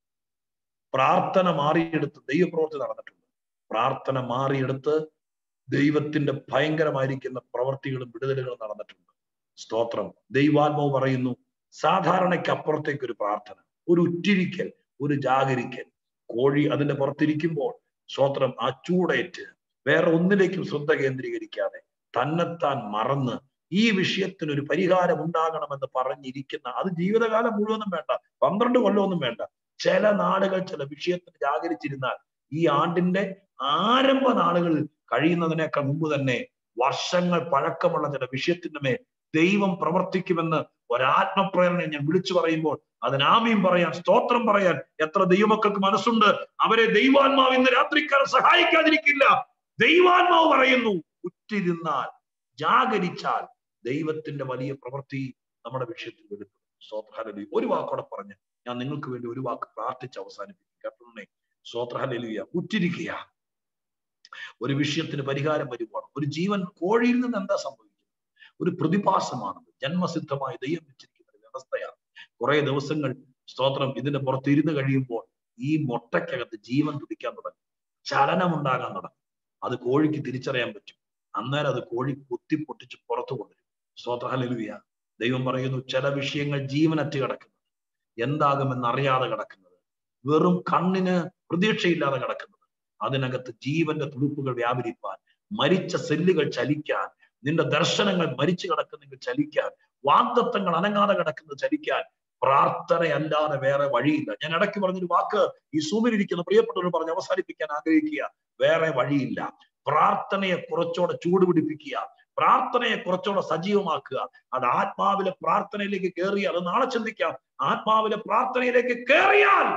പ്രാർത്ഥന മാറിയെടുത്ത് ദൈവപ്രവൃത്തി നടന്നിട്ടുണ്ട്. പ്രാർത്ഥന മാറിയെടുത്ത് ദൈവത്തിന്റെ ഭയങ്കരമായിരിക്കുന്ന പ്രവർത്തികളും വിടുതലുകളും നടന്നിട്ടുണ്ട്. സ്തോത്രം. ദൈവാത്മാവ് പറയുന്നു, സാധാരണയ്ക്ക് അപ്പുറത്തേക്ക് ഒരു പ്രാർത്ഥന, ഒരു ഉറ്റിരിക്കൽ, ഒരു ജാഗരിക്കൽ. കോഴി അതിന്റെ പുറത്തിരിക്കുമ്പോൾ സ്തോത്രം ആ ചൂടേറ്റ് വേറെ ഒന്നിലേക്കും ശ്രദ്ധ കേന്ദ്രീകരിക്കാതെ തന്നെത്താൻ മറന്ന് ഈ വിഷയത്തിന് ഒരു പരിഹാരം ഉണ്ടാകണമെന്ന് പറഞ്ഞിരിക്കുന്ന, അത് ജീവിതകാലം മുഴുവനും വേണ്ട, 12 കൊല്ലമൊന്നും വേണ്ട, ചില നാളുകൾ ചില വിഷയത്തിന് ജാഗരിച്ചിരുന്നാൽ ഈ ആണ്ടിന്റെ ആരംഭ നാളുകളിൽ കഴിയുന്നതിനേക്കാൾ മുമ്പ് തന്നെ വർഷങ്ങൾ പഴക്കമുള്ള ചില വിഷയത്തിന്റെ മേൽ ദൈവം പ്രവർത്തിക്കുമെന്ന് ഒരാത്മപ്രേരണയെ ഞാൻ വിളിച്ചു പറയുമ്പോൾ അതിനാമീൻ പറയാൻ, സ്തോത്രം പറയാൻ എത്ര ദൈവമക്കൾക്ക് മനസ്സുണ്ട്. അവരെ ദൈവാത്മാവ് ഇന്ന് രാത്രിക്കാലം സഹായിക്കാതിരിക്കില്ല. ദൈവാത്മാവ് പറയുന്നു, ഉറ്റിരുന്നാൽ, ജാഗരിച്ചാൽ ദൈവത്തിന്റെ വലിയ പ്രവൃത്തി നമ്മുടെ വിഷയത്തിൽ വെളിപ്പെടും. സ്തോത്രഹല്ലേലൂയ. ഒരു വാക്കോടെ പറഞ്ഞ് ഞാൻ നിങ്ങൾക്ക് വേണ്ടി ഒരു വാക്ക് പ്രാർത്ഥിച്ച് അവസാനിപ്പിക്കും. കേട്ടോ, സ്തോത്രഹല്ലേലൂയ. ഉറ്റിരിക്കുക. ഒരു വിഷയത്തിന് പരിഹാരം വരുമ്പോൾ ഒരു ജീവൻ കോഴിയിൽ നിന്ന് എന്താ സംഭവിക്കുന്നത്? ഒരു പ്രതിഭാസമാണത്. ജന്മസിദ്ധമായി ദൈവം വെച്ചിരിക്കുന്ന ഒരു വ്യവസ്ഥയാണ്. കുറെ ദിവസങ്ങൾ സ്തോത്രം ഇതിന്റെ പുറത്ത് ഇരുന്ന് കഴിയുമ്പോൾ ഈ മുട്ടയ്ക്കകത്ത് ജീവൻ തുടിക്കാൻ തുടങ്ങും, ചലനമുണ്ടാകാൻ തുടങ്ങും. അത് കോഴിക്ക് തിരിച്ചറിയാൻ പറ്റും. അന്നേരം അത് കോഴി കുത്തി പൊട്ടിച്ച് പുറത്തു കൊണ്ടുവരും. സ്തോത്രം ഹല്ലേലൂയ. ദൈവം പറയുന്നു, ചില വിഷയങ്ങൾ ജീവനറ്റ് കിടക്കുന്നത്, എന്താകുമെന്ന് അറിയാതെ കിടക്കുന്നത്, വെറും കണ്ണിന് പ്രതീക്ഷയില്ലാതെ കിടക്കുന്നത്, അതിനകത്ത് ജീവന്റെ തുടിപ്പുകൾ വ്യാപരിപ്പാൻ, മരിച്ച സെല്ലുകൾ ചലിക്കാൻ, നിന്റെ ദർശനങ്ങൾ മരിച്ചു കിടക്കുന്നെങ്കിൽ ചലിക്കാൻ, വാഗ്ദത്തങ്ങൾ അനങ്ങാതെ കിടക്കുന്നത് ചലിക്കാൻ പ്രാർത്ഥനയല്ലാതെ വേറെ വഴിയില്ല. ഞാൻ ഇടയ്ക്ക് പറഞ്ഞൊരു വാക്ക് ഈ സൂമിലിരിക്കുന്ന പ്രിയപ്പെട്ടവർ പറഞ്ഞ് അവസാനിപ്പിക്കാൻ ആഗ്രഹിക്കുക. വേറെ വഴിയില്ല. പ്രാർത്ഥനയെ കുറച്ചുകൂടെ ചൂടുപിടിപ്പിക്കുക, പ്രാർത്ഥനയെ കുറച്ചുകൂടെ സജീവമാക്കുക. അത് ആത്മാവിലെ പ്രാർത്ഥനയിലേക്ക് കയറിയാൽ, അത് നാളെ ചിന്തിക്കാം, ആത്മാവിലെ പ്രാർത്ഥനയിലേക്ക് കയറിയാൽ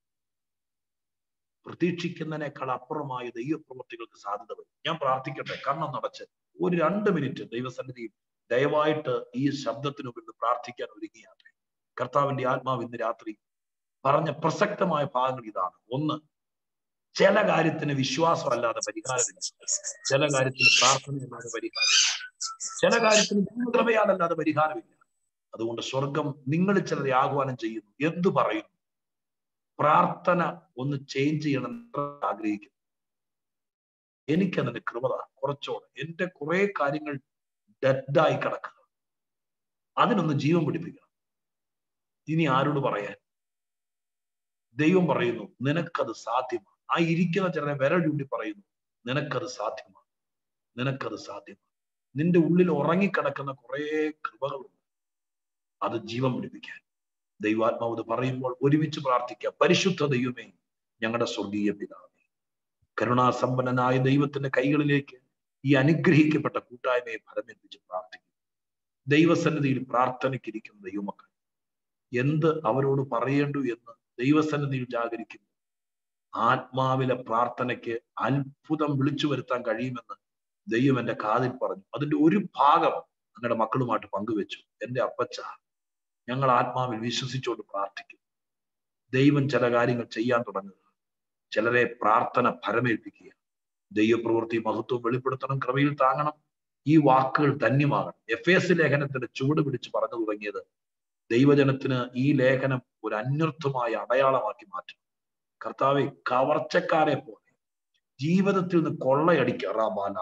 പ്രതീക്ഷിക്കുന്നതിനേക്കാൾ അപ്പുറമായ ദൈവപ്രവൃത്തികൾക്ക് സാധ്യത വരും. ഞാൻ പ്രാർത്ഥിക്കട്ടെ, കണ്ണം നടച്ച് ഒരു 2 മിനിറ്റ് ദൈവസന്നിധിയിൽ ദയവായിട്ട് ഈ ശബ്ദത്തിനു മുമ്പിൽ പ്രാർത്ഥിക്കാൻ ഒരുങ്ങിയാട്ടെ. കർത്താവിന്റെ ആത്മാവ് ഇന്ന് രാത്രി പറഞ്ഞ പ്രസക്തമായ ഭാഗങ്ങൾ ഇതാണ്. ഒന്ന്, ചില കാര്യത്തിന് വിശ്വാസമല്ലാതെ പരിഹാരമില്ല, ചില കാര്യത്തിന് പ്രാർത്ഥനയല്ലാതെ പരിഹാരമില്ല, ചില കാര്യത്തിന് ദൈവകൃപയാലല്ലാതെ പരിഹാരമില്ല. അതുകൊണ്ട് സ്വർഗം നിങ്ങളിൽ ചിലരെ ആഹ്വാനം ചെയ്യുന്നു. എന്തു പറയുന്നു? പ്രാർത്ഥന ഒന്ന് ചേഞ്ച് ചെയ്യണം ആഗ്രഹിക്കുന്നു. എനിക്കതിന്റെ കൃപത കുറച്ചോടെ, എന്റെ കുറെ കാര്യങ്ങൾ ഡെഡായി കിടക്കുക, അതിനൊന്ന് ജീവൻ പിടിപ്പിക്കണം. ഇനി ആരോട് പറയാൻ? ദൈവം പറയുന്നു, നിനക്കത് സാധ്യമാണ്. ആ ഇരിക്കുന്ന ചിലരെ വിരൽ ചൂണ്ടി പറയുന്നു, നിനക്കത് സാധ്യമാണ്, നിനക്കത് സാധ്യമാണ്. നിന്റെ ഉള്ളിൽ ഉറങ്ങിക്കിടക്കുന്ന കുറെ കൃപകളുണ്ട്, അത് ജീവൻ പിടിപ്പിക്കാൻ. ദൈവാത്മാവ് പറയുമ്പോൾ ഒരുമിച്ച് പ്രാർത്ഥിക്കുക. പരിശുദ്ധ ദൈവമേ, ഞങ്ങളുടെ സ്വർഗീയ പിതാവേ, കരുണാസമ്പന്നനായ ദൈവത്തിന്റെ കൈകളിലേക്ക് ഈ അനുഗ്രഹിക്കപ്പെട്ട കൂട്ടായ്മയെ ഫലമേൽപ്പിച്ച് പ്രാർത്ഥിക്കുന്നു. ദൈവസന്നിധിയിൽ പ്രാർത്ഥനയ്ക്കിരിക്കുന്ന ദൈവമക്കൾ എന്ത് അവരോട് പറയേണ്ടു എന്ന് ദൈവസന്നിധിയിൽ ജാഗരിക്കുന്നു. ആത്മാവിലെ പ്രാർത്ഥനയ്ക്ക് അത്ഭുതം വിളിച്ചു വരുത്താൻ കഴിയുമെന്ന് ദൈവം എന്റെ കാതിൽ പറഞ്ഞു. അതിന്റെ ഒരു ഭാഗം ഞങ്ങളുടെ മക്കളുമായിട്ട് പങ്കുവെച്ചു. എന്റെ അപ്പച്ച, ഞങ്ങൾ ആത്മാവിൽ വിശ്വസിച്ചുകൊണ്ട് പ്രാർത്ഥിക്കും. ദൈവം ചില കാര്യങ്ങൾ ചെയ്യാൻ തുടങ്ങുക, ചിലരെ പ്രാർത്ഥന ഫലമേൽപ്പിക്കുക. ദൈവപ്രവൃത്തി മഹത്വം വെളിപ്പെടുത്തണം, കൃപയിൽ താങ്ങണം. ഈ വാക്കുകൾ ധന്യമാകണം. എഫേസ് ലേഖനത്തിന്റെ ചുവട് പിടിച്ച് പറഞ്ഞു തുടങ്ങിയത് ദൈവജനത്തിന് ഈ ലേഖനം ഒരു അന്വർത്ഥമായ അടയാളമാക്കി മാറ്റണം. കർത്താവെ, കവർച്ചക്കാരെ പോലെ ജീവിതത്തിൽ നിന്ന് കൊള്ളയടിക്കാറാമാന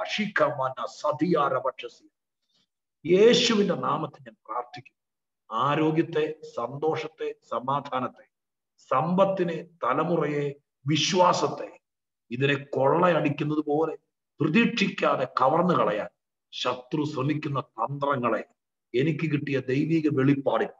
യേശുവിന്റെ നാമത്തിൽ ഞാൻ പ്രാർത്ഥിക്കും. ആരോഗ്യത്തെ, സന്തോഷത്തെ, സമാധാനത്തെ, സമ്പത്തിനെ, തലമുറയെ, വിശ്വാസത്തെ, ഇതിനെ കൊള്ളയടിക്കുന്നത് പോലെ പ്രതീക്ഷിക്കാതെ കവർന്നു കളയാൻ ശത്രു ശ്രമിക്കുന്ന തന്ത്രങ്ങളെ എനിക്ക് കിട്ടിയ ദൈവിക വെളിപ്പാടിൽ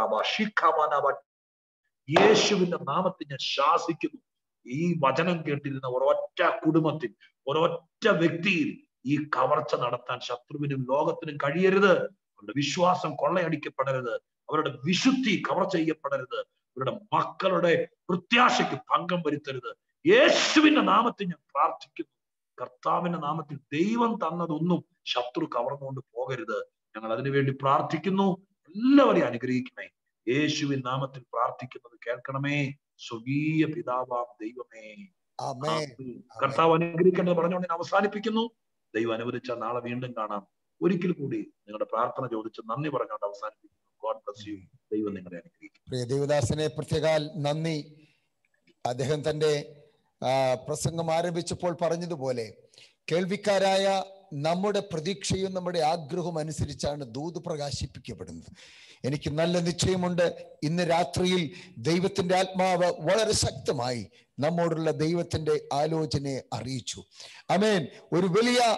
യേശുവിന്റെ നാമത്തിൽ ഞാൻ ശാസിക്കുന്നു. ഈ വചനം കേട്ടിരുന്ന ഒരൊറ്റ കുടുംബത്തിൽ, ഒരൊറ്റ വ്യക്തിയിൽ ഈ കവർച്ച നടത്താൻ ശത്രുവിനും ലോകത്തിനും കഴിയരുത്. അവരുടെ വിശ്വാസം കൊള്ളയടിക്കപ്പെടരുത്, അവരുടെ വിശുദ്ധി കവർച്ച ചെയ്യപ്പെടരുത്, അവരുടെ മക്കളുടെ പ്രത്യാശയ്ക്ക് ഭംഗം വരുത്തരുത്. യേശുവിന്റെ നാമത്തിൽ ഞാൻ പ്രാർത്ഥിക്കുന്നു. കർത്താവിന്റെ നാമത്തിൽ ദൈവം തന്നതൊന്നും ശത്രു കവർന്നുകൊണ്ട് പോകരുത്. ഞങ്ങൾ അതിനുവേണ്ടി പ്രാർത്ഥിക്കുന്നു. എല്ലാവരെയും അനുഗ്രഹിക്കണേ. യേശുവിൻ നാമത്തിൽ പ്രാർത്ഥിക്കുന്നത് കേൾക്കണമേ. സ്വകീയ പിതാവാം ദൈവമേ, കർത്താവ് അനുഗ്രഹിക്കേണ്ടത് പറഞ്ഞുകൊണ്ട് ഞാൻ അവസാനിപ്പിക്കുന്നു. ദൈവം അനുവദിച്ചാൽ നാളെ വീണ്ടും കാണാം. ഒരിക്കൽ കൂടി നിങ്ങളുടെ പ്രാർത്ഥന ചോദിച്ച് നന്ദി പറഞ്ഞുകൊണ്ട് അവസാനിപ്പിക്കുന്നു. God bless you. ദൈവം നിങ്ങളെ അനുഗ്രഹിക്കും. പ്രിയ ദേവദാസനെ പ്രത്യേകാൽ നന്ദി. അദ്ദേഹം തന്റെ പ്രസംഗം ആരംഭിച്ചപ്പോൾ പറഞ്ഞതുപോലെ കേൾവിക്കാരായ നമ്മുടെ പ്രതീക്ഷയും നമ്മുടെ ആഗ്രഹവും അനുസരിച്ചാണ് ദൂത് പ്രകാശിപ്പിക്കപ്പെടുന്നത്. എനിക്ക് നല്ല നിശ്ചയമുണ്ട്, ഇന്ന് രാത്രിയിൽ ദൈവത്തിന്റെ ആത്മാവ് വളരെ ശക്തമായി നമ്മോടുള്ള ദൈവത്തിന്റെ ആലോചനയെ അറിയിച്ചു. ആമേൻ. ഒരു വലിയ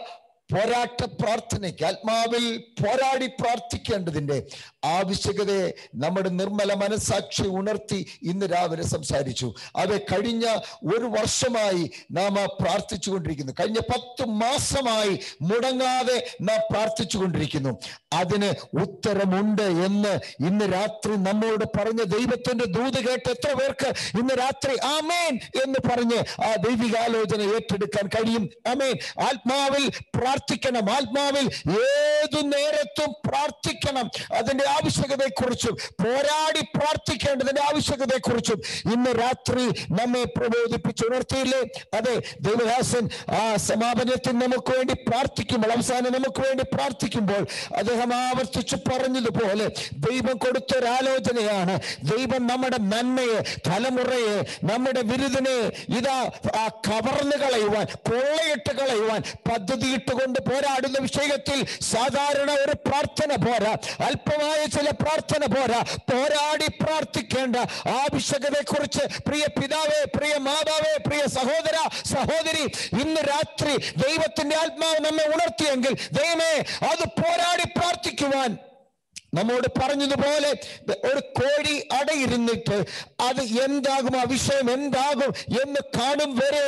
പോരാട്ട പ്രാർത്ഥനയ്ക്ക് ആത്മാവിൽ പോരാടി പ്രാർത്ഥിക്കേണ്ടതിന്റെ ആവശ്യകതയെ നമ്മുടെ നിർമ്മല മനസാക്ഷി ഉണർത്തി ഇന്ന് രാവിലെ സംസാരിച്ചു. അത് കഴിഞ്ഞ ഒരു വർഷമായി നാം പ്രാർത്ഥിച്ചുകൊണ്ടിരിക്കുന്നു. കഴിഞ്ഞ 10 മാസമായി മുടങ്ങാതെ നാം പ്രാർത്ഥിച്ചുകൊണ്ടിരിക്കുന്നു. അതിന് ഉത്തരമുണ്ട് എന്ന് ഇന്ന് രാത്രി നമ്മോട് പറഞ്ഞ ദൈവത്തിന്റെ ദൂത് കേട്ട് എത്ര പേർക്ക് ഇന്ന് രാത്രി ആമേൻ എന്ന് പറഞ്ഞ് ആ ദൈവികാലോചന ഏറ്റെടുക്കാൻ കഴിയും? ആമേൻ. ആത്മാവിൽ പ്രാർത്ഥിക്കണം. ആത്മാവിൽ ഏതു നേരത്തും പ്രാർത്ഥിക്കണം. അതിന്റെ ആവശ്യകതയെക്കുറിച്ചും പോരാടി പ്രാർത്ഥിക്കേണ്ടതിന്റെ ആവശ്യകതയെക്കുറിച്ചും ഇന്ന് രാത്രി നമ്മെ പ്രബോധിപ്പിച്ചുണർത്തിയില്ലേ? അതെ, ദൈവദാസൻ ആ സമാപനത്തിൽ നമുക്ക് വേണ്ടി പ്രാർത്ഥിക്കുമ്പോൾ, അവസാനം നമുക്ക് വേണ്ടി പ്രാർത്ഥിക്കുമ്പോൾ അദ്ദേഹം ആവർത്തിച്ച് പറഞ്ഞതുപോലെ ദൈവം കൊടുത്തൊരാലോചനയാണ്. ദൈവം നമ്മുടെ നന്മയെ, തലമുറയെ, നമ്മുടെ വിരുദിനെ ഇതാ കവർന്നു കളയുവാൻ, കൊള്ളയിട്ട് കളയുവാൻ പദ്ധതിയിട്ടുകൊണ്ട് പോരാടുന്ന വിഷയത്തിൽ സാധാരണ ഒരു പ്രാർത്ഥന പോരാ, അല്പമായ ചില പ്രാർത്ഥന പോരാ. പോരാടി പ്രാർത്ഥിക്കേണ്ട ആവശ്യകതയെക്കുറിച്ച് പ്രിയ പിതാവേ, പ്രിയ മാതാവേ, പ്രിയ സഹോദര സഹോദരി, ഇന്ന് രാത്രി ദൈവത്തിന്റെ ആത്മാവ് നമ്മെ ഉണർത്തിയെങ്കിൽ ദൈവമേ അത് പോരാടി പ്രാർത്ഥിക്കുവാൻ നമ്മോട് പറഞ്ഞതുപോലെ ഒരു കോഴി അടയിരുന്നിട്ട് അത് എന്താകും, ആ വിഷയം എന്താകും എന്ന് കാണും വരെ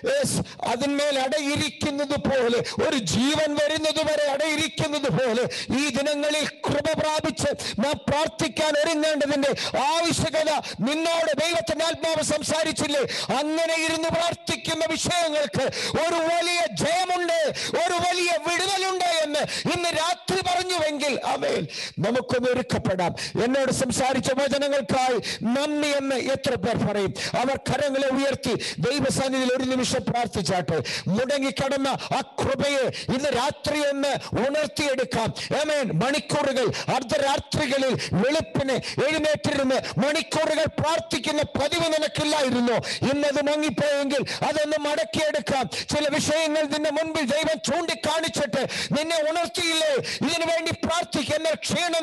അതിന്മേൽ അടയിരിക്കുന്നത് പോലെ, ഒരു ജീവൻ വരുന്നത് വരെ അടയിരിക്കുന്നത് പോലെ ഈ ദിനങ്ങളിൽ കൃപ പ്രാപിച്ച് നാം പ്രാർത്ഥിക്കാൻ ഒരുങ്ങേണ്ടതിന്റെ ആവശ്യകത നിന്നോട് ദൈവത്തിന്റെ ആത്മാവ് സംസാരിച്ചില്ലേ? അങ്ങനെ ഇരുന്ന് പ്രാർത്ഥിക്കുന്ന വിഷയങ്ങൾക്ക് ഒരു വലിയ ജയമുണ്ട്, ഒരു വലിയ വിടുതലുണ്ട് എന്ന് ഇന്ന് രാത്രി പറഞ്ഞുവെങ്കിൽ ആമേൻ, നമുക്കൊന്ന് ഒരുക്കപ്പെടാം. എന്നോട് സംസാരിച്ച വചനങ്ങൾക്കായി നന്ദി എന്ന് എത്ര പേർ പറയും? അവർ കരങ്ങളെ ഉയർത്തി ദൈവസന്നിധിയിൽ ഒരു നിമിഷം പ്രാർത്ഥിച്ചാട്ടെ. മുടങ്ങിക്കിടന്ന ആ കൃപയെ ഇന്ന് രാത്രി ഒന്ന് ഉണർത്തിയെടുക്കാം. ആമേൻ. മണിക്കൂറുകൾ, അർദ്ധരാത്രികളിൽ വെളുപ്പിന് എഴുന്നേറ്റിരുന്ന് മണിക്കൂറുകൾ പ്രാർത്ഥിക്കുന്ന പതിവ് നിനക്കില്ലായിരുന്നു. ഇന്നത് മങ്ങിപ്പോയെങ്കിൽ അതൊന്ന് മടക്കിയെടുക്കാം. ചില വിഷയങ്ങൾ നിന്റെ മുൻപിൽ ദൈവം ചൂണ്ടിക്കാണിച്ചിട്ട് നിന്നെ ഉണർത്തിയില്ലേ? ഇതിനു വേണ്ടി പ്രാർത്ഥിക്കുന്ന ക്ഷീണം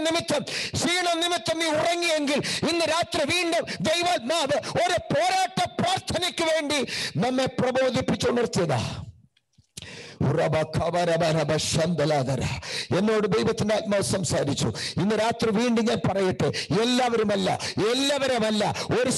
നിമിത്തം നീ ഉറങ്ങിയെങ്കിൽ ഇന്ന് രാത്രി വീണ്ടും ദൈവാത്മാവ് ഒരു പോരാട്ട പ്രാർത്ഥനയ്ക്ക് വേണ്ടി നമ്മെ പ്രബോധിപ്പിച്ചുണർത്തിയതാ. എന്നോട് ദൈവത്തിന്റെ ആത്മാവ് സംസാരിച്ചു. ഇന്ന് രാത്രി വീണ്ടും ഞാൻ പറയട്ടെ, എല്ലാവരുമല്ല, ഒരു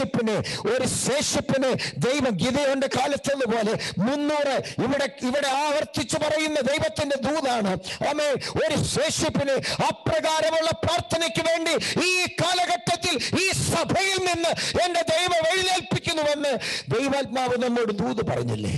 ശേഷിപ്പിന് ദൈവം ഗിദെയോന്റെ കാലത്തെന്നപോലെ 300 ഇവിടെ ആവർത്തിച്ചു പറയുന്ന ദൈവത്തിന്റെ ദൂതാണ്. ആമേൻ. ഒരു ശേഷിപ്പിന് അപ്രകാരമുള്ള പ്രാർത്ഥനയ്ക്ക് വേണ്ടി ഈ കാലഘട്ടത്തിൽ ഈ സഭയിൽ നിന്ന് എന്റെ ദൈവം എഴുന്നേൽപ്പിക്കുന്നുവെന്ന് ദൈവാത്മാവ് നമ്മോട് ദൂത് പറഞ്ഞില്ലേ?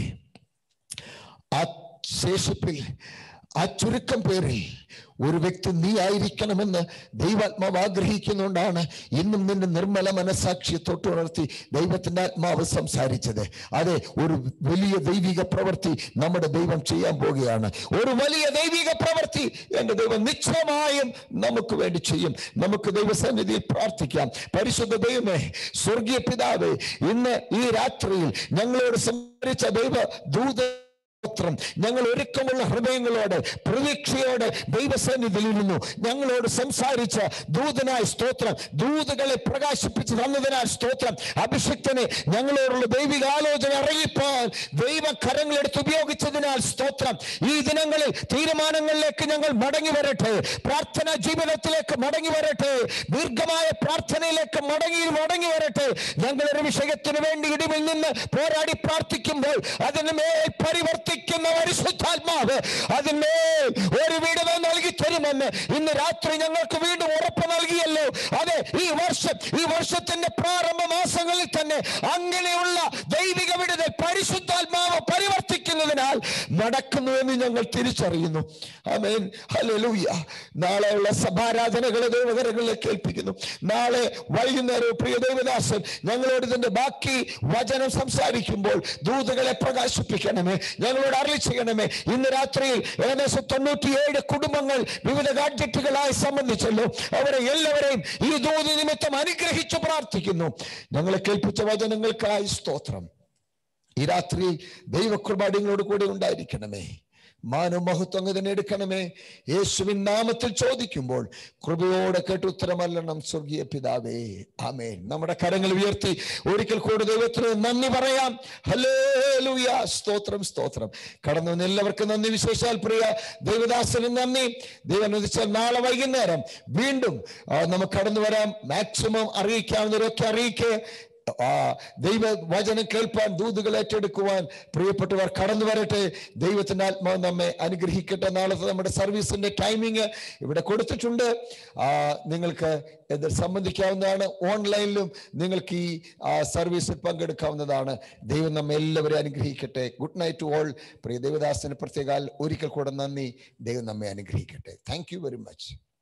ആ ശേഷിപ്പിൽ, ആ ചുരുക്കം പേരിൽ ഒരു വ്യക്തി നീ ആയിരിക്കണമെന്ന് ദൈവാത്മാവ് ആഗ്രഹിക്കുന്നുകൊണ്ടാണ് ഇന്നും നിന്റെ നിർമ്മല മനസാക്ഷിയെ തൊട്ടുണർത്തി ദൈവത്തിന്റെ ആത്മാവ് സംസാരിച്ചത്. അതെ, ഒരു വലിയ ദൈവിക പ്രവൃത്തി നമ്മുടെ ദൈവം ചെയ്യാൻ പോവുകയാണ്. ഒരു വലിയ ദൈവിക പ്രവൃത്തി എന്റെ ദൈവം നിശ്ചയമായും നമുക്ക് വേണ്ടി ചെയ്യും. നമുക്ക് ദൈവസന്നിധിയിൽ പ്രാർത്ഥിക്കാം. പരിശുദ്ധ ദൈവമേ, സ്വർഗീയ പിതാവേ, ഇന്ന് ഈ രാത്രിയിൽ ഞങ്ങളോട് സംസാരിച്ച ദൈവ ദൂത ഞങ്ങൾ ഒരുക്കമുള്ള ഹൃദയങ്ങളോടെ പ്രതീക്ഷയോടെ ദൈവസന്നിധിയിലിരുന്നു. ഞങ്ങളോട് സംസാരിച്ച ദൂതനായ സ്തോത്രം, ദൂതുകളെ പ്രകാശിപ്പിച്ച് തന്നതിനാൽ സ്തോത്രം. അഭിഷിക്തനെ ഞങ്ങളോടുള്ള ദൈവിക ആലോചന അറിയിപ്പാൻ ദൈവകരങ്ങളെടുത്ത് ഉപയോഗിച്ചതിനാൽ സ്തോത്രം. ഈ ദിനങ്ങളിൽ തീരുമാനങ്ങളിലേക്ക് ഞങ്ങൾ മടങ്ങി വരട്ടെ, പ്രാർത്ഥനാ ജീവിതത്തിലേക്ക് മടങ്ങി വരട്ടെ, ദീർഘമായ പ്രാർത്ഥനയിലേക്ക് മടങ്ങി വരട്ടെ. ഞങ്ങളൊരു വിഷയത്തിന് വേണ്ടി ഇടിവിൽ നിന്ന് പോരാടി പ്രാർത്ഥിക്കുമ്പോൾ അതിന് മേൽ പരിവർത്തിക്കുന്ന പരിശുദ്ധാത്മാവ് അതിന്മേൽ ഒരു വിടുതൽ നൽകി തരുമെന്ന് ഇന്ന് രാത്രി ഞങ്ങൾക്ക് വീണ്ടും ഉറപ്പ് നൽകിയല്ലോ. അതെ, ഈ വർഷത്തിന്റെ പ്രാരംഭ മാസങ്ങളിൽ തന്നെ അങ്ങനെയുള്ള ദൈവിക വിടുതൽ പരിശുദ്ധാത്മാവ് പരിവർത്തിക്കുന്നതിനാൽ നടക്കുന്നുവെന്ന് ഞങ്ങൾ തിരിച്ചറിയുന്നു. ആമേൻ. ഹല്ലേലൂയ. നാളെയുള്ള സഭാരാധനകളെ ദൈവകരങ്ങളിലേക്ക് ഏൽപ്പിക്കുന്നു. നാളെ വൈകുന്നേരം പ്രിയ ദൈവദാസൻ ഞങ്ങളോട് ഇതിന്റെ ബാക്കി വചനം സംസാരിക്കുമ്പോൾ ദൂതുകളെ പ്രകാശിപ്പിക്കണമേ, ഞങ്ങളോട് അരുളി ചെയ്യണമേ. ഇന്ന് രാത്രിയിൽ ഏകദേശം 97 കുടുംബങ്ങൾ വിവിധ ഗാഡ്ജറ്റുകളായി സംബന്ധിച്ചല്ലോ. അവരെ എല്ലാവരെയും ഈ ദൂത് നിമിത്തം അനുഗ്രഹിച്ചു പ്രാർത്ഥിക്കുന്നു. ഞങ്ങളെ കേൾപ്പിച്ച വചനങ്ങൾക്കായി സ്തോത്രം. ഈ രാത്രി ദൈവകൃപ നിങ്ങളോട് കൂടെ ഉണ്ടായിരിക്കണമേ. മാനവും മഹത്വം അങ്ങ് തന്നെ എടുക്കണമേ. യേശുവിൻ നാമത്തിൽ ചോദിക്കുമ്പോൾ കൃപയോടെ കേട്ട് ഉത്തരമല്ലണം സ്വർഗീയ പിതാവേ, ആമേൻ. നമ്മുടെ കരങ്ങൾ ഉയർത്തി ഒരിക്കൽ കൂടി ദൈവത്തിന് നന്ദി പറയാം. ഹല്ലേലൂയ, സ്തോത്രം സ്തോത്രം. കടന്നു വന്ന എല്ലാവർക്കും നന്ദി. വിശേഷാൽ പ്രിയ ദൈവദാസന് നന്ദി. ദൈവം അനുവദിച്ചാൽ നാളെ വൈകുന്നേരം വീണ്ടും നമുക്ക് കടന്നു വരാം. മാക്സിമം അറിയിക്കാവുന്നവരൊക്കെ അറിയിക്കുക. ദൈവ വചനം കേൾപ്പാൻ, ദൂതുകൾ ഏറ്റെടുക്കുവാൻ പ്രിയപ്പെട്ടവർ കടന്നു വരട്ടെ. ദൈവത്തിന്റെ ആത്മാവ് നമ്മെ അനുഗ്രഹിക്കട്ടെ. നാളത്തെ നമ്മുടെ സർവീസിന്റെ ടൈമിങ് ഇവിടെ കൊടുത്തിട്ടുണ്ട്. നിങ്ങൾക്ക് ഇത് സംബന്ധിക്കാവുന്നതാണ്. ഓൺലൈനിലും നിങ്ങൾക്ക് ഈ സർവീസിൽ പങ്കെടുക്കാവുന്നതാണ്. ദൈവം നമ്മെ എല്ലാവരെയും അനുഗ്രഹിക്കട്ടെ. Good night to all. പ്രിയ ദേവദാസന് പ്രത്യേക ഒരിക്കൽ കൂടെ നന്ദി. ദൈവം നമ്മെ അനുഗ്രഹിക്കട്ടെ. Thank you very much.